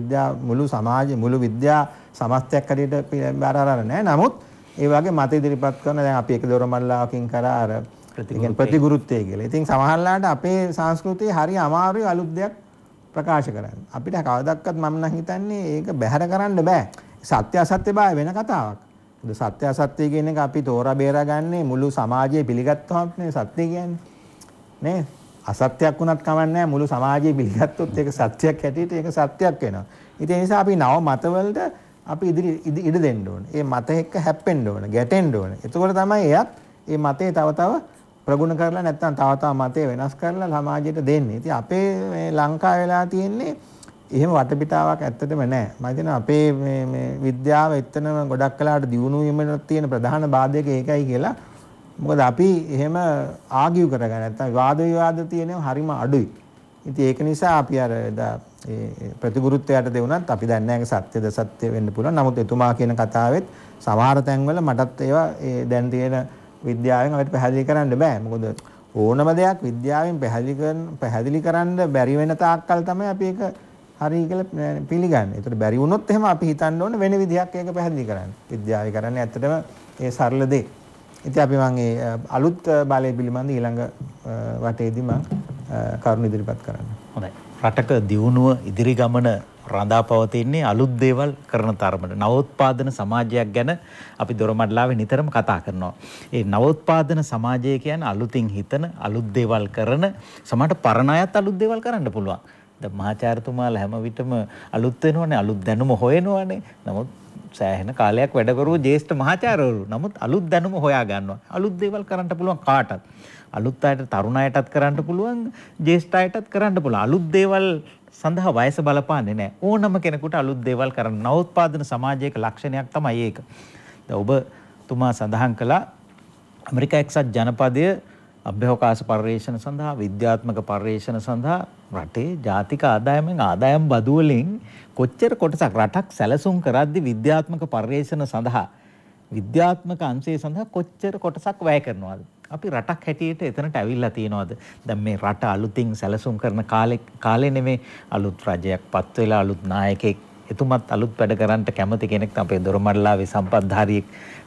මුළු විද්‍යා සමස්තයක් හරියට බාරාර නැහැ. නමුත් ඒ වගේ මත ඉදිරිපත් කරන දැන් අපි එක දොරමඩලාවකින් කරා අර ප්‍රතිගුරුත්වය කියලා. ඉතින් සමහරලාට අපේ සංස්කෘතියේ හරි අමාරුයි අලුත් දෙයක් ප්‍රකාශ කරන්න. අපිට කවදාවත් මම නම් හිතන්නේ ඒක බැහැර කරන්න බෑ. සත්‍ය අසත්‍ය බව වෙන කතාවක්. සත්‍ය අසත්‍ය කියන එක අපි තෝරා බේරා ගන්නේ මුළු සමාජයේ පිළිගත්තොත් නේ සත්‍ය කියන්නේ. නේ? අසත්‍යයක් වුණත් කමක් නැහැ. මුළු සමාජයේ පිළිගත්තොත් ඒක සත්‍යයක් හැටියට ඒක සත්‍යයක් වෙනවා. ඉතින් ඒ නිසා අපි නව මතවලට අපි ඉඩ දෙන්න ඕනේ. ඒ මත එක්ක හැප්පෙන්න ඕනේ, ගැටෙන්න ඕනේ. එතකොට තමයි එයත් මේ මතේ තව ප්‍රගුණ කරලා නැත්නම් තව මතේ වෙනස් කරලා සමාජයට දෙන්නේ. ඉතින් අපේ මේ ලංකාවේ වෙලා තියෙන්නේ එහෙම වටපිටාවක් ඇත්තටම නැහැ. මම හිතනවා අපේ මේ විද්‍යාව එතනම ගොඩක් කලාට දියුණු වීමට තියෙන ප්‍රධාන බාධක ඒකයි කියලා. මොකද අපි එහෙම ආගියු කරගන්න නැත්නම් වාද විවාද තියෙනවා හරිම අඩුයි. ඉතින් ඒක නිසා අපි අර ප්‍රතිගුරුත්වයට දෙවුණත් අපි දන්නේ නැහැ සත්‍යද සත්‍ය වෙන්න පුළුවන්. නමුත් එතුමා කියන කතාවෙත් සමහර තැන්වල මටත් ඒවා දැන් තියෙන විද්‍යාවෙන් අපිට පැහැදිලි කරන්න බෑ. මොකද ඕනම දෙයක් විද්‍යාවෙන් පැහැදිලි කරන්න බැරි වෙන තාක්කල් තමයි අපි ඒක හරි කියලා පිළිගන්නේ. ඒතර බැරි වුණොත් එහෙම අපි හිතන්න ඕනේ වෙන විදිහක් ඒක පැහැදිලි කරන්න. විද්‍යාවේ කරන්නේ ඇත්තටම ඒ සරල දේ. ඉතින් අපි මම ඒ අලුත් බලය පිළිබඳ ඊළඟ වටේදී මම කරුණු ඉදිරිපත් කරන්න. හොඳයි. රටක දියුණුව ඉදිරි ගමන රඳා පවතින්නේ අලුත් දේවල් කරන තරමට. නවෝත්පාදන සමාජයක් ගැන අපි දොරමඩලාවේ නිතරම කතා කරනවා. ඒ නවෝත්පාදන සමාජය කියන්නේ අලුතින් හිතන, අලුත් දේවල් කරන, සමහරට පරණ අයත් අලුත් දේවල් කරන්න පුළුවන්. දැන් මහාචාර්යතුමාලා හැම විටම අලුත් වෙනවනේ, අලුත් දැනුම හොයනවනේ. නමුත් සෑහෙන කාලයක් වැඩ කරුව ජ්‍යෙෂ්ඨ මහාචාර්යවරු. නමුත් අලුත් දැනුම හොයා ගන්නවා. අලුත් දේවල් කරන්න පුළුවන් කාටත්. අලුත් අයට, තරුණ අයටත් කරන්න පුළුවන්, ජ්‍යෙෂ්ඨ අයටත් කරන්න පුළුවන්. අලුත් දේවල් සඳහා වයස බලපාන්නේ නැහැ. ඕනම කෙනෙකුට අලුත් දේවල් කරන්න. නවෝත්පාදන සමාජයක ලක්ෂණයක් තමයි ඒක. දැන් ඔබතුමා සඳහන් කළා ඇමරිකා එක්සත් ජනපදයේ අභ්‍යවකාශ පර්යේෂණ සඳහා, විද්‍යාත්මක පර්යේෂණ සඳහා රටේ ජාතික ආදායම් බදු වලින් කොච්චර කොටසක් රටක් සැලසුම් කරද්දී විද්‍යාත්මක පර්යේෂණ සඳහා, විද්‍යාත්මක අංශය සඳහා කොච්චර කොටසක් වැය කරනවද? අපි රටක් හැටියට එතනට ඇවිල්ලා තියෙනවද? දැන් මේ රට අලුතින් සැලසුම් කරන කාලේ නෙමේ අලුත් රජයක් පත් වෙලා අලුත් නායකයෙක් එතුමත් අලුත් වැඩ කරන්නට කැමති කෙනෙක් තමයි අපේ දොරමඩලාවේ සම්පත්ධාරියෙක්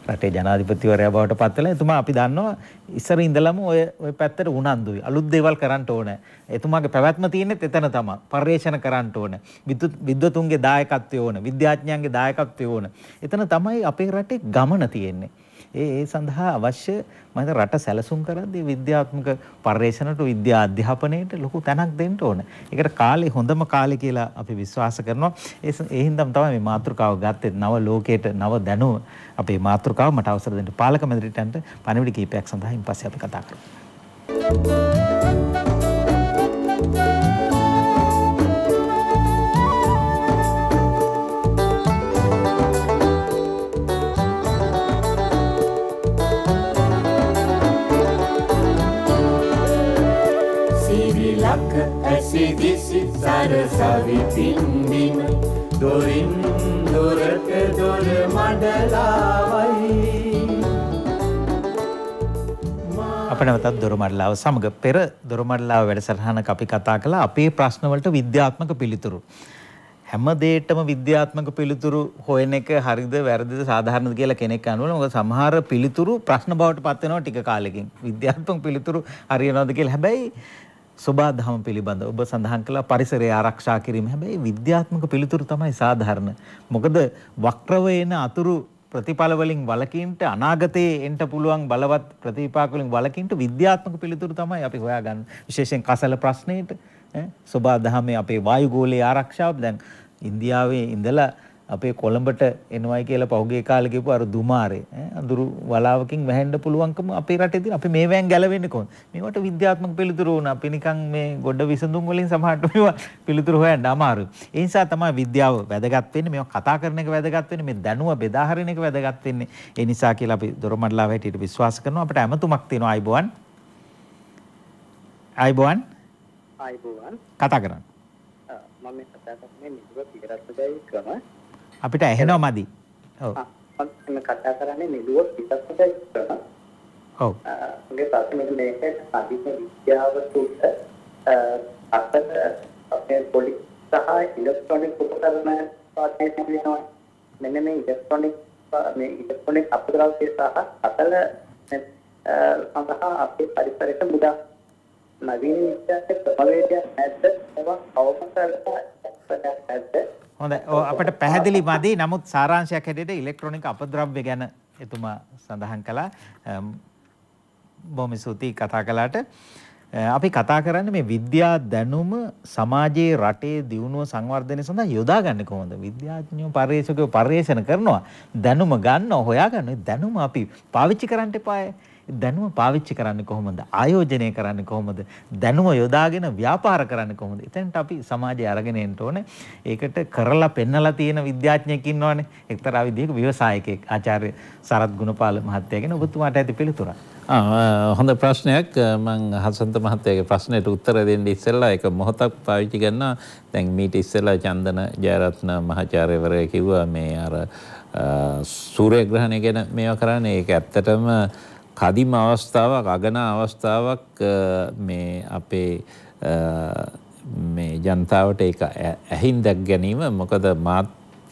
රටේ ජනාධිපතිවරයා බවට පත් වෙලා එතුමා අපි දන්නවා ඉස්සර ඉඳලම ඔය පැත්තට උනන්දුයි. අලුත් දේවල් කරන්න ඕනේ. එතුමාගේ පැවැත්ම තියෙන්නේ එතන තමයි. පර්යේෂණ කරන්න ඕනේ. විද්වතුන්ගේ දායකත්වය ඕනේ. විද්‍යාඥයන්ගේ දායකත්වය ඕනේ. එතන තමයි අපේ රටේ ගමන තියෙන්නේ. ඒ සඳහා අවශ්‍ය මම රට සැලසුම් කරද්දී විද්‍යාත්මක පර්යේෂණයට විද්‍යා අධ්‍යාපනයට ලොකු තැනක් දෙන්න ඕන. ඒකට කාලේ හොඳම කාලේ කියලා අපි විශ්වාස කරනවා. ඒ හින්දාම තමයි මේ මාතෘකාව ගත්තේ. නව ලෝකයට නව දැනුම අපේ මාතෘකාව මට අවසර දෙන්න පාලක මැදිරියන්ට පණිවිඩ කීපයක් සඳහා ඉන්පස්සේ අපි කතා කරමු. ලක ඇසිදිසි සරසවි පින්දිම දොරින් දොරට දොර මඩලාවයි. අප නැවතත් දොරමඩලාව සමග පෙර දොරමඩලාව වැඩසටහනක අපි කතා කළා අපේ ප්‍රශ්න වලට විද්‍යාත්මක පිළිතුරු. හැම දෙයකටම විද්‍යාත්මක පිළිතුරු හොයන එක හරිද වැරදිද සාධාරණද කියලා කෙනෙක් අහනවා. මොකද සමහර පිළිතුරු ප්‍රශ්න බවට පත් වෙනවා ටික කාලෙකින්. විද්‍යාත්මක පිළිතුරු හරියනවද කියලා. හැබැයි සෝබා දහම පිළිබඳ ඔබ සඳහන් කළා පරිසරය ආරක්ෂා කිරීම. හැබැයි විද්‍යාත්මක පිළිතුරු තමයි සාධාරණ. මොකද වක්‍රව එන අතුරු ප්‍රතිඵල වලින් වළකින්නට අනාගතයේ එන්න පුළුවන් බලවත් ප්‍රතිපාක වලින් වළකින්නට විද්‍යාත්මක පිළිතුරු තමයි අපි හොයාගන්නේ. විශේෂයෙන් කසල ප්‍රශ්නෙට සෝබා දහමේ අපේ වායු ගෝලීය ආරක්ෂාව දැන් ඉන්දියාවේ ඉඳලා අපේ කොළඹට එනවයි කියලා පහුගිය කාලේ ගිහපු අර දුමාරේ අඳුරු වලාවකින් වැහෙන්න පුළුවන්කම අපේ රටේ තියෙන අපි මේවෙන් ගැලවෙන්නේ කොහොමද? මේවට විද්‍යාත්මක පිළිතුරු වුණා. අපි නිකන් මේ ගොඩ විසඳුම් වලින් සමහරට මේවා පිළිතුරු හොයන්න අමාරුයි. ඒ නිසා තමයි විද්‍යාව වැදගත් වෙන්නේ. මේවා කතා කරන එක වැදගත් වෙන්නේ. මේ දැනුම බෙදා හරින එක වැදගත් වෙන්නේ. ඒ නිසා කියලා අපි දොරමඩලාව හැටියට විශ්වාස කරනවා. අපිට ඇමතුමක් තියෙනවා. අයිබෝවන්. අයිබෝවන්. අයිබෝවන්. කතා කරන්න. මම මේ කතා කරන්නේ නිදුව පිටරටදයි ක්‍රම. අපිට ඇහෙනවා මදි. ඔව්. මම කතා කරන්නේ නිදුව පිටරටදයි ක්‍රම. ඔව්. මගේ ප්‍රශ්නේ මේක අධික විද්‍යාව තුළ අතර අපේ පොලිස් සහ ඉලෙක්ට්‍රොනික උපකරණ පාර්ශ්වය වෙනවා. මෙන්න මේ ඉලෙක්ට්‍රොනික අපද්‍රව්‍ය සහ අතල සඳහා අපේ පරිසරයට මුදා නවීන විද්‍යාවේ ප්‍රවේදයක් නැද්ද? ඒවා අවබෝධ නැද්ද? හොඳයි. අපිට පැහැදිලි මදි. නමුත් සාරාංශයක් හැටියට ඉලෙක්ට්‍රොනික අපද්‍රව්‍ය ගැන එතුමා සඳහන් කළා. බොහොම ස්තුතියි කතා කළාට. අපි කතා කරන්නේ මේ විද්‍යා දැනුම සමාජයේ රටේ දියුණුව සංවර්ධනය සඳහා යොදාගන්නේ කොහොමද? විද්‍යාඥයෝ පර්යේෂකයෝ පර්යේෂණ කරනවා. දැනුම ගන්නවා, හොයාගන්නවා. දැනුම අපි පාවිච්චි කරන්න එපායි. දැනුම පාවිච්චි කරන්නේ කොහොමද? ආයෝජනය කරන්නේ කොහොමද? දැනුම යොදාගෙන ව්‍යාපාර කරන්නේ කොහොමද? එතනට අපි සමාජය අරගෙන එන්න ඕනේ. ඒකට කරලා පෙන්නලා තියෙන විද්‍යාඥයෙක් ඉන්නවනේ. එක්තරා විදිහක ව්‍යවසායකයෙක් ආචාර්ය සරත් ගුණපාල මහත්තයාගෙන ඔබතුමාට ඇති පිළිතුරක්. හොඳ ප්‍රශ්නයක්. මම හසන්ත මහත්තයාගේ ප්‍රශ්නෙට උත්තර දෙන්න ඉස්සෙල්ලා එක මොහොතක් පාවිච්චි කරනවා. දැන් මීට ඉස්සෙල්ලා චන්දන ජයරත්න මහාචාර්යවරයා කිව්වා මේ අර සූර්යග්‍රහණය ගැන මේවා කරන්නේ. ඒක ඇත්තටම කදිම අවස්ථාවක්, අගනා අවස්ථාවක් මේ අපේ මේ ජනතාවට ඒක ඇහින් දැක් ගැනීම. මොකද මාත්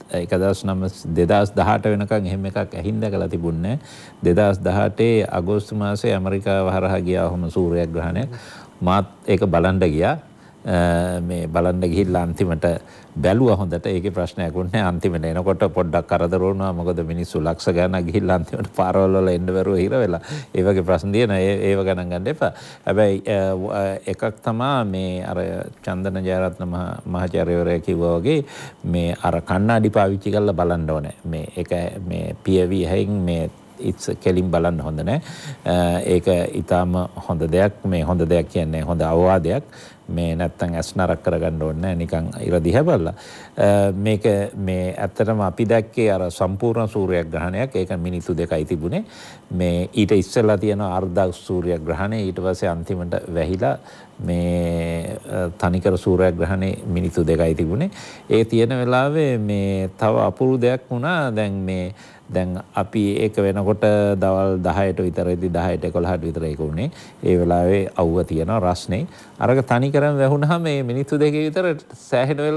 2018 වෙනකන් එහෙම එකක් ඇහින් දැකලා තිබුණේ නැහැ. 2018 අගෝස්තු මාසයේ ඇමරිකාව හරහා ගියා ඔහම සූර්යග්‍රහණයක්. මාත් ඒක බලන්න ගියා. මේ බලන්න ගිහිල්ලා අන්තිමට බැලුවා හොඳට. ඒකේ ප්‍රශ්නයක් වුණේ අන්තිමට එනකොට පොඩ්ඩක් කරදර වුණා. මොකද මිනිස්සු ලක්ෂ ගණනක් ගිහිල්ලා අන්තිමට පාරවල් වල එන්න බැරුව හිර වෙලා. ඒ වගේ ප්‍රශ්න තියෙන ඒව ගණන් ගන්න එපා. හැබැයි එකක් තමයි මේ අර චන්දන ජයරත්න මහාචාර්යවරයා කිව්වා වගේ මේ අර කණ්ණාඩි පාවිච්චි කරලා බලන්න ඕනේ. මේ ඒක මේ PV හැයින් මේ ඉත්ස් කෙලින් බලන්න හොඳ නැහැ. ඒක ඊටාම හොඳ දෙයක්. මේ හොඳ දෙයක් කියන්නේ හොඳ අවවාදයක්. මේ නැත්තම් ඇස් නරක් කරගන්න ඕනේ නැහැ. නිකන් ඉර දිහා බලලා. මේක මේ ඇත්තටම අපි දැක්කේ අර සම්පූර්ණ සූර්යග්‍රහණයක්. ඒක මිනිත්තු 2යි තිබුණේ. මේ ඊට ඉස්සෙල්ලා තියෙන අර්ධ සූර්යග්‍රහණය ඊට පස්සේ අන්තිමට වැහිලා මේ තනිකර සූර්යග්‍රහණේ මිනිත්තු 2යි තිබුණේ. ඒ තියෙන වෙලාවේ මේ තව අපුරු දෙයක් වුණා. දැන් අපි ඒක වෙනකොට දවල් 10ට විතරදී 10ට 11ට විතර ඒක උනේ. ඒ වෙලාවේ අවුව තියෙනවා රස්නේ. අරක තනිකරම වැහුනහම මේ මිනිත්තු 2 විතර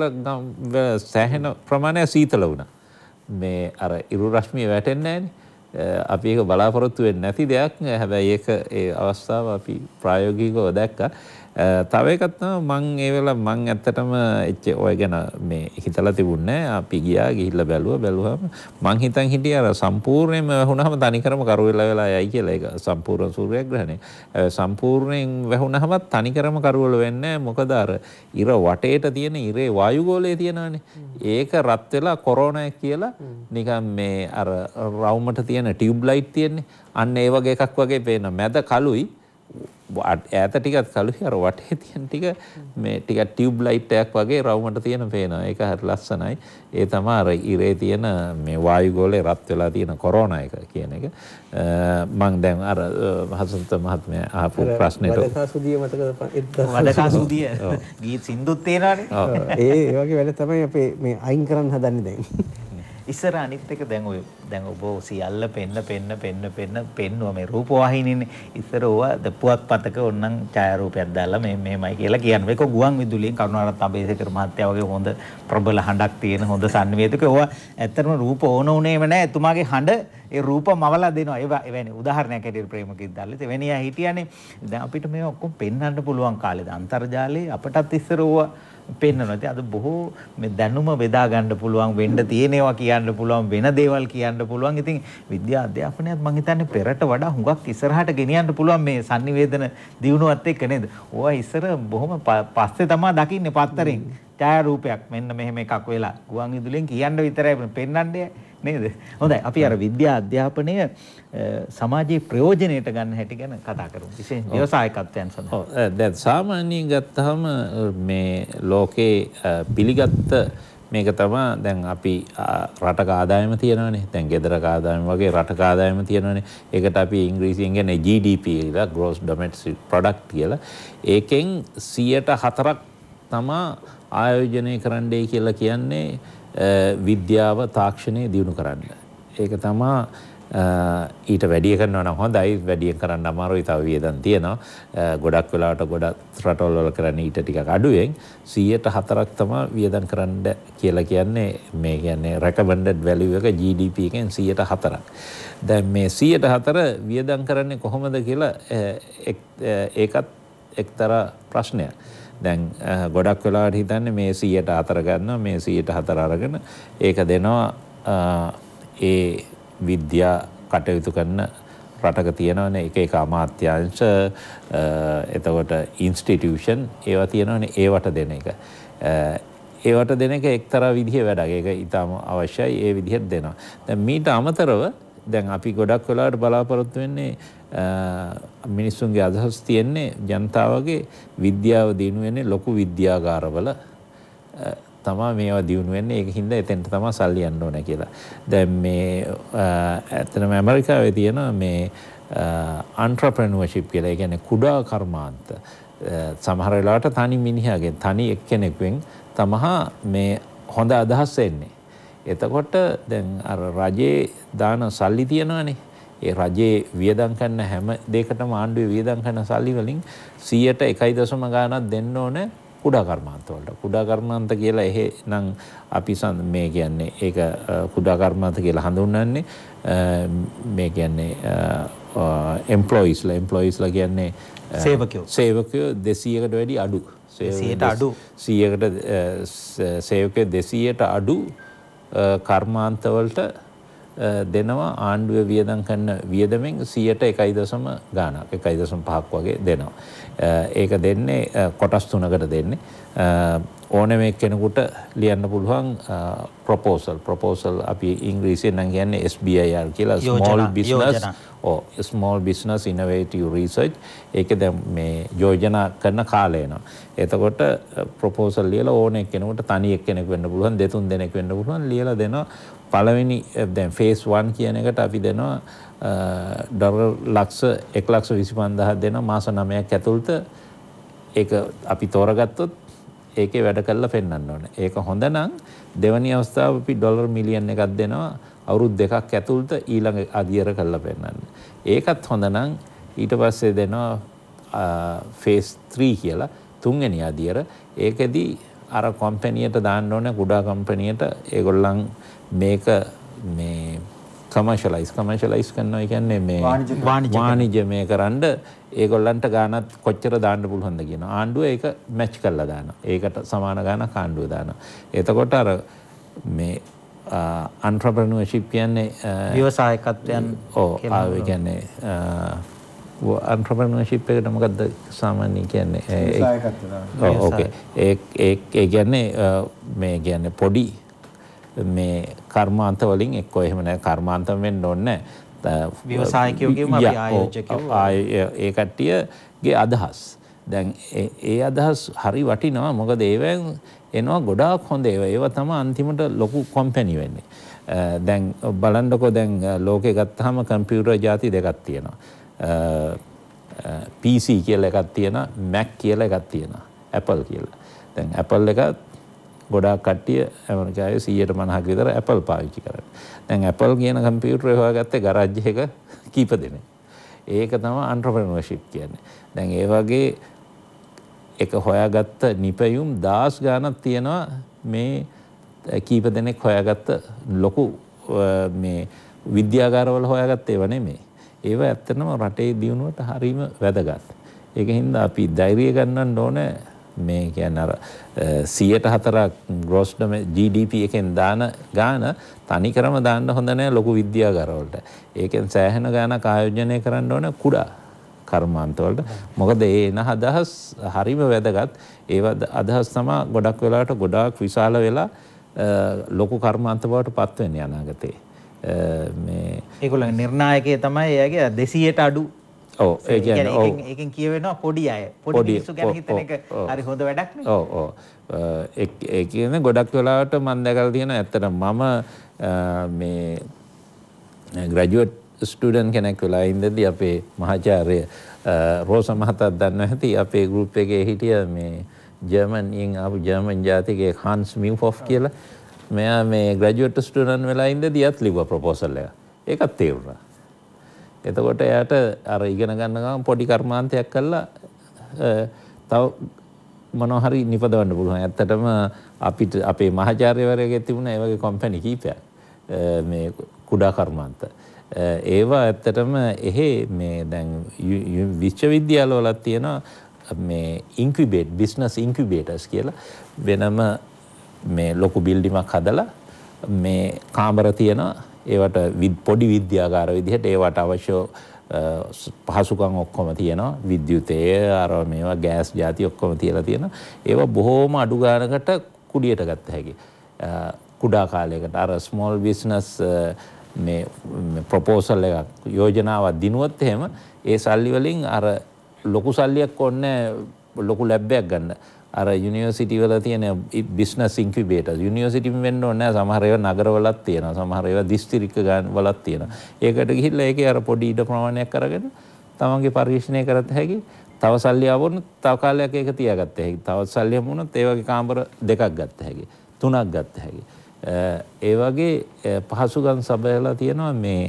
සෑහෙන ප්‍රමාණයක් සීතල වුණා. මේ අර ඉරු රශ්මිය වැටෙන්නේ නැහනේ. අපි ඒක බලාපොරොත්තු වෙන්නේ නැති දෙයක්. හැබැයි ඒක ඒ අවස්ථාව අපි ප්‍රායෝගිකව දැක්කා. තව එකක් තමයි මං ඒ වෙලාව මං ඇත්තටම ඔය ගැන මේ හිතලා තිබුණේ නැහැ. අපි ගිහිල්ලා බැලුවාම මං හිතන් හිටියේ අර සම්පූර්ණයෙන්ම වැහුණාම තනිකරම කරුවෙලා වෙලා යයි කියලා. ඒක සම්පූර්ණ සූර්යග්‍රහණය. වැහුණාම වැහුණාම තනිකරම කරුවල වෙන්නේ නැහැ. මොකද අර ඉර වටේට තියෙන ඉරේ වායුගෝලයේ තියෙනවානේ. ඒක රත් වෙලා කොරෝනා කියලා නිකන් මේ අර රවුමට තියෙන ටියුබ් ලයිට් තියෙන්නේ. අන්න ඒ වගේ එකක් වගේ පේන. මැද කළුයි ඈත ටිකක් කළුයි අර වටේ තියෙන ටික මේ ටික ටියුබ් ලයිට් එකක් වගේ රවුමට තියෙන පේනවා. ඒක හරි ලස්සනයි. ඒ තමයි අර ඉරේ තියෙන මේ වායුගෝලයේ රත් වෙලා තියෙන කොරෝනා එක කියන එක. මම දැන් අර හසන්ත මහත්මයා අහපු ප්‍රශ්නෙට වදකාසුදිය මතකද? වදකාසුදිය ගීත සින්දුත් තියෙනවානේ. ඒ වගේ වැඩ තමයි අපි මේ අයින් කරන්න හදන්නේ දැන්. ඉස්සර අනිත් එක දැන් ඔබ සියල්ල පෙන්නුව මේ රූපවාහිනීනේ. ඉස්සර ඕවා පුවත්පතක ඕනනම් ඡායාරූපයක් දාලා මේමයි කියලා කියන්නේ. මේක ගුවන් විදුලියෙන් කරුණාරත්න අබේසේකර මහත්තයා වගේ හොඳ ප්‍රබල හඬක් තියෙන හොඳ සංවේදක ඕවා ඇත්තටම රූප ඕන උනේම නැහැ. එතුමාගේ හඬ ඒ රූප මවලා දෙනවා. එවැනි උදාහරණයක් ඇටියට ප්‍රේමකින් දාලා එවැනියා හිටියානේ. දැන් අපිට මේවා ඔක්කොම පෙන්වන්න පුළුවන් කාලෙද අන්තර්ජාලයේ අපටත් ඉස්සර ඕවා පෙන්වනවා. ඉතින් අද බොහෝ මේ දැනුම බෙදා ගන්න පුළුවන්, වෙන්න තියෙනවා කියන්න පුළුවන්, වෙන දේවල් කියන්න පුළුවන්. ඉතින් විද්‍යා අධ්‍යාපනයත් මම හිතන්නේ පෙරට වඩා හුඟක් ඉස්සරහට ගෙනියන්න පුළුවන් මේ sannivedana දියුණුවත් එක්ක නේද? ඕවා ඉස්සර බොහොම පස්සේ තමයි දකින්නේ පත්තරෙන්. ඡායාරූපයක් මෙන්න මෙහෙම එකක් වෙලා ගුවන් විදුලියෙන් කියන්න විතරයි පෙන්වන්නේ නේද? හොඳයි. අපි අර විද්‍යා අධ්‍යාපනය සමාජයේ ප්‍රයෝජනයට ගන්න හැටි ගැන කතා කරමු. විශේෂ ව්‍යවසායකත්වයන් සඳහා. ඔව්. දැන් සාමාන්‍යයෙන් ගත්තාම මේ ලෝකේ පිළිගත්ත මේක තමයි දැන් අපි රටක ආදායම තියෙනවානේ. දැන් ගෙදරක ආදායම වගේ රටක ආදායම තියෙනවානේ. ඒකට අපි ඉංග්‍රීසියෙන් කියන්නේ GDP කියලා, gross domestic product කියලා. ඒකෙන් 104ක් තමයි ආයෝජනය කරන්නයි කියලා කියන්නේ විද්‍යාව තාක්ෂණය දියුණු කරන්න. ඒක තමයි ඊට වැඩිය කරනවා නම් හොඳයි. වැඩිය කරන්න අමාරුයි. තව වියදම් තියෙනවා. ගොඩක් වෙලාවට ගොඩක් රටවල් වල කරන්නේ ඊට ටිකක් අඩුවෙන් 104ක් තමයි වියදම් කරන්න කියලා කියන්නේ. මේ කියන්නේ recommended value එක GDP එකෙන් 104ක්. දැන් මේ 104 වියදම් කරන්නේ කොහොමද කියලා ඒකත් එක්තරා ප්‍රශ්නයක්. දැන් ගොඩක් වෙලාවට හිතන්නේ මේ 104 ගන්නවා, මේ 104 අරගෙන ඒක දෙනවා ඒ විද්‍යා කටයුතු කරන රටක තියෙනවනේ එක අමාත්‍යාංශ, එතකොට ඉන්ස්ටිටියුෂන් ඒවා තියෙනවනේ, ඒවට දෙන එක. ඒවට දෙන එක එක්තරා විදිහේ වැඩක්. ඒක ඊටම අවශ්‍යයි. ඒ විදිහට දෙනවා. දැන් මීට අමතරව දැන් අපි ගොඩක් වෙලාවට බලාපොරොත්තු වෙන්නේ මිනිස්සුන්ගේ අදහස් තියෙන්නේ ජනතාවගේ විද්‍යාව දිනු වෙන්නේ ලොකු විද්‍යාගාරවල තමයි මේවා දියුණු වෙන්නේ. ඒක හින්දා එතෙන්ට තමයි සල්ලි යන්න ඕනේ කියලා. දැන් මේ ඇත්තටම ඇමරිකාවේ තියෙන මේ entrepreneurship කියලා, ඒ කියන්නේ කුඩා කර්මාන්ත. සමහර වෙලාවට තනි මිනිහාගෙන්, තනි එක්කෙනෙකුෙන් තමහා මේ හොඳ අදහස් එන්නේ. එතකොට දැන් අර රජයේ දාන සල්ලි තියෙනවානේ. ඒ රජයේ වියදම් කරන හැම දෙයකටම ආණ්ඩුවේ වියදම් කරන සල්ලි වලින් 100% ගාණක් දෙන්න ඕනේ කුඩා කර්මාන්ත වලට. කුඩා කර්මාන්ත කියලා එහෙනම් අපි මේ කියන්නේ ඒක කුඩා කර්මාන්ත කියලා හඳුන්වන්නේ මේ කියන්නේ එම්ප්ලොයිස්ලා කියන්නේ සේවකයෝ 200කට වැඩි අඩු. 100ට අඩු. 100කට සේවකයෝ 200ට අඩු කර්මාන්ත වලට දෙනවා ආණ්ඩුවේ වියදම් කරන වියදමෙන් 100% ගාණක් 1.5ක් වගේ දෙනවා. ඒක දෙන්නේ කොටස් තුනකට දෙන්නේ. ඕනෑම එක්කෙනෙකුට ලියන්න පුළුවන් ප්‍රොපෝසල් අපි ඉංග්‍රීසියෙන් නම් කියන්නේ SBIR කියලා, small business innovative research. ඒක දැන් මේ යෝජනා කරන කාලය එනවා. එතකොට ප්‍රොපෝසල් ලියලා ඕන එක්කෙනෙකුට තනි එක්කෙනෙක් වෙන්න පුළුවන්, දෙතුන් දෙනෙක් වෙන්න පුළුවන්, ලියලා දෙනවා. පළවෙනි දැන් phase 1 කියන එකට අපි දෙනවා ඩොලර් ලක්ෂ 1,25,000 දෙනවා මාස 9ක් ඇතුළත. ඒක අපි තෝරගත්තොත් ඒකේ වැඩ කරලා පෙන්වන්න ඕනේ. ඒක හොඳ නම් දෙවැනි අවස්ථාව අපි ඩොලර් මිලියන් එකක් දෙනවා අවුරුදු 2ක් ඇතුළත ඊළඟ අදියර කරලා පෙන්වන්න. ඒකත් හොඳ නම් ඊට පස්සේ දෙනවා phase 3 කියලා තුන්වෙනි අදියර. ඒකෙදි අර කම්පැනියට දාන්න ඕනේ, කුඩා කම්පැනියට. ඒගොල්ලන් මේක මේ කමර්ෂලයිස් කරනවා කියන්නේ මේ වාණිජමය කරන්න ඒගොල්ලන්ට ගානත් කොච්චර දාන්න පුළුවන්ද කියන ආණ්ඩුව ඒක මැච් කරලා දානවා. ඒකට සමාන ගානක් ආණ්ඩුව දානවා. එතකොට අර මේ entrepreneurship කියන්නේ ව්‍යවසායකත්වයන් කියලා කියන්නේ entrepreneurship එකට මොකද්ද සාමාන්‍යයෙන් කියන්නේ ඕකේ ඒ කියන්නේ මේ කියන්නේ පොඩි මේ කර්මාන්ත වලින් එක්කෝ එහෙම නැහැ කර්මාන්තම් වෙන්න ඕනේ ව්‍යවසායකයෝ කියමු අපි ආයෝජකයෝ ඒ කට්ටියගේ අදහස් දැන් ඒ අදහස් හරි වටිනවා මොකද ඒවෙන් එනවා ගොඩාක් හොඳ ඒවා තමයි අන්තිමට ලොකු කම්පැනි වෙන්නේ දැන් බලන්නකෝ දැන් ලෝකේ ගත්තාම කම්පියුටර් ಜಾති දෙකක් තියෙනවා PC කියලා එකක් තියෙනවා Mac කියලා එකක් තියෙනවා Apple කියලා දැන් Apple එක ගොඩාක් කට්ටිය ඇමරිකාවේ 150ක් විතර Apple පාවිච්චි කරන්නේ. දැන් Apple කියන කම්පියුටරේ හොයාගත්තේ ගරාජ් එක කීප දෙනෙක්. ඒක තමයි entrepreneurship කියන්නේ. දැන් ඒ වගේ එක හොයාගත්ත නිපැයුම් 10 ගාණක් තියෙනවා මේ කීප දෙනෙක් හොයාගත්ත ලොකු මේ විද්‍යාගාරවල හොයාගත්ත ඒවා නෙමෙයි. ඒවා ඇත්තටම රටේ දියුණුවට හරීම වැදගත්. ඒකින්ද අපි ධෛර්යය ගන්නන්න ඕනේ මේ කියන්නේ අර 104ක් gross GDP එකෙන් දාන ගාන තනිකරම දාන්න හොඳ නැහැ ලොකු විද්‍යාගාර වලට. ඒකෙන් සෑහෙන ගානක් ආයෝජනය කරන්න ඕන කුඩා කර්මාන්ත වලට. මොකද ඒ එන අදහස් හරිම වැදගත්. ඒව අදහස් තමයි ගොඩක් වෙලාවට ගොඩාක් විශාල වෙලා ලොකු කර්මාන්ත බවට පත් වෙන්නේ අනාගතේ. මේ ඒගොල්ලන්ගේ නිර්ණායකය තමයි එයාගේ 200ට අඩු ඔව් ඒ කියන්නේ ඒකෙන් කියවෙනවා පොඩි අය පොඩි මිනිස්සු ගැන හිතන එක හරි හොඳ වැඩක් නේ ඔව් ඒ කියන්නේ ගොඩක් වෙලාවට මම දැකලා තියෙනවා ඇත්තටම මම මේ ග්‍රැජුවේට් ස්ටුඩන්ට් කෙනෙක් වෙලා ඉඳදී අපේ මහාචාර්ය රෝස මහතා දන්නවා ඇති අපේ ගෲප් එකේ හිටිය මේ ජර්මන්යෙන් ආපු ජර්මන් ජාතිකයේ හාන්ස් මියුෆොෆ් කියලා මෙයා මේ ග්‍රැජුවේට් ස්ටුඩන්ට් වෙලා ඉඳදී යත් ලිව්වා ප්‍රොපෝසල් එක ඒකත් තේරුණා එතකොට එයාට අර ඉගෙන ගන්න ගමන් පොඩි කර්මාන්තයක් කළා තව මොනවා හරි නිපදවන්න පුළුවන්. ඇත්තටම අපිට අපේ මහාචාර්යවරයෙක්ගේ තිබුණා ඒ වගේ කම්පැනි කීපයක් මේ කුඩා කර්මාන්ත. ඒවා ඇත්තටම එහෙ මේ දැන් විශ්වවිද්‍යාලවල තියෙනවා මේ බිස්නස් ඉන්කියුබේටර්ස් කියලා වෙනම මේ ලොකු බිල්ඩිමක් හදලා මේ කාමර තියෙනවා ඒවට පොඩි විද්‍යාගාර විදිහට ඒවට අවශ්‍ය පහසුකම් ඔක්කොම තියෙනවා විද්‍යුතය අර මේවා ගෑස් ಜಾති ඔක්කොම තියලා තියෙනවා ඒවා බොහොම අඩු ගානකට කුඩියට ගත්ත හැකි කුඩා කාලයකට අර ස්මෝල් බිස්නස් මේ ප්‍රොපෝසල් එකක් යෝජනාවක් දිනුවොත් එහෙම ඒ සල්ලි වලින් අර ලොකු සල්ලියක් ඕනේ ලොකු ලැබ් එකක් ගන්න අර යුනිවර්සිටි වල තියෙන බිස්නස් ඉන්කියුබේටර්ස් යුනිවර්සිටි වෙන්න ඕනේ නැහැ සමහර ඒවා නගරවලත් තියෙනවා සමහර ඒවා දිස්ත්‍රික්ක වලත් තියෙනවා ඒකට ගිහිල්ලා ඒකේ අර පොඩි ඉඩ ප්‍රමාණයක් අරගෙන තමන්ගේ පරිශ්‍රණය කරත් හැකි තව සල්ලි ආවොත් තව කාලයක් ඒක තියාගත්ත හැකි තව සල්ලි හමුනොත් ඒ වගේ කාමර දෙකක් ගත්ත හැකි තුනක් ගත්ත හැකි ඒ වගේ පහසුකම් සබයලා තියෙනවා මේ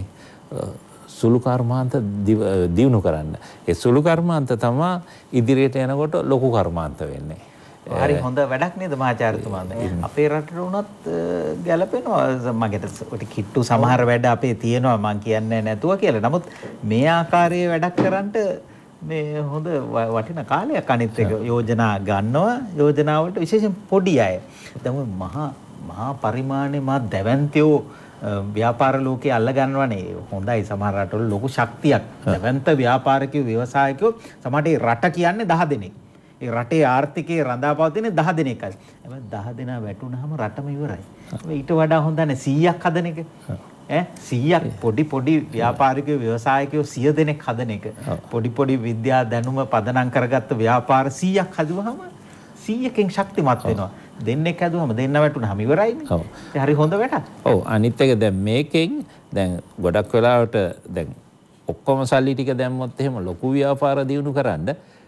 සුළු කර්මාන්ත දියුණු කරන්න ඒ සුළු කර්මාන්ත තමයි ඉදිරියට යනකොට ලොකු කර්මාන්ත වෙන්නේ හරි හොඳ වැඩක් නේද මහාචාර්යතුමාද අපේ රටට උනත් ගැලපෙනවා මගේට ඔටි කිට්ටු සමහර වැඩ අපේ තියෙනවා මම කියන්නේ නැතුව කියලා. නමුත් මේ ආකාරයේ වැඩක් කරන්නට මේ හොඳ වටින කාලයක් අනිත් එක යෝජනා ගන්නවා යෝජනාවලට විශේෂයෙන් පොඩි අය. දැන් මහා පරිමාණයේ මා දැවැන්තයෝ ව්‍යාපාර ලෝකයේ අල්ල ගන්නවනේ හොඳයි සමහර රටවල ලොකු ශක්තියක් දැවැන්ත ව්‍යාපාරිකයෝ ව්‍යවසායකයෝ සමහරට රට කියන්නේ 10 දෙනෙක්. ඒ රටේ ආර්ථිකය රඳාපවතින 10 දෙනෙක්යි. හැබැයි 10 දෙනා වැටුනහම රටම ඉවරයි. ඊට වඩා හොඳනේ 100ක් හදන එක. 100ක් පොඩි ව්‍යාපාරිකයෝ ව්‍යවසායකයෝ 100 දෙනෙක් හදන එක. පොඩි විද්‍යා දැනුම පදනම් කරගත්ත ව්‍යාපාර 100ක් හදුවහම 100කින් ශක්තිමත් වෙනවා. දෙන්නෙක් හැදුවම දෙන්න වැටුනහම ඉවරයිනේ. ඔව්. ඒ හරි හොඳ වැඩක්. ඔව් අනිත් එක දැන් මේකෙන් දැන් ගොඩක් වෙලාවට දැන් ඔක්කොම සල්ලි ටික දැම්මොත් එහෙම ලොකු ව්‍යාපාර දියුණු කරන්න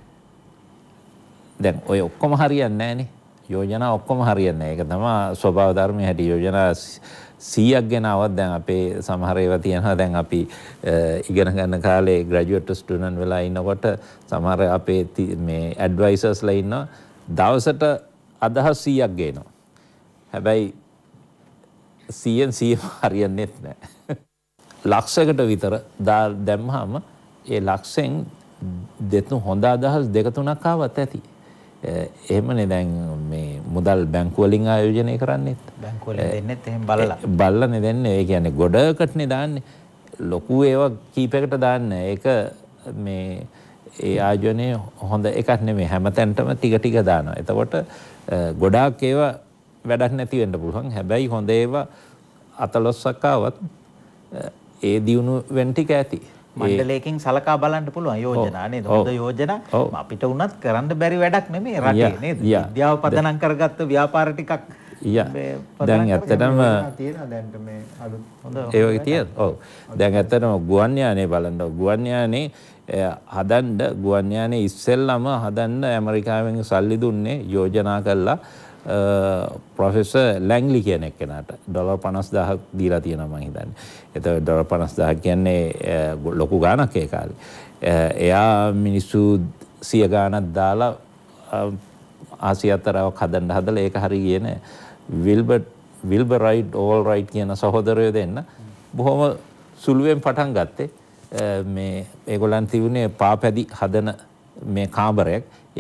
දැන් ඔය ඔක්කොම හරියන්නේ නැහනේ. යෝජනා ඔක්කොම හරියන්නේ නැහැ. ඒක තමයි ස්වභාව ධර්මයේ හැටි යෝජනා 100ක් ගෙනාවත් දැන් අපේ සමහර ඒවා තියෙනවා දැන් අපි ඉගෙන ගන්න කාලේ ග්‍රැජුවේට් ස්ටුඩන්ට් වෙලා ඉන්නකොට සමහර අපේ මේ ඇඩ්වයිසර්ස්ලා ඉන්නවා දවසට අදහස් 100ක් ගේනවා. හැබැයි 100න් 100 හරියන්නේ නැහැ. ලක්ෂයකට විතර දැම්මහම ඒ ලක්ෂෙන් දෙතුන් හොඳ අදහස් දෙක තුනක් ආවත් ඇති. එහෙමනේ දැන් මේ මුදල් බැංකු වලින් ආයෝජනය කරන්නේ. බැංකු වලින් දෙන්නෙත් එහෙම බලලා. බලලානේ දෙන්නේ. ඒ කියන්නේ ගොඩකටනේ දාන්නේ. ලොකු ඒවා කීපයකට දාන්නේ. ඒක මේ ඒ ආයෝජනයේ හොඳ එකක් නෙමෙයි. හැමතැනටම ටික ටික දානවා. එතකොට ගොඩාක් ඒවා වැඩක් නැති වෙන්න පුළුවන්. හැබැයි හොඳ ඒවා 14ක් ආවත් ඒ දියුණු වෙන ටික ඇති. මණ්ඩලයකින් සලකා බලන්න පුළුවන් යෝජනා නේද? හොඳ යෝජනා අපිට උනත් කරන්න බැරි වැඩක් නෙමෙයි රටේ නේද? විද්‍යාව පදනම් කරගත්ත ව්‍යාපාර ටිකක් දැන් ඇත්තටම තියෙනවා දැන් මේ අලුත් හොඳ ඒ වගේ තියෙන. ඔව්. දැන් ඇත්තටම ගුවන් යානේ බලන්න. ගුවන් යානේ හදන්න ගුවන් යානේ ඉස්සෙල්ලම හදන්න ඇමරිකාවෙන් සල්ලි දුන්නේ යෝජනා කළා ප්‍රොෆෙසර් ලැන්ග්ලි කියන එක්කෙනාට $50,000ක් දීලා තියෙනවා මම හිතන්නේ. එතකොට $50,000 කියන්නේ ලොකු ගාණක් ඒ කාලේ. එයා මිනිස්සු 100 ගාණක් දාලා ආසියාතරාවක් හදන්න හදලා ඒක හරි ගියේ නෑ. විල්බර් රයිට් ඕල් රයිට් කියන සහෝදරයෝ දෙන්න බොහොම සුළුවෙන් පටන් ගත්තේ. මේ ඒගොල්ලන් තිබුණේ පාපැදි හදන මේ කාමරයක්.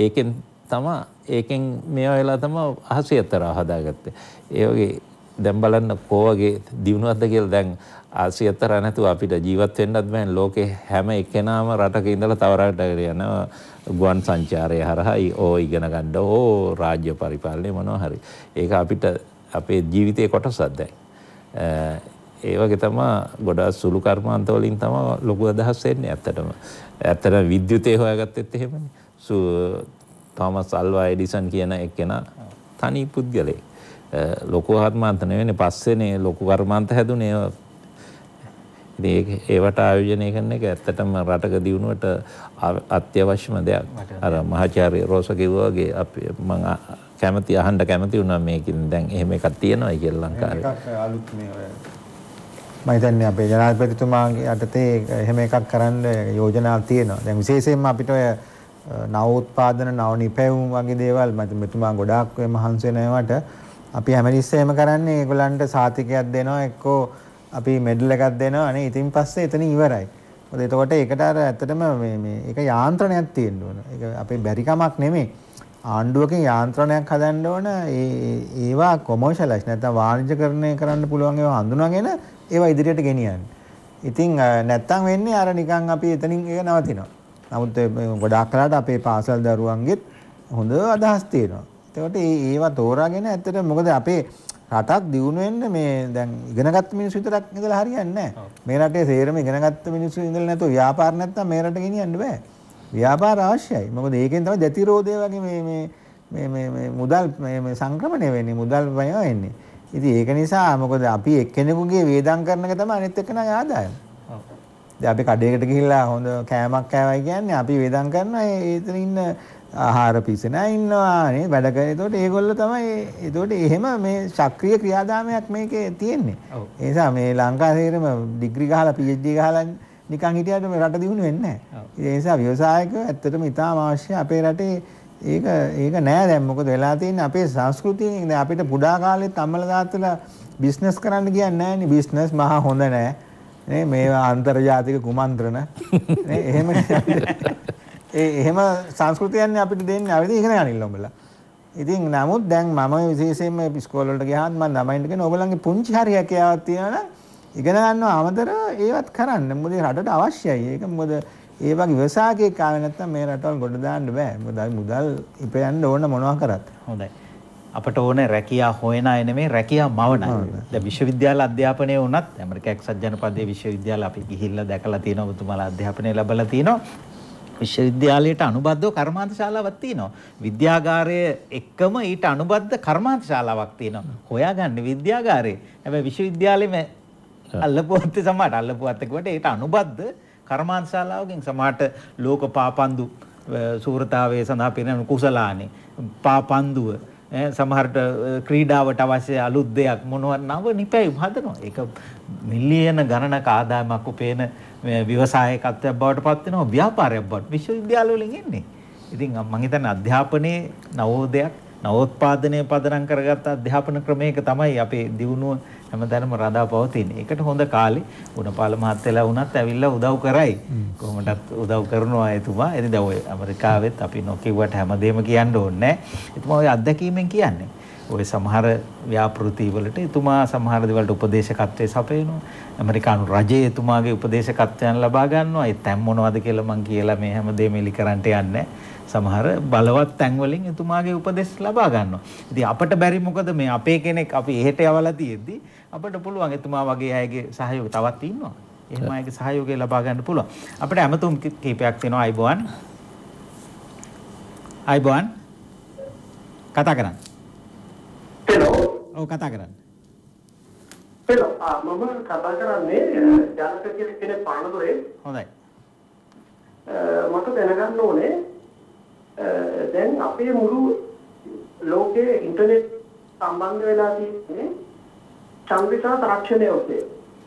ඒකෙන් මේවා වෙලා තමයි ආසියාතරාව හදාගත්තේ. ඒ වගේ දැන් බලන්න කොවගේ දිනුවක්ද කියලා. දැන් ආසියාතරා නැතුව අපිට ජීවත් වෙන්නත් බෑ. ලෝකේ හැම එක්කෙනාම රටක ඉඳලා තව රටකට යනවා ගුවන් සංචාරය හරහා ඉගෙන ගන්න රාජ්‍ය පරිපාලනය මොනවා හරි. ඒක අපිට අපේ ජීවිතයේ කොටසක් දැන්. ඒ වගේ තමයි ගොඩාක් සුළු කර්මාන්ත වලින් තමයි ලොකු අදහස් එන්නේ ඇත්තටම. ඇත්තටම විද්‍යුතේ හොයාගත්තෙත් එහෙමනේ. තෝමස් අල්වා එඩිසන් කියන එක්කෙනා තනි පුද්ගලෙක්. ලොකු කර්මාන්ත නෙවෙයි පස්සේනේ ලොකු කර්මාන්ත හැදුනේ. ඉතින් ඒවට ආයෝජනය කරන එක ඇත්තටම රටක දියුණුවට අත්‍යවශ්‍යම දෙයක්. අර මහාචාර්ය රෝස කිව්වා වගේ අපි මම කැමති අහන්න කැමති වුණා මේකෙන් දැන් එහෙම එකක් තියෙනවයි කියලා ලංකාවේ. එකක් අලුත් මේ ඔය මම හිතන්නේ අපේ ජනාධිපතිතුමාගේ යටතේ එහෙම එකක් කරන්න යෝජනා තියෙනවා. දැන් විශේෂයෙන්ම අපිට ඔය නව උත්පාදන නව නිපැයුම් වගේ දේවල් මෙතුමා ගොඩාක් මහන්සි වෙනවට අපි හැමතිස්සෙම කරන්නේ ඒගොල්ලන්ට සාතිකයක් දෙනවා එක්කෝ අපි මෙඩල් එකක් දෙනවා නේ. ඉතින් පස්සේ එතන ඉවරයි. මොකද එතකොට ඒකට අර ඇත්තටම මේ ඒක යාන්ත්‍රණයක් තියෙන්න ඕන. ඒක අපේ බැරි කමක් නෙමෙයි. ආණ්ඩුවකින් යාන්ත්‍රණයක් හදන්න ඕන. ඒවා කොමර්ෂලයිස් නැත්නම් වාණිජකරණය කරන්න පුළුවන් ඒවා හඳුනාගෙන ඒවා ඉදිරියට ගෙනියන්න. ඉතින් නැත්තම් වෙන්නේ අර නිකන් අපි එතනින් ඒක නවතිනවා. නමුත් ගොඩාක් කලකට අපේ පාසල් දරුවන්ගෙත් හොඳ අදහස් තියෙනවා. ඒකට ඒවා තෝරාගෙන ඇත්තට මොකද අපේ රටක් දියුණු වෙන්න මේ දැන් ඉගෙනගත්ත මිනිස්සු විතරක් ඉඳලා හරියන්නේ නැහැ. මේ රටේ සේරම ඉගෙනගත්ත මිනිස්සු ඉඳලා නැතුව ව්‍යාපාර නැත්තම් මේ රට ගෙනියන්න බෑ. ව්‍යාපාර අවශ්‍යයි. මොකද ඒකෙන් තමයි ජතිරෝධය වගේ මේ මුදල් මේ සංක්‍රමණය වෙන්නේ, මුදල් වය වෙන්නේ. ඉතින් ඒක නිසා මොකද අපි එක්කෙනෙකුගේ වේදම් කරන එක තමයි අනිත් එක්කෙනාගේ ආදායම. දැන් අපි කඩේකට ගිහිල්ලා හොඳ කෑමක් කෑවයි කියන්නේ අපි වේදම් කරනවා එතන ඉන්න ආහාර පිසනා ඉන්නවා නේ වැඩ කරන. ඒතකොට ඒගොල්ලෝ තමයි ඒතකොට එහෙම මේ සක්‍රීය ක්‍රියාදාමයක් මේකේ තියෙන්නේ. ඒ නිසා මේ ලංකාවේරම ඩිග්‍රී ගහලා PhD ගහලා නිකන් හිටියට මේ රට දියුණු වෙන්නේ නැහැ. ඒ නිසා ව්‍යවසායකයෝ ඇත්තටම ඉතාම අවශ්‍යයි අපේ රටේ. ඒක නෑ දැන් මොකද වෙලා තියෙන්නේ අපේ සංස්කෘතියෙන්. දැන් අපිට පුඩා කාලෙත් අම්මලා තාත්තලා බිස්නස් කරන්න කියන්නේ නෑනේ. බිස්නස් මහා හොඳ නෑ. නේ මේවා අන්තර්ජාතික කුමන්ත්‍රණ නේ එහෙම එහෙම සංස්කෘතියන්නේ අපිට දෙන්නේ අපි ඉගෙන ගන්න උඹලා. ඉතින් නමුත් දැන් මම විශේෂයෙන්ම ඉස්කෝල වලට ගියාම මම ළමයින්ට කියන ඔයගොල්ලන්ගේ පුංචි හරි හැකියාවක් තියෙනවා නම් ඉගෙන ගන්නව අමතර ඒවත් කරන්න. මොකද රටට අවශ්‍යයි. ඒක මොකද ඒ වගේ ව්‍යවසායකයෙක් ආවේ නැත්නම් මේ රටවල් ගොඩ දාන්න බෑ. මොකද මුදල් ඉපයන්න ඕන මොනවා කරත්. හොඳයි. අපට ඕනේ රැකියා හොයන අය නෙමෙයි රැකියා මවන අය. දැන් විශ්වවිද්‍යාල අධ්‍යාපනයේ වුණත් ඇමරිකා එක්සත් ජනපදයේ විශ්වවිද්‍යාල අපි ගිහිල්ලා දැකලා තියෙනවා. ඔබතුමාලා අධ්‍යාපනය ලැබලා තියෙනවා. විශ්වවිද්‍යාලයට අනුබද්ධව කර්මාන්ත ශාලාවක් තියෙනවා. විද්‍යාගාරය එක්කම ඊට අනුබද්ධ කර්මාන්ත ශාලාවක් තියෙනවා. හොයාගන්න විද්‍යාගාරේ. හැබැයි විශ්වවිද්‍යාලෙම අල්ලපුවත් සමහරට අල්ලපුවත් එක්කට ඊට අනුබද්ධ කර්මාන්ත ශාලාවකින් සමහරට ලෝක පාපන්දු සූරතාවයේ සඳහා පිරිනමන කුසලානේ පාපන්දුව සමහරට ක්‍රීඩාවට අවශ්‍ය අලුත් දෙයක් මොනවත් නව නිපැයුම් හදනවා. ඒක මිලියන ගණනක ආදායමක් උපයන ව්‍යවසායකත්වයක් බවට පත් වෙනවා, ව්‍යාපාරයක් බවට විශ්වවිද්‍යාල වලින් එන්නේ. ඉතින් මම හිතන්නේ අධ්‍යාපනයේ නවෝදයක් නවෝත්පාදනය පදනම් කරගත්ත අධ්‍යාපන ක්‍රමයක තමයි අපේ දියුණුව හැමතැනම රඳා පවතින්නේ. ඒකට හොඳ කාලේ ගුණපාල මහත්තයලා වුණත් ඇවිල්ලා උදව් කරයි. කොහොමදත් උදව් කරනවා එතුමා. ඉතින් දැන් ඔය ඇමරිකාවෙත් අපි නොකියුවට හැමදේම කියන්න ඕනේ නැහැ. එතුමා ඔය අත්දැකීමෙන් කියන්නේ. ඔය සමහර ව්‍යාපෘති වලට එතුමා සමහර දේවල්ට උපදේශකත්වයේ සපයනවා. ඇමරිකානු රජයේ එතුමාගේ උපදේශකත්වයන් ලබා ගන්නවා. ඒ තැන් මොනවද කියලා මම කියලා මේ හැමදේම එලි කරන්නට යන්නේ. සමහර බලවත් තැන් වලින් එතුමාගේ උපදෙස් ලබා ගන්නවා. ඉතින් අපිට බැරි මොකද මේ අපේ කෙනෙක් අපි එහෙට යවලා තියෙද්දි අපිට පුළුවන් එතුමා වගේ අයගේ සහයෝගය තවත් ඉන්නවා. එහෙම අයගේ සහයෝගය ලබා ගන්න පුළුවන්. අපිට ඇමතුම් කීපයක් තියෙනවා. අයිබෝන් කතා කරන්න. ඔව් කතා කරන්න. මම කතා කරන්නේ ජනක කියන කෙනෙක් පානදුරේ. හොඳයි. මට දැනගන්න ඕනේ දැන් අපේ මුළු ලෝකයේ ඉන්ටර්නෙට් සම්බන්ධ වෙලා තියෙන්නේ චන්ද්‍රිකා තාක්ෂණය ඔස්සේ.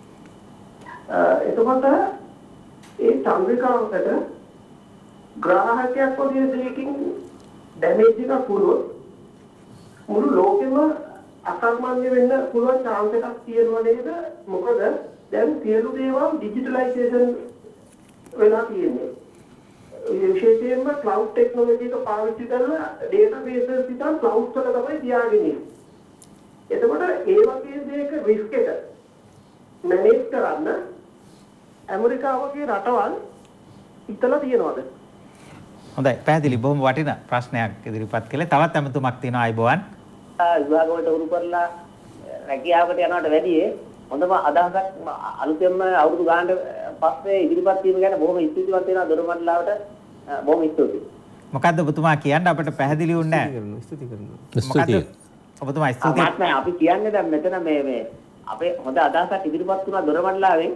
එතකොට ඒ චන්ද්‍රිකාවට ග්‍රාහකයක් වගේ දෙයකින් ඩැමේජ් එකක් වුණොත් මුළු ලෝකෙම අකර්මණ්‍ය වෙන්න පුළුවන් chance එකක් තියෙනවා නේද? මොකද දැන් සියලු දේවල් ඩිජිටලයිසේෂන් වෙලා තියෙන්නේ. විශේෂයෙන්ම ක්ලවුඩ් ටෙක්නොලොජි එක පාවිච්චි කරලා ඩේටාබේසස් පිටන් ක්ලවුඩ් වල තමයි තියාගෙන ඉන්නේ. එතකොට ඒ වගේ දෙයක රිස්ක් එක මැනේජ් කරන්න ඇමරිකාව වගේ රටවල් හිතලා තියනවාද? හොඳයි පැහැදිලි බොහොම වටිනා ප්‍රශ්නයක් ඉදිරිපත් කළේ. තවත් ඇමතුමක් තියෙනවා අයිබෝන්. විභාග වලට උරු කරලා රැකියාවකට යනවට වැඩිය හොඳම අදහසක් අලුතෙන්ම අවුරුදු ගානට පස්සේ ඉදිරිපත් වීම ගැන බොහොම ස්තුතිවත් වෙනවා දොරමඩලාවට. බොහොම ස්තුතියි. මොකද්ද ඔබතුමා කියන්නේ අපිට පැහැදිලි වුණේ නැහැ. ස්තුති කරනවා. මොකද්ද ඔබතුමා ස්තුතියි. අපි කියන්නේ දැන් මෙතන මේ අපේ හොඳ අදහසක් ඉදිරිපත් වුණා දොරමඩලාවෙන්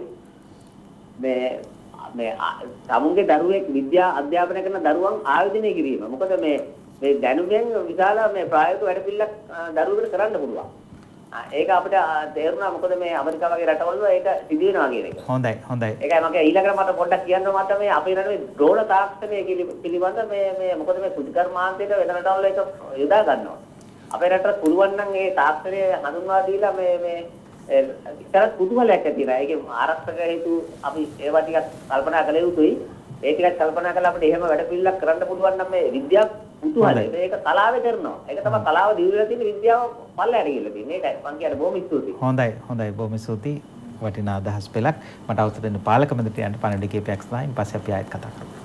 මේ තමුන්ගේ දරුවෙක් විද්‍යා අධ්‍යාපනය කරන දරුවන් ආයෝජනය කිරීම. මොකද මේ දැනුමෙන් විශාල මේ ප්‍රායෝගික වැඩපිළිවෙලක් දරුවෙකුට කරන්න පුළුවන්. ඒක අපිට තේරුණා මොකද මේ ඇමරිකාව වගේ රටවල ඒක සිදු වෙනවා කියන එක. හොඳයි. ඒකයි මම ඊළඟට මට පොඩ්ඩක් කියන්න මට මේ අපේ රටේ ඩ්‍රෝන තාක්ෂණය පිළිබඳ මේ මොකද මේ කෘතිකර්මාන්තයට වෙන රටවල ඒක යොදා ගන්නවා. අපේ රටට පුළුවන් නම් මේ තාක්ෂණය හඳුන්වා දීලා මේ ඉතරත් කුතුහලයක් ඇති වෙනවා. ඒකේ ආරක්ෂක හේතු අපි ඒවා ටිකක් කල්පනා කළ යුතුයි. ඒ ටිකක් කල්පනා කරලා අපිට එහෙම වැඩ පිළිලක් කරන්න පුළුවන් නම් මේ විද්‍යාව කුතුහලය. මේක කලාවේ කරනවා. ඒක තමයි කලාව දියුණුවලා තියෙන විද්‍යාව පල්ලයට ගිහිල්ලා තියෙන්නේ. ඒකයි මම කියන්නේ බොහොම ස්තුතියි. හොඳයි බොහොම ස්තුතියි. වටිනා අදහස් පෙළක්. මට අවසර දෙන්න පාලක මැදට යන්න පණිඩ කීපයක් තමයි. ඊපස්සේ අපි ආයෙත් කතා කරමු.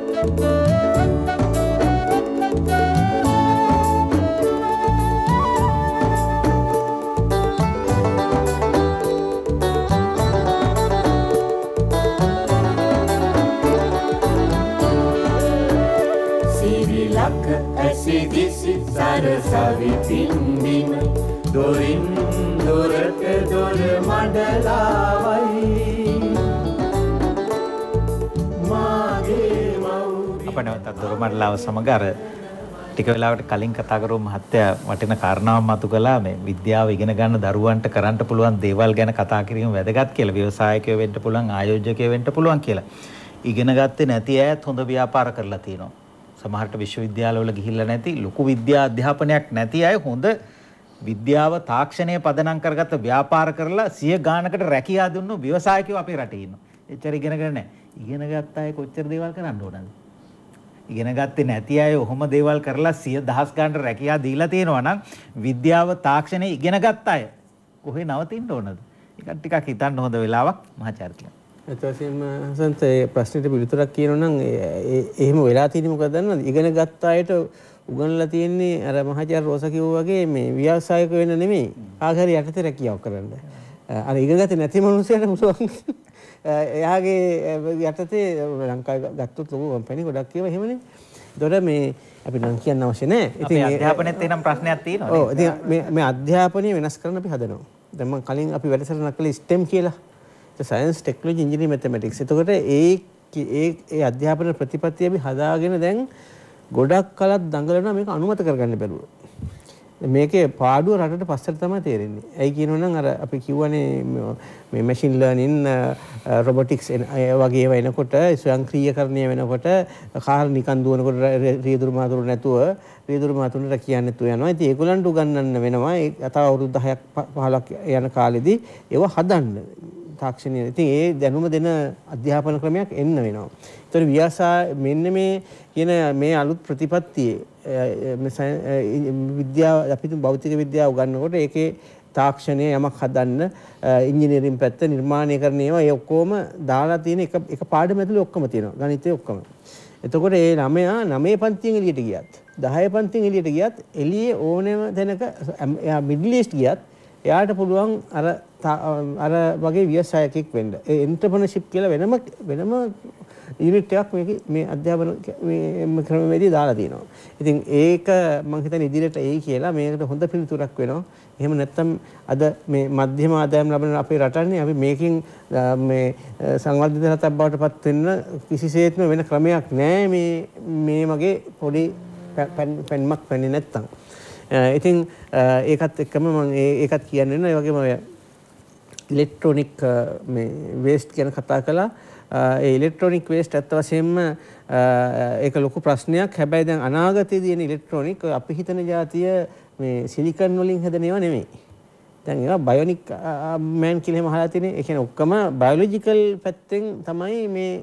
ඇසිදිසි සරසවි පින්දිම දොරින් දොරට දොර මඩලාවයි මාගේ මවුරි අප නැවතත් දොරමඩලාව සමග අර ටික වෙලාවකට කලින් කතා කරපු මහත්තයා වටින කාරණාවක් මතු කළා මේ විද්‍යාව ඉගෙන ගන්න දරුවන්ට කරන්න පුළුවන් දේවල් ගැන කතා කිරීම වැදගත් කියලා. ව්‍යවසායකයෝ වෙන්න පුළුවන්, ආයෝජකයෝ වෙන්න පුළුවන් කියලා. ඉගෙන ගත්තේ නැති අයත් හොඳ ව්‍යාපාර කරලා තියෙනවා. සමහරට විශ්වවිද්‍යාලවල ගිහිල්ලා නැති ලොකු විද්‍යා අධ්‍යාපනයක් නැති අය හොඳ විද්‍යාව තාක්ෂණය පදනම් කරගත්ත ව්‍යාපාර කරලා 100 ගානකට රැකියා දුන්නු ව්‍යවසායකයෝ අපේ රටේ ඉන්නවා. එච්චර ඉගෙනගෙන නැහැ. ඉගෙන ගත්ත අය කොච්චර දේවල් කරන්න ඕනද? ඉගෙන ගත්තේ නැති අය ඔහොම දේවල් කරලා 100,000 ගානට රැකියා දීලා තියෙනවා නම් විද්‍යාව තාක්ෂණය ඉගෙන ගත්ත අය කොහේ නවතින්න ඕනද? ඒක ටිකක් හිතන්න හොඳ වෙලාවක් මහාචාර්ය. එතකොටින්ම හසන්ත ඒ ප්‍රශ්නෙට පිළිතුරක් කියනවා නම් එහෙම වෙලා තියෙන්නේ මොකද දන්නවද? ඉගෙන ගත්ත අයට උගන්ලා තියෙන්නේ අර මහාචාර්ය රෝසා කිව්වා වගේ මේ ව්‍යවසායක වෙන්න නෙමෙයි. ආගහරි යටතේ රැකියාව කරන්න. අර ඉගෙන ගත්තේ නැති මිනිස්සුන්ට පුළුවන්. එයාගේ යටතේ ලංකාවේ ගත්තොත් ලොකු කම්පැනි ගොඩක් ඒවා එහෙමනේ. ඒතොර මේ අපි නම් කියන්න අවශ්‍ය නැහැ. ඉතින් අධ්‍යාපනයේත් එනම් ප්‍රශ්නයක් තියෙනවා. ඔව් ඉතින් මේ අධ්‍යාපනය වෙනස් කරන්න අපි හදනවා. දැන් මම කලින් අපි වැඩසටහනක් කළේ STEM කියලා. Science technology engineering mathematics. එතකොට ඒ අධ්‍යාපන ප්‍රතිපත්තිය අපි හදාගෙන දැන් ගොඩක් කලක් දඟලනවා මේක අනුමත කරගන්න බැරුව. මේකේ පාඩුව රටට පස්සට තමයි තේරෙන්නේ. ඇයි කියනවනම් අර අපි කියවනේ මේ මැෂින් ලර්නින් රොබොටික්ස් වගේ ඒවා එනකොට ස්වයංක්‍රීයකරණය වෙනකොට කාර් නිකන් දුවනකොට රියදුරු මාතුරු නැතුව රියදුරු මාතුරුන්ට කියන්නේ නැතුව යනවා. ඉතින් ඒගොල්ලන්ට උගන්වන්න වෙනවා. ඒ තව අවුරුදු 10ක් 15ක් යන කාලෙදී ඒවා හදන්න තාක්ෂණය. ඉතින් ඒ දැනුම දෙන අධ්‍යාපන ක්‍රමයක් එන්න වෙනවා. ඒතර ව්‍යාසා මෙන්න මේ කියන මේ අලුත් ප්‍රතිපත්තියේ විද්‍යාව අපි භෞතික විද්‍යාව උගන්වනකොට ඒකේ තාක්ෂණය යමක් හදන්න ඉංජිනේරින් පැත්ත නිර්මාණය කරන ඒවා ඒ ඔක්කොම දාලා තියෙන එක පාඩම ඇතුලේ ඔක්කොම තියෙනවා. ගණිතය ඔක්කොම. එතකොට ඒ ළමයා 9 පන්තියෙන් එළියට ගියත් 10 පන්තියෙන් එළියට ගියත් එළියේ ඕනෑම තැනක එයා මිඩල් ඊස්ට් ගියත් එයාට පුළුවන් අර වගේ ව්‍යවසායකෙක් වෙන්න. ඒ එන්ටර්ප්‍රනර්ෂිප් කියලා වෙනම යුනිට් එකක් මේ අධ්‍යාපන ක්‍රමවේදී දාලා තියෙනවා. ඉතින් ඒක මම හිතන්නේ ඉදිරියට එයි කියලා මේකට හොඳ පිළිතුරක් වෙනවා. එහෙම නැත්නම් අද මේ මධ්‍යම ආදායම් ලබන අපේ රටන්නේ අපි මේකෙන් මේ සංවර්ධිත රටක් බවට පත් වෙන්න කිසිසේත්ම වෙන ක්‍රමයක් නැහැ මේ වගේ පොඩි පෙන්මක් වෙන්නේ නැත්නම්. ඉතින් ඒකත් එක්කම මම ඒකත් කියන්නේ නෑ. ඒ වගේම ඉලෙක්ට්‍රොනික මේ වේස්ට් ගැන කතා කළා. ඒ ඉලෙක්ට්‍රොනික වේස්ට් අත් වශයෙන්ම ඒක ලොකු ප්‍රශ්නයක්. හැබැයි දැන් අනාගතයේදී එන ඉලෙක්ට්‍රොනික අපි හිතන જાතිය මේ සිලිකන් වලින් හැදෙන ඒවා නෙමෙයි. දැන් ඒවා බයොනික් මෑන් කියලා එහෙම අහලා තියෙන්නේ. ඒ කියන්නේ ඔක්කොම බයොලොජිකල් පැත්තෙන් තමයි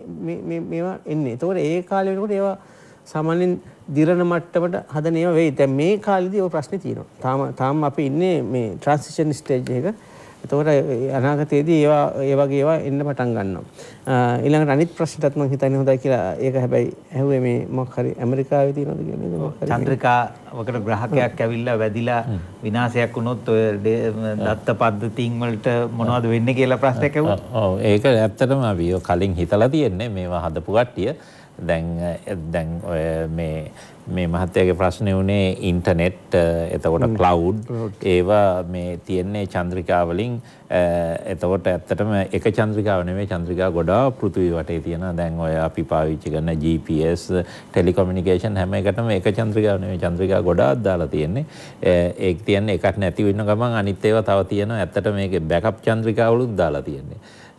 මේවා එන්නේ. ඒතකොට ඒ කාලේ වෙනකොට ඒවා සාමාන්‍යයෙන් දිරණ මට්ටමට හදන ඒවා වෙයි. දැන් මේ කාලෙදී ওই ප්‍රශ්නේ තියෙනවා. තාම අපි ඉන්නේ මේ ට්‍රාන්සිෂන් ස්ටේජ් එක. එතකොට අනාගතයේදී ඒ වගේ ඒවා එන්න පටන් ගන්නවා. ඊළඟට අනිත් ප්‍රශ්නටත් මම හිතන්නේ හොඳයි කියලා. ඒක හැබැයි ඇහුවේ මේ මොකක් හරි ඇමරිකාවේ තියෙනවද කියලා නේද? මොකක් හරි චන්ද්‍රිකාවකට ග්‍රහකයක් ඇවිල්ලා වැදිලා විනාශයක් වුණොත් ඔය දත්ත පද්ධතීන් වලට මොනවද වෙන්නේ කියලා ප්‍රශ්නයක් ඇහුවා. ඔව් ඒක ඇත්තටම අපි කලින් හිතලා තියෙන්නේ මේවා හදපු කට්ටිය. දැන් ඔය මේ මහත්තයාගේ ප්‍රශ්නේ උනේ ඉන්ටර්නෙට් එතකොට ක්ලවුඩ් ඒවා මේ තියෙන්නේ චන්ද්‍රිකා වලින්. එතකොට ඇත්තටම එක චන්ද්‍රිකාව නෙමෙයි චන්ද්‍රිකා ගොඩාක් පෘථිවි වටේ තියෙනවා. දැන් ඔය අපි පාවිච්චි කරන GPS ටෙලිකොමියුනිකේෂන් හැම එකටම එක චන්ද්‍රිකාව නෙමෙයි චන්ද්‍රිකා ගොඩාක් දාලා තියෙන්නේ. ඒක තියන්නේ එකක් නැති වෙන ගමන් අනිත් ඒවා තව තියෙනවා. ඇත්තට මේකේ බෑකප් චන්ද්‍රිකාවලුත් දාලා තියෙන්නේ.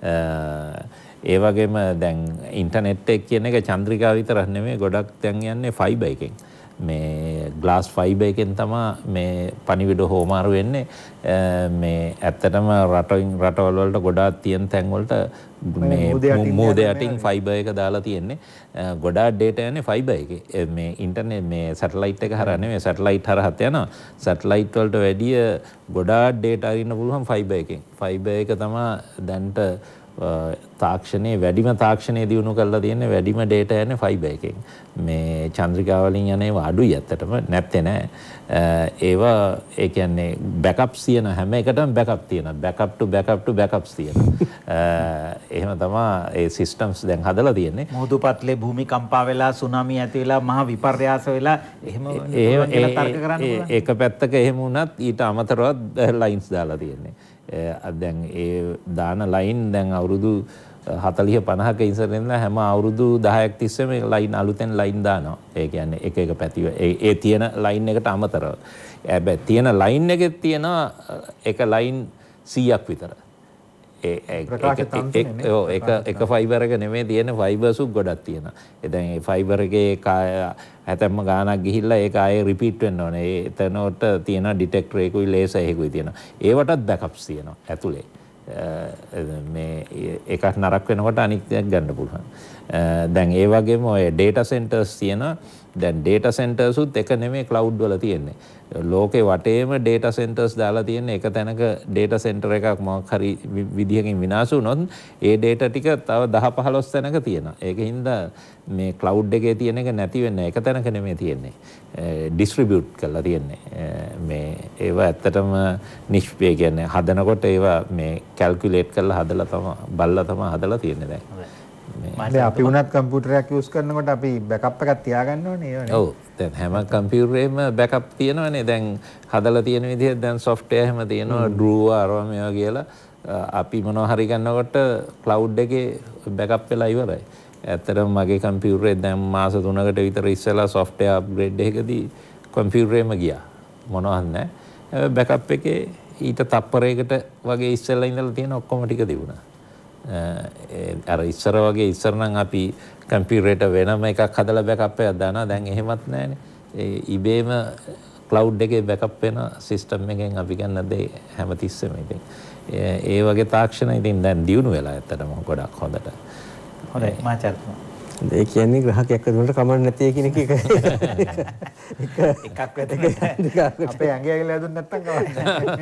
ඒ වගේම දැන් ඉන්ටර්නෙට් එක කියන එක චන්ද්‍රිකා විතරක් නෙමෙයි ගොඩක් දැන් යන්නේ ෆයිබර් එකෙන්. මේ ග්ලාස් ෆයිබර් එකෙන් තමයි මේ පණිවිඩ හොමාරු වෙන්නේ. මේ ඇත්තටම රටවල් වලට ගොඩාක් තියෙන තැන් වලට මේ මූද යටින් ෆයිබර් එක දාලා තියෙන්නේ. ගොඩාක් ඩේටා යන්නේ ෆයිබර් එකේ. මේ ඉන්ටර්නෙට් මේ සැටලයිට් එක හරහා නෙමෙයි සැටලයිට් හරහාත් යනවා. සැටලයිට් වලට වැඩිය ගොඩාක් ඩේටා අරින්න පුළුවන් ෆයිබර් එකෙන්. ෆයිබර් එක තමයි දැන්ට තාක්ෂණයේ වැඩිම තාක්ෂණය දියුණු කරලා තියෙන්නේ වැඩිම ඩේටා යන්නේ ෆයිබර් එකෙන්. මේ චන්ද්‍රිකා වලින් යන ඒවා අඩුයි ඇත්තටම නැත්තේ නෑ. ඒවා ඒ කියන්නේ බෑකප්ස් තියෙන හැම එකටම බෑකප් තියෙනවා. බෑකප් ටු බෑකප්ස් තියෙනවා. එහෙම තමයි ඒ සිස්ටම්ස් දැන් හදලා තියෙන්නේ. මුහුදු පත්ලේ භූමිකම්පා වෙලා සුනාමි ඇති වෙලා මහා විපර්යාස වෙලා එහෙම කියලා තර්ක කරන්න පුළුවන්. ඒක පැත්තක එහෙම වුණත් ඊට අමතරව ලයින්ස් දාලා තියෙන්නේ. දැන් ඒ දාන ලයින් දැන් අවුරුදු 40-50ක ඉස්සරෙන් හැම අවුරුදු 10ක් තිස්සේම ලයින් අලුතෙන් ලයින් දානවා. ඒ කියන්නේ එක පැති ඒ තියෙන ලයින් එකට අමතරව. හැබැයි තියෙන ලයින් එකේ තියෙන එක ලයින් 100ක් විතර. එක ෆයිබර් එක නෙමෙයි තියෙන ෆයිබර්සුත් ගොඩක් තියෙනවා. දැන් ඒ ෆයිබර් එකේ හැතැම්ම ගානක් ගිහිල්ලා ඒක ආයේ රිපීට් වෙන්න ඕනේ. ඒ එතනට තියෙන ඩිටෙක්ටර් එකකුයි ලේසර් එකකුයි තියෙනවා. ඒවටත් බෑකප්ස් තියෙනවා ඇතුලේ. මේ එකක් නරක වෙනකොට අනිත් එකක් ගන්න පුළුවන්. දැන් ඒ වගේම ඔය ඩේටා සෙන්ටර්ස් තියෙනවා. දැන් ඩේටා සෙන්ටර්සුත් එක නෙමෙයි ක්ලවුඩ් වල තියෙන්නේ. ලෝකේ වටේම ඩේටා සෙන්ටර්ස් දාලා තියෙන්නේ. එක තැනක ඩේටා සෙන්ටර් එකක් මොකක් හරි විදිහකින් විනාශ වුණොත් ඒ ඩේටා ටික තව 10-15 තැනක තියෙනවා. ඒකින්ද මේ ක්ලවුඩ් එකේ තියෙන එක නැති වෙන්නේ එක තැනක නෙමෙයි තියෙන්නේ. ඩිස්ට්‍රිබියුට් කරලා තියෙන්නේ. මේ ඒවා ඇත්තටම නිෂ්පේ කියන්නේ හදනකොට ඒවා මේ කැල්කියුලේට් කරලා හදලා තමයි බලලා තමයි හදලා තියෙන්නේ දැන්. දැන් අපි උනත් කම්පියුටරයක් යූස් කරනකොට අපි බෑකප් එකක් තියාගන්න ඕනේ ඒවනේ. ඔව්. දැන් හැම කම්පියුටරේම බෑකප් තියෙනවනේ. දැන් හදලා තියෙන විදිහ දැන් සොෆ්ට්වෙයාර් හැම තියෙනවා. ඩ්‍රූව අරවා මේවා කියලා අපි මොනවා හරි ගන්නකොට ක්ලවුඩ් එකේ බෑකප් වෙලා ඉවරයි. ඇත්තටම මගේ කම්පියුටරේ දැන් මාස 3කට විතර ඉස්සෙල්ලා සොෆ්ට්වෙයාර් අප්ග්‍රේඩ් එකකදී කම්පියුටරේම ගියා. මොනවත් නැහැ. බෑකප් එකේ ඊට තප්පරයකට වගේ ඉස්සෙල්ලා ඉඳලා තියෙන ඔක්කොම ටික තිබුණා. අර ඉස්සර වගේ ඉස්සර නම් අපි කම්පියුටරේට වෙනම එකක් හදලා බෑකප් එකක් දානවා. දැන් එහෙමත් නැහැනේ. ඒ ඉබේම ක්ලවුඩ් එකේ බෑකප් වෙන සිස්ටම් එකෙන් අපි ගන්න දේ හැමතිස්සෙම ඉතින් ඒ වගේ තාක්ෂණ ඉතින් දැන් දියුණු වෙලා ඇත්තටම ගොඩක් හොඳට. හොඳයි මාචාර්ය. ඒ කියන්නේ ග්‍රහකයක් ඇතුළට කමක් නැති කියන එක එකක් වැදගත්. අපේ ඇඟේ ඇවිල්ලා දුන්න නැත්තම් කවන්න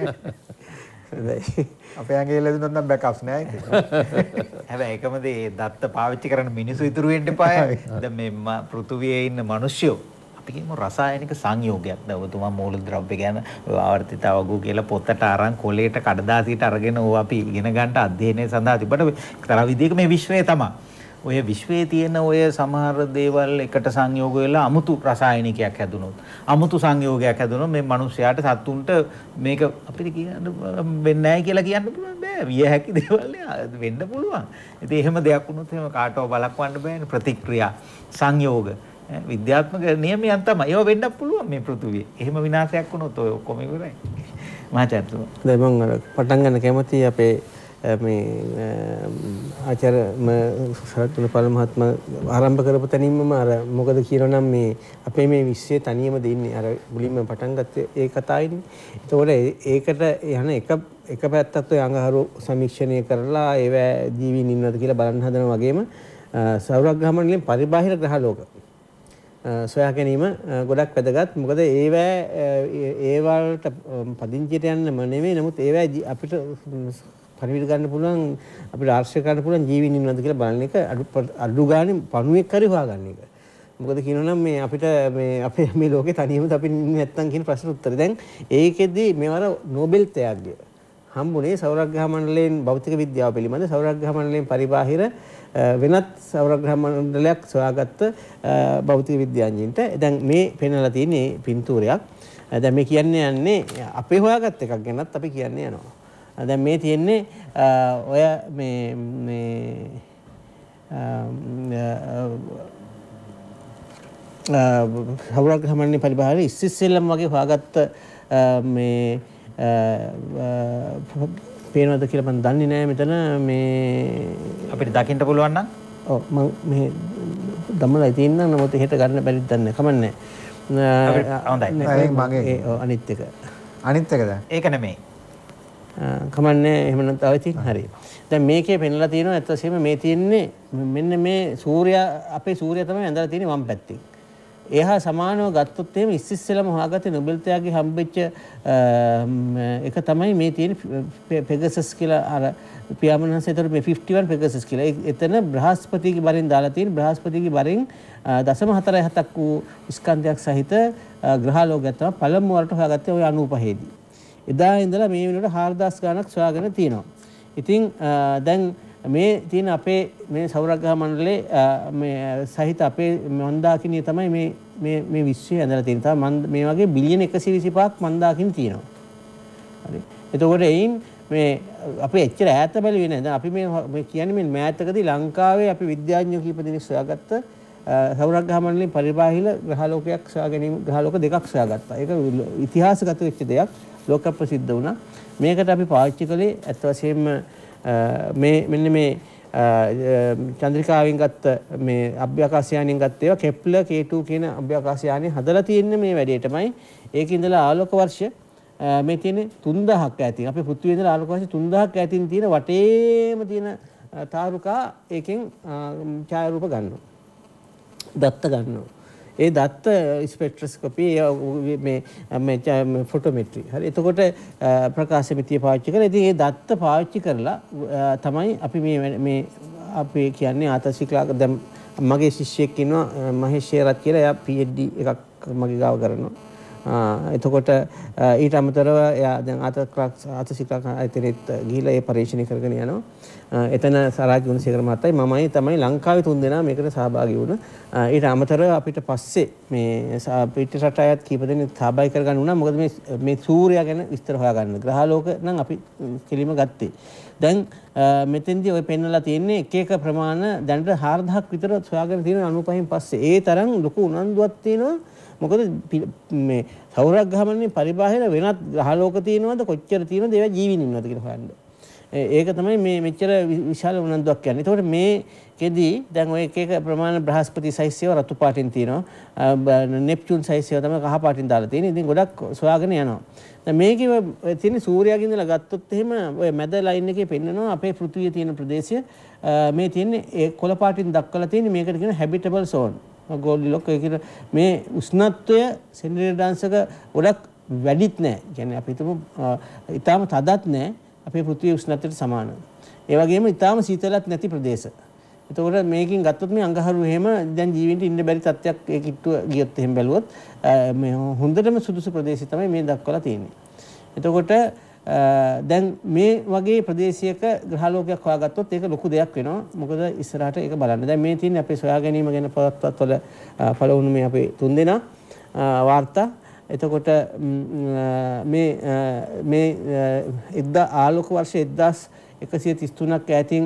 නැහැ. අපේ ඇඟේ ලැබුණොත් නම් බෑකප්ස් නෑ. හැබැයි එකම දේ දත්ත පාවිච්චි කරන මිනිස්සු ඉතුරු වෙන්න එපායි. දැන් මේ පෘථුවියේ ඉන්න මිනිස්සු අපි කියමු රසායනික සංයෝගයක්. දැන් ඔබතුමා මූලද්‍රව්‍ය ගැන ආවර්තිත අවගු කියලා පොතට අරන් කොලේට කඩදාසියට අරගෙන ඕවා අපි ඉගෙන ගන්නට අධ්‍යයනය සඳහා තිබ්බට එක්තරා විදිහක මේ විශ්වය තමයි. ඔය විශ්වයේ තියෙන ඔය සමහර දේවල් එකට සංයෝග වෙලා අමුතු රසායනිකයක් හැදුනොත් අමුතු සංයෝගයක් හැදුනොත් මේ මිනිස්යාට සතුන්ට මේක අපිට කියන්න වෙන්නේ නැහැ කියලා කියන්න පුළුවන් බෑ. විය හැකි දේවල් වෙන්න පුළුවන්. ඉතින් එහෙම දෙයක් වුණොත් එහෙම කාටව බලක්වන්න බෑනේ. ප්‍රතික්‍රියා සංයෝග විද්‍යාත්මක නියමයන් තමයි. ඒව වෙන්නත් පුළුවන් මේ පෘථුවියේ. එහෙම විනාශයක් වුණොත් ඔය ඔක්කොම ඉවරයි. මහාචාර්යතුමා. දැන් මම පටන් ගන්න කැමතියි අපේ මේ ආචාර්ය සරත්තුනපල මහත්මයා ආරම්භ කරපු තැනින්ම අර මොකද කියනනම් මේ අපේ මේ විශ්වයේ තනියම දෙන්නේ අර මුලින්ම පටන් ගත්තේ ඒ කතාවයිනේ. ඒතකොට ඒකට යන එක පැත්තත් ඔය අඟහරු සමීක්ෂණය කරලා ඒව ජීවීන් ඉන්නවද කියලා බලන්න හදනවා වගේම සෞරග්‍රහ මණ්ඩලයෙන් පරිබාහිර ග්‍රහ ලෝක සොයා ගැනීම ගොඩක් වැදගත්. මොකද ඒවලට පදිංචියට යන්නම නෙමෙයි. නමුත් ඒව අපිට පරිවිද ගන්න පුළුවන් අපිට ආශ්‍රය කරන්න පුළුවන් ජීවීන් ඉන්නවද කියලා බලන එක අඩු ගානේ පණුවෙක් හරි හොයාගන්න එක. මොකද කියනවනම් මේ අපිට මේ අපේ මේ ලෝකේ තනියමද අපි නැත්තම් කියන ප්‍රශ්න උත්තරේ. දැන් ඒකෙදි මේවර නෝබෙල් තෑග්ගය හම්බුනේ සෞරග්‍රහ මණ්ඩලයෙන් භෞතික විද්‍යාව පිළිබඳ සෞරග්‍රහ මණ්ඩලයෙන් පරිබාහිර වෙනත් සෞරග්‍රහ මණ්ඩලයක් සොයාගත්ත භෞතික විද්‍යාඥයින්ට. දැන් මේ පෙන්වලා තියෙන්නේ පින්තූරයක්. දැන් මේ කියන්නේ යන්නේ අපේ හොයාගත්ත එකක් ගැනත් අපි කියන්නේ යනවා. දැන් මේ තියෙන්නේ ඔය මේ සෞරග්‍රහ මණ්ඩලයේ පරිබාහිර ඉස්සෙල්ලම වගේ හොයාගත්ත මේ පේනවද කියලා මම දන්නේ නැහැ මෙතන මේ අපිට දකින්න පුළුවන් නම් ඔව් මම මේ දමලා තියෙනවා නමුත් එහෙට ගන්න බැරිද දන්නේ කමන්නේ හොඳයි මගේ අනිත් එක එකද ඒක නෙමෙයි කමන්නේ එහෙම නැත්නම් තව ඉතින් හරි දැන් මේකේ පෙන්ලා තියෙනවා ඇත්ත වශයෙන්ම මේ තියෙන්නේ මෙන්න මේ සූර්යා අපේ සූර්යයා තමයි ඇඳලා තියෙන්නේ වම් පැත්තේ එහා සමානව ගත්තොත් එහෙම ඉස්සෙල්ලාම හොයාගත්තේ නොබෙල් තෑග්ගේ හම්බෙච්ච එක තමයි මේ තියෙන පෙගසස් කියලා අර පියාඹනස් ඒතර මේ 51 පෙගසස් කියලා. එතන බ්‍රහස්පතිගේ බරින් දාලා තියෙන බ්‍රහස්පතිගේ බරින් 0.47ක් වූ ස්කන්ධයක් සහිත ග්‍රහලෝකයක් තමයි පළමු වරට හොයාගත්තේ ওই 95 දී. එදා ඉඳලා මේ වෙනකොට 4000 ගණක් සොයාගෙන තියෙනවා. ඉතින් දැන් මේ තියෙන අපේ මේ සෞරග්‍රහ මණ්ඩලයේ මේ සහිත අපේ මන්දාකිනිය තමයි මේ විශ්වය ඇඳලා තියෙන. තව මේ වගේ බිලියන 125ක් මන්දාකිනි තියෙනවා. හරි. එතකොට එයින් මේ අපි එච්චර ඈත බැලුවේ නැහැ. දැන් අපි මේ කියන්නේ මේ මෑතකදී ලංකාවේ අපි විද්‍යාඥයෝ කීප දෙනෙක් සොයාගත්ත සෞරග්‍රහ මණ්ඩලයෙන් පරිබාහිර ග්‍රහලෝකයක් සොයා ගැනීම ග්‍රහලෝක දෙකක් සොයාගත්තා. ඒක ඉතිහාසගත වෙච්ච දෙයක්. ලෝක ප්‍රසිද්ධ වුණා. මේකට අපි පාවිච්චි කළේ අත් වශයෙන්ම මෙන්න මේ චන්ද්‍රිකාවෙන් ගත්ත මේ අභ්‍යවකාශ යානයෙන් ගත්ත ඒවා කෙප්ලර් K2 කියන අභ්‍යවකාශ යානය හදලා තියෙන්නේ මේ වැඩේටමයි. ඒකේ ඉඳලා ආලෝක වර්ෂ මේ තියෙන්නේ 3000ක් ඈතින්. අපේ පෘථිවියේ ඉඳලා ආලෝක වර්ෂ 3000ක් ඈතින් තියෙන වටේම තියෙන තාරුකා ඒකෙන් ඡායාරූප ගන්නවා. දත්ත ගන්නවා. ඒ දත්ත ස්පෙක්ට්‍රොස්කෝපි මේ ෆොටෝමෙට්‍රි. හරි. එතකොට ප්‍රකාශමිතිය පාවිච්චි කරලා ඉතින් ඒ දත්ත පාවිච්චි කරලා තමයි අපි මේ අපි කියන්නේ ආතසිකලා දැන් මගේ ශිෂ්‍යයෙක් ඉන්නවා මහේෂ් රත් කියලා. එයා PhD එකක් මගේ ගාව කරනවා. එතකොට ඊට අමතරව එයා දැන් ආතසිකලා ආයතනෙත් ගිහිලා ඒ පරීක්ෂණ කරගෙන යනවා. එතන සරාජ් ගුණසේකර මහත්තයයි මමයි තමයි ලංකාවේ 3 දෙනා මේකට සහභාගී වුණා. ඊට අමතරව අපිට පස්සේ මේ පිටරට අයත් කීප දෙනෙක් සහභාගී කරගන්න වුණා. මොකද මේ සූර්යයා ගැන විස්තර හොයාගන්න. ග්‍රහලෝක නම් අපි කෙලිම ගත්තේ. දැන් මෙතෙන්දී ඔය පෙන්නලා තියෙන්නේ එක ප්‍රමාණ දැනට 4000ක් විතර සොයාගෙන තියෙන 95න් පස්සේ. ඒ තරම් ලොකු උනන්දුවක් තියෙනවා මොකද මේ සෞරග්‍රහ මණ්ඩලයේ පරිබාහිර වෙනත් ග්‍රහලෝක තියෙනවද කොච්චර තියෙනවද ඒවා ජීවින් ඉන්නවද කියලා හොයන්න. ඒක තමයි මේ මෙච්චර විශාල උනන්දුවක් කියන්නේ. ඒතකොට මේකෙදී දැන් ඔය එක එක ප්‍රමාණ බ්‍රහස්පති සයිස් ඒවා රතු පාටින් තියෙනවා. නෙප්චූන් සයිස් ඒවා තමයි කහ පාටින් දාලා තියෙන්නේ. ඉතින් ගොඩක් සොයාගෙන යනවා. දැන් මේකේ තියෙන සූර්යාගෙන් ඉඳලා ගත්තොත් එහෙම ඔය මැද ලයින් එකේ පෙන්නනවා අපේ පෘථිවියේ තියෙන ප්‍රදේශය මේ තියෙන්නේ ඒ කොළ පාටින් දක්වලා තියෙන්නේ මේකට කියන හැබිටබල් zone. ගෝල්ඩිලොක් ඒ කියන මේ උෂ්ණත්වය සෙන්ටිග්‍රේඩ් අංශක ගොඩක් වැඩිත් නැහැ. කියන්නේ අපි හිතමු ඊටාම තදත් නැහැ. අපේ පෘථිවිය උෂ්ණත්වයට සමාන. ඒ වගේම ඊටාම සීතලත් නැති ප්‍රදේශ. එතකොට මේකෙන් ගත්තොත් මේ අඟහරු එහෙම දැන් ජීවින්ට ඉන්න බැරි තත්ත්වයක් ඒ කිට්ටුව ගියොත් එහෙම බැලුවොත් මේ හොඳටම සුදුසු ප්‍රදේශය තමයි මේ දක්වලා තියෙන්නේ. එතකොට දැන් මේ වගේ ප්‍රදේශයක ග්‍රහලෝකයක් හොයාගත්තොත් ඒක ලොකු දෙයක් වෙනවා. මොකද ඉස්සරහට ඒක බලන්න. දැන් මේ තියෙන්නේ අපේ සොයා ගැනීම ගැන පොත්පත්වල පළවුණු මේ අපේ 3 දෙනා වාර්තා. එතකොට මේ ආලෝක වර්ෂ 1133ක් ඈතින්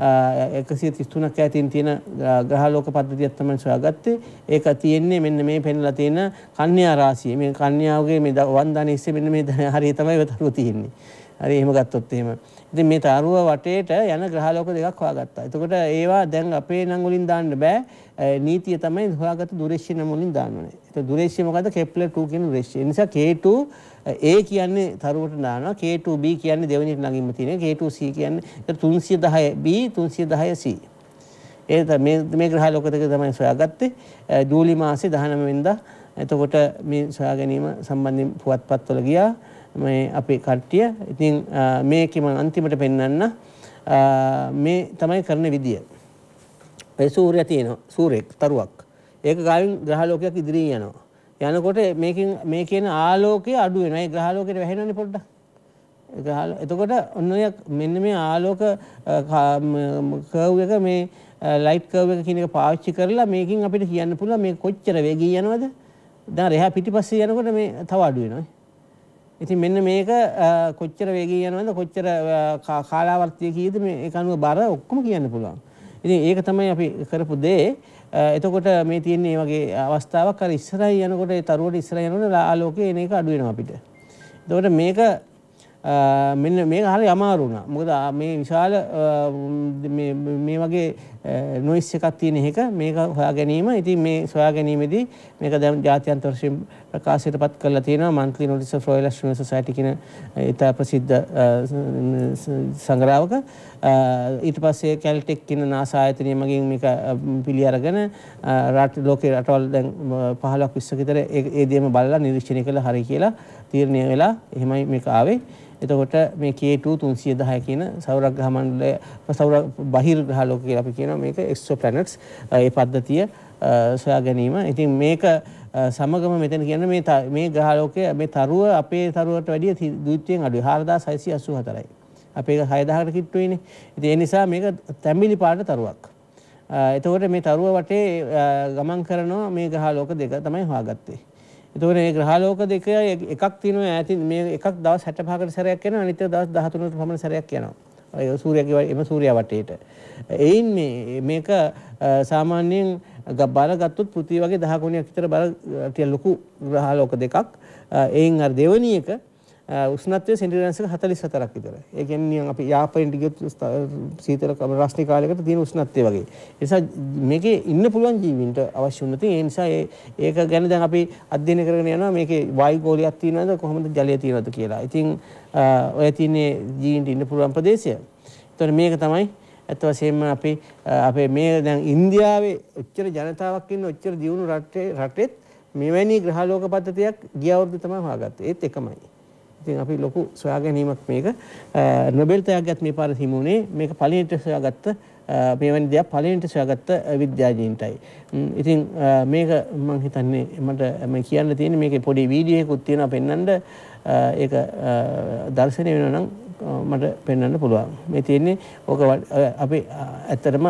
133ක් ඈතින් තියෙන ග්‍රහලෝක පද්ධතියක් තමයි සොයාගත්තේ. ඒක තියෙන්නේ මෙන්න මේ පෙන්ලා තියෙන කන්‍යා රාශිය. මේ කන්‍යාවගේ මේ වන්දනේ ඉස්සේ මෙන්න මේ හරිය තමයි වතරුව තියෙන්නේ. හරි එහෙම ගත්තොත් එහෙම. ඉතින් මේ තරුව වටේට යන ග්‍රහලෝක දෙකක් හොයාගත්තා. එතකොට ඒවා දැන් අපේ නම් වලින් දාන්න බෑ. නීතිය තමයි හොයාගත්ත දුරේශ්‍ය නම් වලින් දාන්න ඕනේ. ඒක දුරේශ්‍ය මොකද්ද? කෙප්ලර් 2 කියන දුරේශ්‍ය. ඒ නිසා K2 A කියන්නේ තරුවට දානවා. K2B කියන්නේ දෙවෙනිට ළඟින්ම තියෙන. K2C කියන්නේ 310B 310C. මේ ග්‍රහලෝක දෙක තමයි සොයාගත්තේ. ජූලි මාසේ 19 වෙනිදා. එතකොට මේ සොයා ගැනීම සම්බන්ධයෙන් පුවත්පත්වල ගියා. මේ අපේ කට්ටිය. ඉතින් මේකේ මම අන්තිමට පෙන්නන්න මේ තමයි කරන විදිය. ඒ සූර්යය තියෙනවා. සූර්යෙක් තරුවක්. ඒක ගාවින් ග්‍රහලෝකයක් ඉදිරියෙන් යනවා. යනකොට මේ කියන ආලෝකය අඩු වෙනවා. ඒ ග්‍රහලෝකයට වැහෙනවනේ පොඩ්ඩක්. එතකොට ඔන්න ඔය මෙන්න මේ ආලෝක කර්ව් එක මේ ලයිට් කර්ව් එක කියන එක පාවිච්චි කරලා මේකෙන් අපිට කියන්න පුළුවන් මේ කොච්චර වේගී යනවද? දැන් එහා පිටිපස්සේ යනකොට මේ තව අඩු වෙනවා. ඉතින් මෙන්න මේක කොච්චර වේගී යනවද කොච්චර කාලාවර්තිය කීයද මේ ඒක අනුව බර ඔක්කොම කියන්න පුළුවන්. ඉතින් ඒක තමයි අපි කරපු දේ. එතකොට මේ තියෙන මේ වගේ අවස්ථාවක් අර ඉස්සරහින් යනකොට ඒ තරුවට ඉස්සරහින් යනකොට ආලෝකය එන එක අඩු වෙනවා අපිට. එතකොට මේක මෙන්න මේක හරිය අමාරු වුණා. මොකද මේ විශාල මේ වගේ නොයිස් එකක් තියෙන එක මේක හොයා ගැනීම. ඉතින් මේ සොයා ගැනීමේදී මේක දැන් ජාත්‍යන්තර වශයෙන් ප්‍රකාශයටපත් කරලා තියෙනවා. monthly notice of Royal Astronomical Society කියන ඉතා ප්‍රසිද්ධ සංග්‍රහවක. ඊට පස්සේ කැල්ටෙක් කියන NASA ආයතනය මගින් මේක පිළි අරගෙන ලෝකේ රටවල් දැන් 15ක් 20ක විතර ඒ දේම බලලා නිරීක්ෂණය කළා හරි කියලා තීරණය වෙලා එහෙමයි මේක ආවේ. එතකොට මේ K2 310 කියන සෞරග්‍රහ මණ්ඩලය සෞර බහිර් ග්‍රහලෝක කියලා අපි කියනවා මේක exoplanets ඒ පද්ධතිය සොයා ගැනීම. ඉතින් මේක සමගම මෙතන කියන්නේ මේ ග්‍රහලෝකයේ මේ තරුව අපේ තරුවට වැඩිය ද්විත්වයෙන් අඩුයි 4684යි. අපේ 6000කට කිට්ටු වෙන්නේ. ඉතින් ඒ නිසා මේක තැඹිලි පාට තරුවක්. එතකොට මේ තරුව වටේ ගමන් කරනවා මේ ග්‍රහලෝක දෙක තමයි හොයාගත්තේ. එතකොට මේ ග්‍රහලෝක දෙක එකක් තියෙනවා ඈතින් මේ එකක් දවස් 65කට සැරයක් යනවා අනිත් එක දවස් 13කට පමණ සැරයක් යනවා. ඒ සූර්යයා වටේට. එයින් මේක සාමාන්‍යයෙන් බල ගත්තොත් පෘථිවිය වගේ 10 ගුණයක් විතර බල ලොකු ග්‍රහලෝක දෙකක්. එයින් අර දෙවෙනි එක උෂ්ණත්වය සෙන්ටිග්‍රේඩ් 44ක් විතර. ඒ කියන්නේ අපි යාපනයට ගියොත් සීතල රස්නි කාලයකට තියෙන උෂ්ණත්වය වගේ. ඒ නිසා මේකේ ඉන්න පුළුවන් ජීවීන්ට අවශ්‍ය වුණ තියෙන. ඒ නිසා ඒක ගැන දැන් අපි අධ්‍යයනය කරගෙන යනවා මේකේ වායු ගෝලයක් තියෙනවද කොහොමද ජලය තියෙනවද කියලා. ඉතින් ඔය තියෙන්නේ ජීවීන්ට ඉන්න පුළුවන් ප්‍රදේශය. ඒතකොට මේක තමයි ඇත්ත වශයෙන්ම අපේ මේ දැන් ඉන්දියාවේ ඔච්චර ජනතාවක් ඉන්න ඔච්චර දියුණු රටෙත් මෙවැනි ග්‍රහලෝක පද්ධතියක් ගිය අවුරුදු තමයි හොයාගත්තේ. ඒත් එකමයි. ඉතින් අපි ලොකු සොයා ගැනීමක් මේක නොබෙල් තෑග්ගත් මේ පාර හිමුනේ මේක පළවෙනිට සොයාගත්ත මෙවැනි දෙයක් පළවෙනිට සොයාගත්ත විද්‍යාඥයින්ටයි. ඉතින් මේක මම හිතන්නේ මට කියන්න තියෙන්නේ මේකේ පොඩි වීඩියෝ එකකුත් තියෙනවා පෙන්වන්න. ඒක දර්ශනය වෙනවා නම් මට පෙන්වන්න පුළුවන්. මේ තියෙන්නේ ඕක අපි ඇත්තටම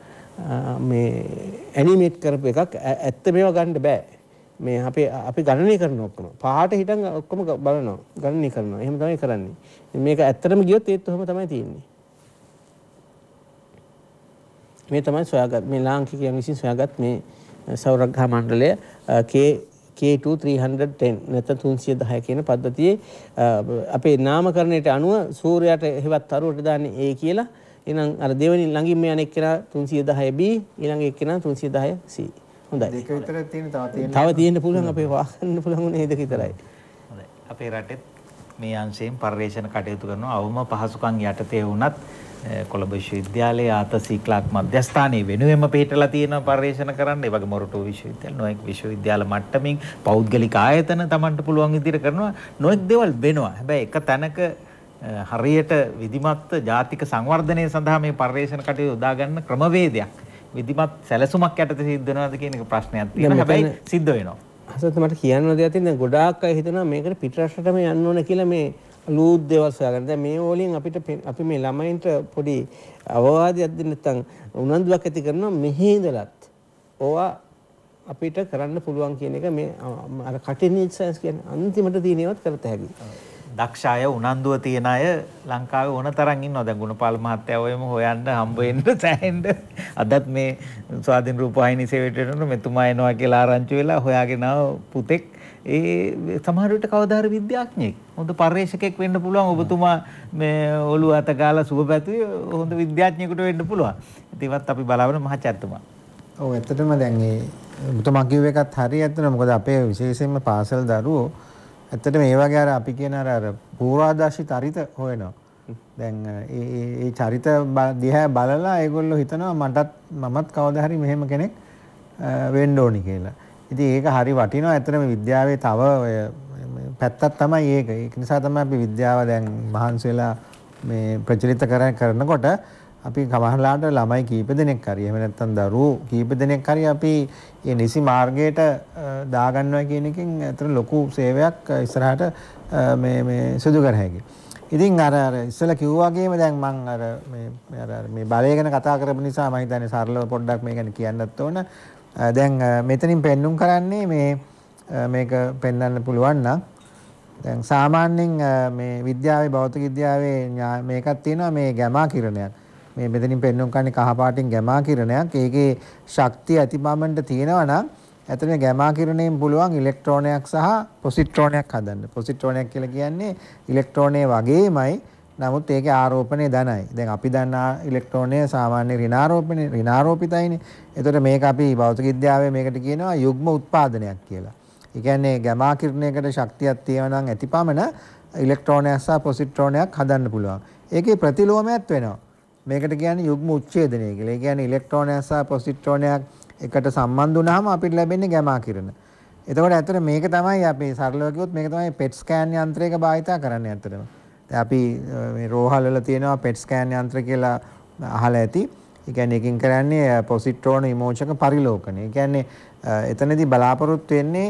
මේ ඇනිමේට් කරපු එකක්. ඇත්ත මේවා ගන්න බෑ. මේ අපි ගණනය කරන ඔක්කොම පහට හිටන් ඔක්කොම බලනවා ගණනය කරනවා. එහෙම තමයි කරන්නේ. මේක ඇත්තටම ගියොත් ඒත් ඔහොම තමයි තියෙන්නේ. මේ තමයි සොයාගත් මේ ලාංකිකයන් විසින් සොයාගත් මේ සෞරග්‍රහ මණ්ඩලය K2 K2 310 නැත්නම් 310 කියන පද්ධතියේ අපේ නාමකරණයට අනුව සූර්යයාට හෙවත් තරුවට දාන්නේ A කියලා. එහෙනම් අර දෙවෙනි ළඟින් මේ අනෙක් කෙනා 310B ඊළඟ එක්කෙනා 310C. හොඳයි. දෙක විතර තියෙන තව තියෙන්න පුළුවන් අපේ වාහන්න පුළුවන් උනේ දෙක විතරයි. හොඳයි. අපේ රටෙත් මේ අංශයෙන් පර්යේෂණ කටයුතු කරන අවම පහසුකම් යටතේ වුණත් කොළඹ විශ්වවිද්‍යාලයේ ආතසී ක්ලාක් මධ්‍යස්ථානයේ වෙනුවෙන්ම පිටලා තියෙන පර්යේෂණ කරන්න. ඒ වගේ මොරටු විශ්වවිද්‍යාල නොඑක් විශ්වවිද්‍යාල මට්ටමින් පෞද්ගලික ආයතන Tamanට පුළුවන් විදිහට කරනවා. නොඑක් දේවල් වෙනවා. හැබැයි එක තැනක හරියට විධිමත් ජාතික සංවර්ධනය සඳහා මේ පර්යේෂණ කටයුතු යොදා ගන්න ක්‍රමවේදයක් විධිමත් සැලසුමක් යටතේ සිද්ධ වෙනවද කියන එක ප්‍රශ්නයක් තියෙනවා. හැබැයි සිද්ධ වෙනවා. හසත් මට කියන්න දෙයක් තියෙනවා. ගොඩාක් අය හිතනවා මේකට පිටරටටම යන්න ඕන කියලා මේ ලූත් දේවල් සොයාගන්න. දැන් මේ වලින් අපි මේ ළමයින්ට පොඩි අවවාදයක් දෙන්න නැත්නම් උනන්දුවක් ඇති කරනවා මෙහි ඉඳලත් ඕවා අපිට කරන්න පුළුවන් කියන එක මේ අර කටින් සයන්ස් කියන්නේ අන්තිමට තියෙනවත් කරත හැකියි. දක්ෂ අය උනන්දුව තියන අය ලංකාවේ ඕන තරම් ඉන්නවා. දැන් ගුණපාල මහත්තයා ඔයම හොයන්න හම්බ වෙන්න සෑහෙන්න අදත් මේ ස්වාධීන රූපවාහිනී සේවයට යනකොට මෙතුමා එනවා කියලා ආරංචි වෙලා හොයාගෙන ආව පුතෙක් ඒ සමහර විට කවදා හරි විද්‍යාඥයෙක් හොඳ පර්යේෂකෙක් වෙන්න පුළුවන්. ඔබතුමා මේ ඔළුව අත ගාලා සුබ පැතුවේ හොඳ විද්‍යාඥයෙකුට වෙන්න පුළුවන්. ඒවත් අපි බලාගෙන මහාචාර්යතුමා. ඔව් ඇත්තටම දැන් ඒ ඔබතුමා කිව්ව එකත් හරි ඇත්තට. මොකද අපේ විශේෂයෙන්ම පාසල් දරුවෝ ඇත්තටම ඒ වගේ අර අපි කියන අර පූර්වාදර්ශී චරිත හොයනවා. දැන් ඒ චරිත දිහා බලලා ඒගොල්ලෝ හිතනවා මමත් කවදා හරි මෙහෙම කෙනෙක් වෙන්න ඕනි කියලා. ඉතින් ඒක හරි වටිනවා. ඇත්තටම විද්‍යාවේ තව ඔය පැත්තක් තමයි ඒක. ඒක නිසා තමයි අපි විද්‍යාව දැන් මහන්සි වෙලා මේ ප්‍රචලිත කරනකොට අපි කමහලාට ළමයි කීප දෙනෙක් හරි එහෙම නැත්නම් දරුවෝ කීප දෙනෙක් හරි අපි මේ නිසි මාර්ගයට දාගන්නවා කියන එකෙන් අතර ලොකු සේවයක් ඉස්සරහට මේ සිදු කර හැකියි. ඉතින් අර ඉස්සෙල්ලා කිව්වා වගේම දැන් මම අර මේ බලය ගැන කතා කරපු නිසා මම හිතන්නේ සරලව පොඩ්ඩක් මේ ගැන කියන්නත් ඕන. දැන් මෙතනින් පෙන්눔 කරන්නේ මේක පෙන්වන්න පුළුවන් නම් දැන් සාමාන්‍යයෙන් මේ විද්‍යාවේ භෞතික විද්‍යාවේ මේකක් තියෙනවා මේ ගැමා කිරණයක්. මේ මෙතනින් පෙන්වන්න කන්නේ කහ පාටින් ගැමා කිරණයක්. ඒකේ ශක්තිය අතිපමණට තියෙනවා නම් ඇත්තටම ගැමා කිරණයෙන් පුළුවන් ඉලෙක්ට්‍රෝනයක් සහ පොසිට්‍රෝනයක් හදන්න. පොසිට්‍රෝනයක් කියලා කියන්නේ ඉලෙක්ට්‍රෝනය වගේමයි. නමුත් ඒකේ ආරෝපණය ධනයි. දැන් අපි දන්නා ඉලෙක්ට්‍රෝනය සාමාන්‍ය ඍණාරෝපිතයිනේ. එතකොට මේක අපි භෞතික විද්‍යාවේ මේකට කියනවා යුග්ම උත්පාදනයක් කියලා. ඒ කියන්නේ ගැමා කිරණයකට ශක්තියක් තියෙනවා නම් ඇතිපමණ ඉලෙක්ට්‍රෝනයක් සහ පොසිට්‍රෝනයක් හදන්න පුළුවන්. ඒකේ ප්‍රතිලෝමයක් වෙනවා. මේකට කියන්නේ යුග්ම උච්ඡේදනය කියලා. ඒ කියන්නේ ඉලෙක්ට්‍රෝනයක් සහ පොසිට්‍රෝනයක් එකට සම්බන්ධ වුණාම අපිට ලැබෙන්නේ ගැමා කිරණ. එතකොට ඇත්තට මේක තමයි අපි සරලව කිව්වොත් මේක තමයි PET ස්කෑන් යන්ත්‍රයක භාවිතා කරන්නේ ඇත්තටම. දැන් අපි මේ රෝහල් වල තියෙනවා PET ස්කෑන් යන්ත්‍ර කියලා අහලා ඇති. ඒ කියන්නේ එකකින් කරන්නේ පොසිට්‍රෝන විමෝචක පරිලෝකන. ඒ කියන්නේ එතනදී බලාපොරොත්තු වෙන්නේ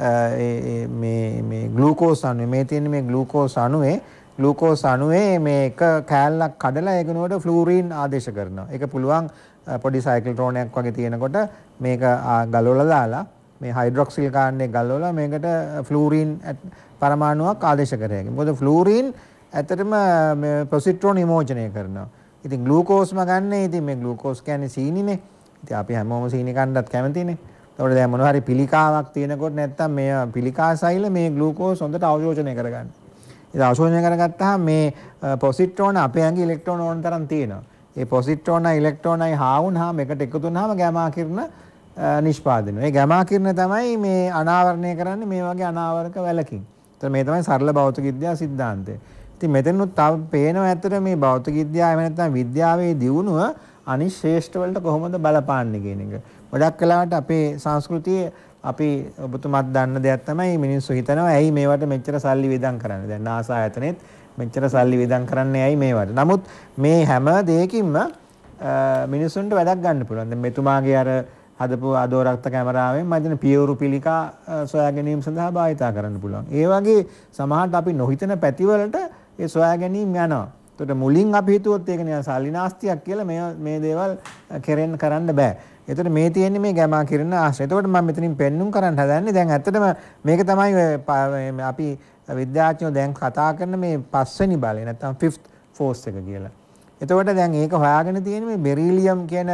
මේ ග්ලූකෝස් අණුවේ මේ තියෙන මේ ග්ලූකෝස් අණුවේ මේ එක කෑල්ලක් කඩලා ඒකනොට ෆ්ලූරීන් ආදේශ කරනවා. ඒක පුළුවන් පොඩි සයික්ලෝට්‍රෝනයක් වගේ තියෙනකොට මේක ගලවලා දාලා මේ හයිඩ්‍රොක්සිල් කාණ්ඩේ ගලවලා මේකට ෆ්ලූරීන් පරමාණුවක් ආදේශ කරගන්න. මොකද ෆ්ලූරීන් ඇත්තටම මේ පොසිට්‍රෝන විමෝචනය කරනවා. ඉතින් ග්ලූකෝස්ම ගන්න. ඉතින් මේ ග්ලූකෝස් කියන්නේ සීනිනේ. ඉතින් අපි හැමෝම සීනි කන්නත් කැමතිනේ. ඒතකොට දැන් මොනවා හරි පිළිකාවක් තියෙනකොට නැත්තම් මේ පිළිකා සෛල මේ ග්ලූකෝස් හොඳට අවශෝෂණය කරගන්න. ඉතින් අවශෝෂණය කරගත්තාම මේ පොසිට්‍රෝන අපේ ඇඟේ ඉලෙක්ට්‍රෝන ඕන තරම් තියෙනවා. ඒ පොසිට්‍රෝනයි ඉලෙක්ට්‍රෝනයි හා වුණාම එකට එකතු වුණාම ගැමා කිරණ නිෂ්පාදනය වෙනවා. ඒ ගැමා කිරණ තමයි මේ අනාවරණය කරන්නේ මේ වගේ අනාවරක වැලකින්. ඒතර මේ තමයි සරල භෞතික විද්‍යා સિદ્ધාන්තය. ඉතින් මෙතනොත් තව පේනවා ඇත්තට මේ භෞතික විද්‍යාව නැත්නම් විද්‍යාවේ දියුණුව අනිත් ශ්‍රේෂ්ඨ වලට කොහොමද බලපාන්නේ කියන එක. ගොඩක් වෙලාවට අපේ සංස්කෘතියේ අපි ඔබතුමාත් දන්න දෙයක් තමයි මිනිස්සු හිතනවා ඇයි මේවට මෙච්චර සල්ලි වියදම් කරන්නේ. දැන් NASA ආයතනෙත් මෙච්චර සල්ලි වියදම් කරන්නේ ඇයි මේවට. නමුත් මේ හැම දෙයකින්ම මිනිස්සුන්ට වැඩක් ගන්න පුළුවන්. දැන් මෙතුමාගේ අර හදපු අදෝරක්ත කැමරාවෙන් මම හිතන පියවරු පිළිකා සොයා ගැනීම සඳහා භාවිතා කරන්න පුළුවන්. ඒ වගේ සමහරට අපි නොහිතන පැතිවලට ඒ සොයා ගැනීම යනවා. ඒකට මුලින් අපි හිතුවොත් ඒක නිකන් සල්ලි නාස්තියක් කියලා මේ දේවල් කරන්න බෑ. ඒතර මේ තියෙන්නේ මේ ගැමා කිරණ ආශ්‍රය. ඒකට මම මෙතනින් පෙන්눔 කරන්න හදන්නේ දැන් ඇත්තටම මේක තමයි අපි විද්‍යාඥයෝ දැන් කතා කරන මේ පස්වෙනි බලය නැත්නම් 5th force එක කියලා. එතකොට දැන් ඒක හොයාගෙන තියෙන්නේ මේ බෙරිලියම් කියන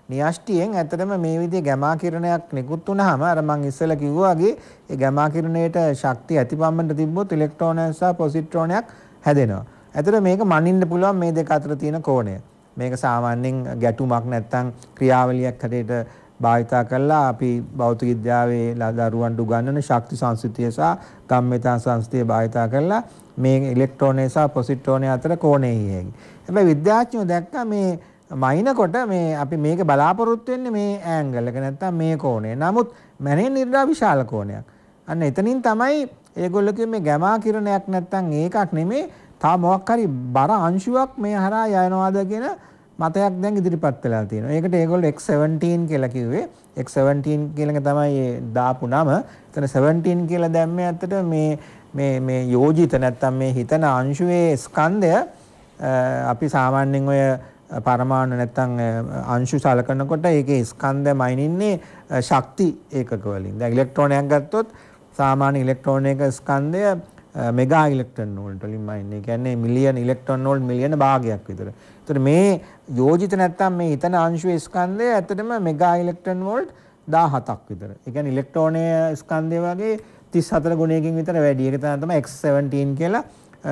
න්‍යෂ්ටියෙන් ඇත්තටම මේ විදිහේ ගැමා කිරණයක් නිකුත් වුනහම අර මම ඉස්සෙල්ලා කිව්වා වගේ ඒ ගැමා කිරණයට ශක්තිය ඇතිපම්මන්ට තිබ්බොත් ඉලෙක්ට්‍රෝනයක් සහ පොසිට්‍රෝනයක් හැදෙනවා. ඇත්තට මේක මනින්න පුළුවන් මේ දෙක අතර තියෙන කෝණය. මේක සාමාන්‍යයෙන් ගැටුමක් නැත්තම් ක්‍රියාවලියක් හැටියට භාවිතා කළා අපි භෞතික විද්‍යාවේ දරුවන්ට උගන්වන ශක්ති සංස්කෘතිය සහ ගම්මිතා සංස්කෘතිය භාවිතා කළා මේ ඉලෙක්ට්‍රෝනය සහ පොසිට්‍රෝනය අතර කෝණය හේයි. හැබැයි විද්‍යාඥයෝ දැක්කා මේ මයින්කොට මේ අපි මේක බලාපොරොත්තු වෙන්නේ මේ ඇන්ගල් එක නැත්තම් මේ කෝණය. නමුත් මැනෙන් නිර්දා විශාල කෝණයක්. අන්න එතනින් තමයි ඒගොල්ලෝ කිව්වේ මේ ගැමා කිරණයක් නැත්තම් ඒකක් නෙමේ තා මොකක් හරි බර අංශුවක් මේ හරහා යනවාද කියන මතයක් දැන් ඉදිරිපත් වෙලා තියෙනවා. ඒකට ඒගොල්ලෝ X17 කියලා කිව්වේ. X17 කියන එක තමයි දාපු නම. එතන 17 කියලා දැම්මේ ඇත්තට මේ යෝජිත නැත්තම් මේ හිතන අංශුවේ ස්කන්ධය අපි සාමාන්‍යයෙන් ඔය පරමාණු නැත්තම් අංශු සලකනකොට ඒකේ ස්කන්ධය මයින්න්නේ ශක්ති ඒකක වලින්. දැන් ඉලෙක්ට්‍රෝනයක් ගත්තොත් සාමාන්‍ය ඉලෙක්ට්‍රෝනයක ස්කන්ධය මෙගා ඉලෙක්ට්‍රෝන වෝල්ට් වලින් මයින්. ඒ කියන්නේ මිලියන ඉලෙක්ට්‍රෝන වෝල්ට් මිලියන භාගයක් විතර. ඒතර මේ යෝජිත නැත්තම් මේ හිතන අංශුවේ ස්කන්ධය ඇත්තටම මෙගා ඉලෙක්ට්‍රෝන වෝල්ට් 17ක් විතර. ඒ කියන්නේ ඉලෙක්ට්‍රෝනයේ ස්කන්ධය වගේ 34 ගුණයකින් විතර වැඩි. ඒක තමයි X17 කියලා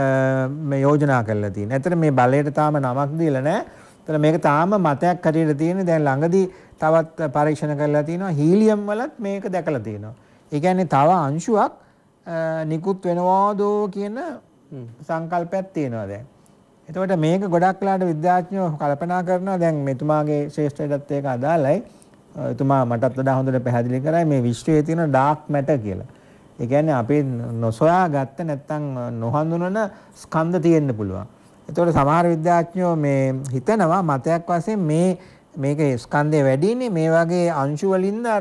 මේ යෝජනා කරලා තියෙන්නේ. ඇත්තට මේ බලයට තාම නමක් දීලා නැහැ. ඒතර මේක තාම මතයක් හැටියට තියෙන්නේ. දැන් ළඟදී තවත් පරීක්ෂණ කරලා තිනවා හීලියම් වලත් මේක දැකලා තියෙනවා. ඒ කියන්නේ තව අංශුවක් නිකුත් වෙනවාදෝ කියන සංකල්පයක් තියෙනවා දැන්. එතකොට මේක ගොඩක් වෙලාට විද්‍යාඥයෝ කල්පනා කරනවා දැන් මෙතුමාගේ ශාස්ත්‍රයටත් ඒක අදාළයි. එතුමා මටත් වඩා හොඳට පැහැදිලි කරයි මේ විශ්වයේ තියෙන ඩාර්ක් මැටර් කියලා. ඒ කියන්නේ අපි නොසොයා ගත්ත නැත්තම් නොහඳුනන ස්කන්ධ තියෙන්න පුළුවන්. එතකොට සමහර විද්‍යාඥයෝ මේ හිතනවා මතයක් වශයෙන් මේකේ ස්කන්ධය වැඩිනේ මේ වගේ අංශු වලින්ද අර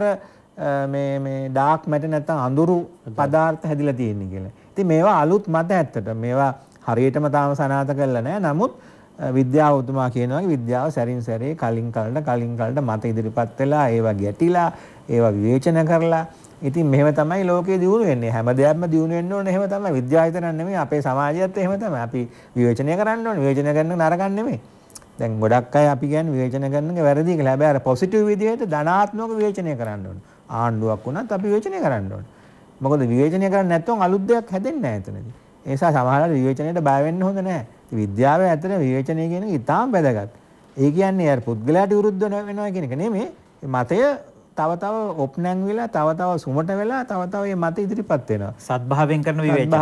මේ ඩාර්ක් මැටර් නැත්තම් අඳුරු පදාර්ථ හැදිලා තියෙන්නේ කියලා. ඉතින් මේවා අලුත් මත ඇත්තට මේවා හරියටම තාම සනාථ කරලා නැහැ. නමුත් විද්‍යාව උතුමා කියනවා විද්‍යාව සැරින් සැරේ කලින් කලට මත ඉදිරිපත් වෙලා ඒවා ගැටිලා ඒවා විවේචන කරලා ඉතින් මෙහෙම තමයි ලෝකේ දියුණු වෙන්නේ. හැම දෙයක්ම දියුණු වෙන්න ඕනේ එහෙම තමයි. විද්‍යාව විතරක් නෙමෙයි අපේ සමාජයත් එහෙම තමයි. අපි විවේචනය කරන්න ඕනේ. විවේචනය කරන නරකක් නෙමෙයි. දැන් ගොඩක් අය අපි කියන්නේ විවේචනය කරන එක වැරදි කියලා. හැබැයි අර පොසිටිව් විදිහට ධනාත්මක විවේචනය කරන්න ඕනේ. ආණ්ඩුවක් වුණත් අපි විවේචනය කරන්න ඕනේ. මොකද විවේචනය කරන්නේ නැත්නම් අලුත් දෙයක් හැදෙන්නේ නැහැ එතනදී. ඒ නිසා සමහරවිට විවේචනයට බය වෙන්න හොඳ නැහැ. විද්‍යාවේ ඇත්තට විවේචනය කියන එක ඉතාම වැදගත්. ඒ කියන්නේ අර පුද්ගලයාට විරුද්ධ වෙනවා කියන එක නෙමෙයි. මතය තව ඔප්නැන් වෙලා තව සුමට වෙලා තව මේ මත ඉදිරිපත් වෙනවා. සත්භාවයෙන් කරන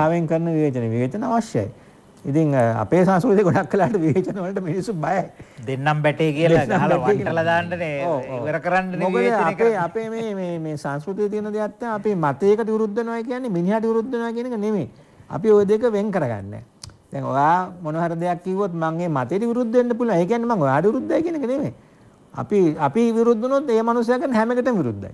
විවේචන අවශ්‍යයි. ඉතින් අපේ සංස්කෘතිය ගොඩක් වෙලාට විවේචන වලට මිනිස්සු බයයි. දෙන්නම් බැටේ කියලා ගහලා වටලා දාන්නනේ ඉවර කරන්නනේ විවේචනය කරන්නේ. අපේ මේ සංස්කෘතියේ තියෙන දෙයක් තමයි අපේ මතයකට විරුද්ධ වෙනවා කියන්නේ මිනිහට විරුද්ධ වෙනවා කියන එක නෙමෙයි. අපි ওই දෙක වෙන් කරගන්නේ. දැන් ඔයා මොන හරි දෙයක් කිව්වොත් මම මේ මතයට විරුද්ධ වෙන්න පුළුවන්. ඒ කියන්නේ මම ඔයාට විරුද්ධයි කියන එක නෙමෙයි. අපි විරුද්ධ වුණොත් ඒ මනුස්සයා කරන හැම එකටම විරුද්ධයි.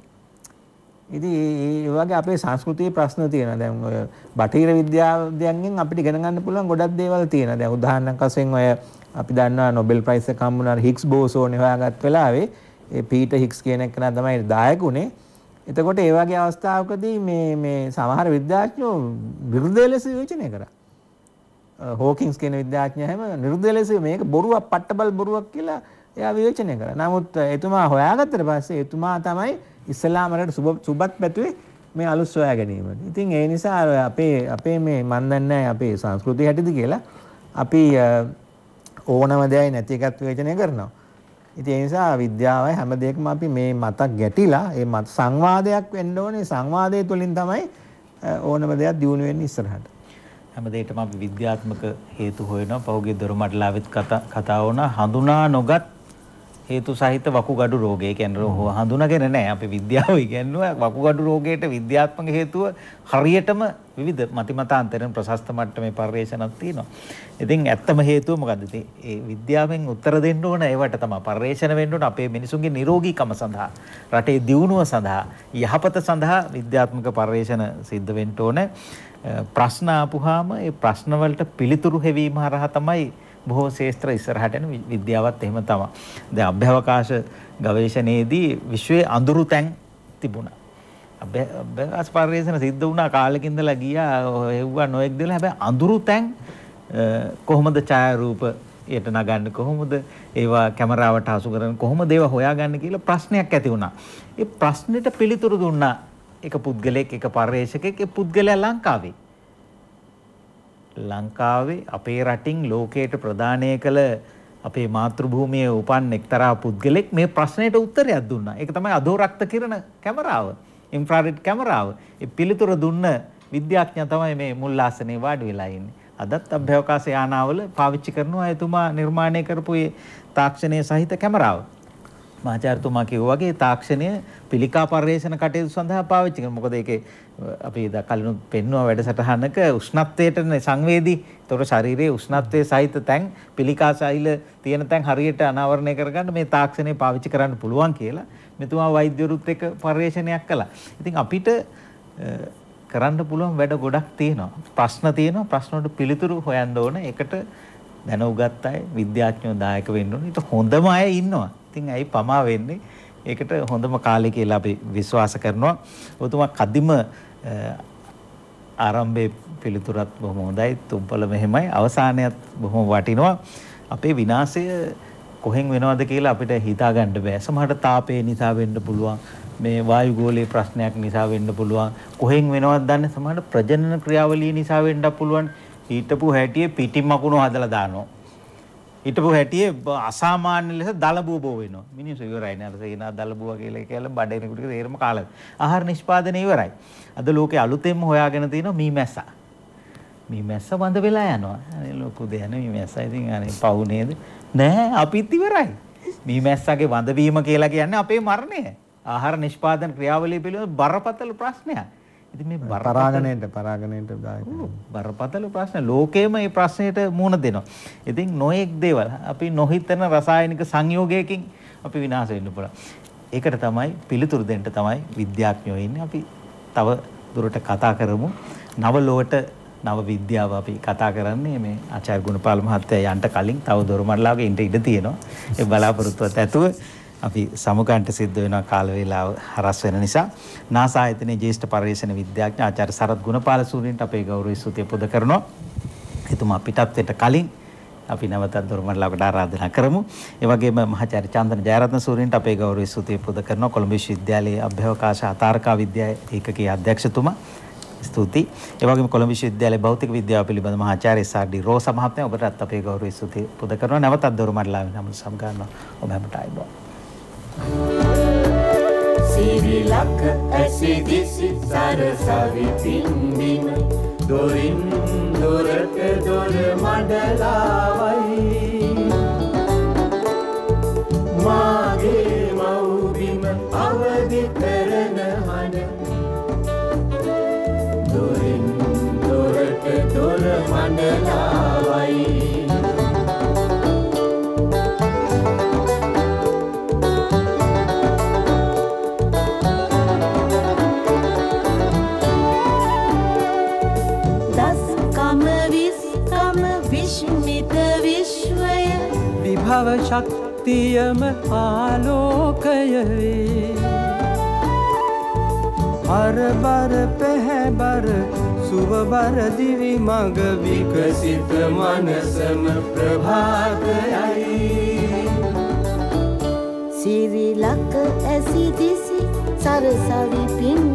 ඉතින් ඒ වගේ අපේ සංස්කෘතියේ ප්‍රශ්න තියෙනවා. දැන් ඔය බටහිර විද්‍යාවෙන් අපිට ඉගෙන ගන්න පුළුවන් ගොඩක් දේවල් තියෙනවා. දැන් උදාහරණයක් වශයෙන් ඔය අපි දන්නවා නොබෙල් ප්‍රයිස් එක හම්බුණා හිග්ස් බෝසෝන් හොයාගත් වෙලාවේ ඒ පීටර් හිග්ස් කියන එක තමයි දායක උනේ. එතකොට ඒ වගේ අවස්ථාවකදී මේ සමහර විද්‍යාඥයෝ විරුද්ධ ලෙස විවේචනය කරා. හෝකින්ස් කියන විද්‍යාඥයා හැම නිර්දය ලෙස මේක බොරුවක් පට්ටබල් බොරුවක් කියලා එයා විවේචනය කරා. නමුත් එතුමා හොයාගත්තට පස්සේ එතුමා තමයි ඉස්ලාම රට සුබත් පැතුවේ මේ අලුත් සොයා ගැනීමට. ඉතින් ඒ නිසා අපේ මේ මන් දන්නේ අපේ සංස්කෘතිය හැටිද කියලා අපි ඕනම දෙයක් නැති එකත් විවේචනය කරනවා. ඉතින් ඒ නිසා විද්‍යාවයි හැම දෙයකම අපි මේ මතක් ගැටිලා ඒ මත සංවාදයක් වෙන්න ඕනේ. සංවාදයේ තුලින් තමයි ඕනම දෙයක් දියුණු වෙන්නේ ඉස්සරහට. හැම දෙයකම අපි විද්‍යාත්මක හේතු හොයනවා. පහුගිය දොරමඩලාවෙත් කතා වුණා හඳුනා නොගත් හේතු සහිත වකුගඩු රෝගය. ඒ කියන්නේ හඳුනාගෙන නැහැ. අපි විද්‍යාව ඉගෙනුවා වකුගඩු රෝගයට විද්‍යාත්මක හේතුව හරියටම විවිධ මතිමතාන්තරෙන් ප්‍රශස්ත මට්ටමේ පර්යේෂණක් තියෙනවා. ඉතින් ඇත්තම හේතුව මොකද්ද? ඒ විද්‍යාවෙන් උත්තර දෙන්න ඕන ඒවට තමයි පර්යේෂණ වෙන්න ඕන අපේ මිනිසුන්ගේ නිරෝගීකම සඳහා, රටේ දියුණුව සඳහා, යහපත සඳහා විද්‍යාත්මක පර්යේෂණ සිද්ධ වෙන්න ඕන. ප්‍රශ්න ආපුවාම ඒ ප්‍රශ්න වලට පිළිතුරු හැවීම හරහා තමයි බොහෝ ශාස්ත්‍ර ඉස්සරහට යන විද්‍යාවත් එහෙම තමයි. දැන් අභ්‍යවකාශ ගවේෂණයේදී විශ්වයේ අඳුරු තැන් තිබුණා. අභ්‍යවකාශ පර්යේෂණ සිද්ධ වුණා කාලෙක ඉඳලා ගියා හෙව්වා නොඑක් දෙලා. හැබැයි අඳුරු තැන් කොහොමද ඡායාරූප යට නගන්නේ කොහොමද? ඒවා කැමරාවට හසු කරගෙන කොහොමද ඒවා හොයාගන්නේ කියලා ප්‍රශ්නයක් ඇති වුණා. ඒ ප්‍රශ්නෙට පිළිතුරු දුන්නා එක පුද්ගලයෙක්, එක පර්යේෂකෙක්. ඒ පුද්ගලයා ලංකාවේ අපේ රටින් ලෝකයට ප්‍රදානය කළ අපේ මාතෘ භූමියේ උපන් එක්තරා පුද්ගලෙක් මේ ප්‍රශ්නෙට උත්තරයක් දුන්නා. ඒක තමයි අධෝරක්ත කිරණ කැමරාව, ඉන්ෆ්‍රාරෙඩ් කැමරාව. ඒ පිළිතුර දුන්න විද්‍යාඥයා තමයි මේ මුල් ආසනයේ වාඩි වෙලා ඉන්නේ. අදත් අභ්‍යවකාශ යානාවල පාවිච්චි කරනවා එතුමා නිර්මාණය කරපු ඒ තාක්ෂණයේ සහිත කැමරාව. මහාචාර්යතුමා කිව්වා වගේ තාක්ෂණය පිළිකා පර්යේෂණ කටයුතු සඳහා පාවිච්චි කරනවා. මොකද ඒකේ අපි කලිනුත් පෙන්වුවා වැඩසටහනක උෂ්ණත්වයටනේ සංවේදී. ඒතකොට ශරීරයේ උෂ්ණත්වයේ සහිත තැන් පිළිකා සෛල තියෙන තැන් හරියට අනාවරණය කරගන්න මේ තාක්ෂණය පාවිච්චි කරන්න පුළුවන් කියලා මෙතුමා වෛද්‍යවරුත් එක්ක පර්යේෂණයක් කළා. ඉතින් අපිට කරන්න පුළුවන් වැඩ ගොඩක් තියෙනවා. ප්‍රශ්න තියෙනවා. ප්‍රශ්න වලට පිළිතුරු හොයන්න ඕන. ඒකට දැනුගත් අය, විද්‍යාඥයෝ දායක වෙන්න ඕනේ. ඊට හොඳම අය ඉන්නවා. ඉතින් ඇයි පමා වෙන්නේ? ඒකට හොඳම කාලය කියලා අපි විශ්වාස කරනවා. ඔතුමා කදිම ආරම්භයේ පිළිතුරත් බොහොම හොඳයි. තුම්පල මෙහෙමයි. අවසානයත් බොහොම වටිනවා. අපේ විනාශය කොහෙන් වෙනවද කියලා අපිට හිතා ගන්න බෑ. සමහරට තාපය නිසා වෙන්න පුළුවන්. මේ වායු ගෝලීය ප්‍රශ්නයක් නිසා වෙන්න පුළුවන්. කොහෙන් වෙනවද දන්නේ? සමහරට ප්‍රජනන ක්‍රියාවලිය නිසා වෙන්නත් පුළුවන්. හිටපු හැටියේ පිටින් මකුණු හදලා දානවා. හිටපු හැටියේ අසාමාන්‍ය ලෙස දලබුව වෙනවා. මිනිස්සු ඉවරයි නේද? සේනා දලබුව කියලා බඩේනෙකුට තේරම කාලා. ආහාර නිෂ්පාදනය ඉවරයි. අද ලෝකේ අලුතෙන්ම හොයාගෙන තියෙනවා මීමැස්සා. මීමැස්සා වඳ වෙලා යනවා. අනේ ලොකු දෙයක් නේ මීමැස්සා. ඉතින් අනේ පව් නේද? නෑ අපිත් ඉවරයි. මීමැස්සගේ වඳ වීම කියලා කියන්නේ අපේ මරණය. ආහාර නිෂ්පාදන ක්‍රියාවලිය පිළිබඳ බරපතල ප්‍රශ්නයක්. ඉතින් මේ පරාගණයට බරපතල ප්‍රශ්න ලෝකයේම මේ ප්‍රශ්නෙට මුහුණ දෙනවා. ඉතින් නොඑක් දේවල් අපි නොහිතන රසායනික සංයෝගයකින් අපි විනාශ වෙන්න පුළුවන්. ඒකට තමයි පිළිතුරු දෙන්න තමයි විද්‍යාඥයෝ ඉන්නේ. අපි තව දුරට කතා කරමු. නව ලෝකට නව විද්‍යාව අපි කතා කරන්නේ මේ ආචාර්ය ගුණපාල මහත්තයා යන්ට කලින් තව දොරමඩලාවක ඉන්න ඉඩ තියෙනවා. ඒ බලාපොරොත්තුවත් ඇතුව අපි සමුගන්ට සිද්ධ වෙනවා කාල වේලාව හරස් වෙන නිසා. නාසා ආයතනයේ ජ්‍යෙෂ්ඨ පර්යේෂණ විද්‍යාඥ ආචාර්ය සරත් ගුණපාල සූරීන්ට අපේ ගෞරවය ස්තුතිය පුද කරනවා. එතුමා පිටත් වෙට කලින් අපි නැවතත් දොරමඩලාවකට ආරාධනා කරමු. ඒ වගේම මහාචාර්ය චන්දන ජයරත්න සූරීන්ට අපේ ගෞරවය ස්තුතිය පුද කරනවා. කොළඹ විශ්වවිද්‍යාලයේ අභ්‍යවකාශ අතාරකා විද්‍යා ඒකකයේ අධ්‍යක්ෂතුමා. ස්තුතියි. ඒ වගේම කොළඹ විශ්වවිද්‍යාලයේ භෞතික විද්‍යාව පිළිබඳ මහාචාර්ය එස්.ආර්.ඩී. රෝසා මහත්මයා ඔබටත් අපේ ගෞරවය ස්තුතිය පුද කරනවා. නැවතත් දොරමඩලාවේ නම් සම්ගන්නවා. ඔබ හැමට අයබෝ. සිරිලක ඇසිදිසි සරසවි පින්දින දොරින් දොරට දොර මඩලාවයි මාගේ මව්බිම අවදි කරන හඬ දොරින් දොරට දොර මඩලාවයි භව ශක්තියම ආලෝකය වේ හරබර පැහැබර සුවබර දිවි මඟ විකසිත මනසම ප්‍රභාතයයි සිරිලක ඇසිදිසි සරසවි පින්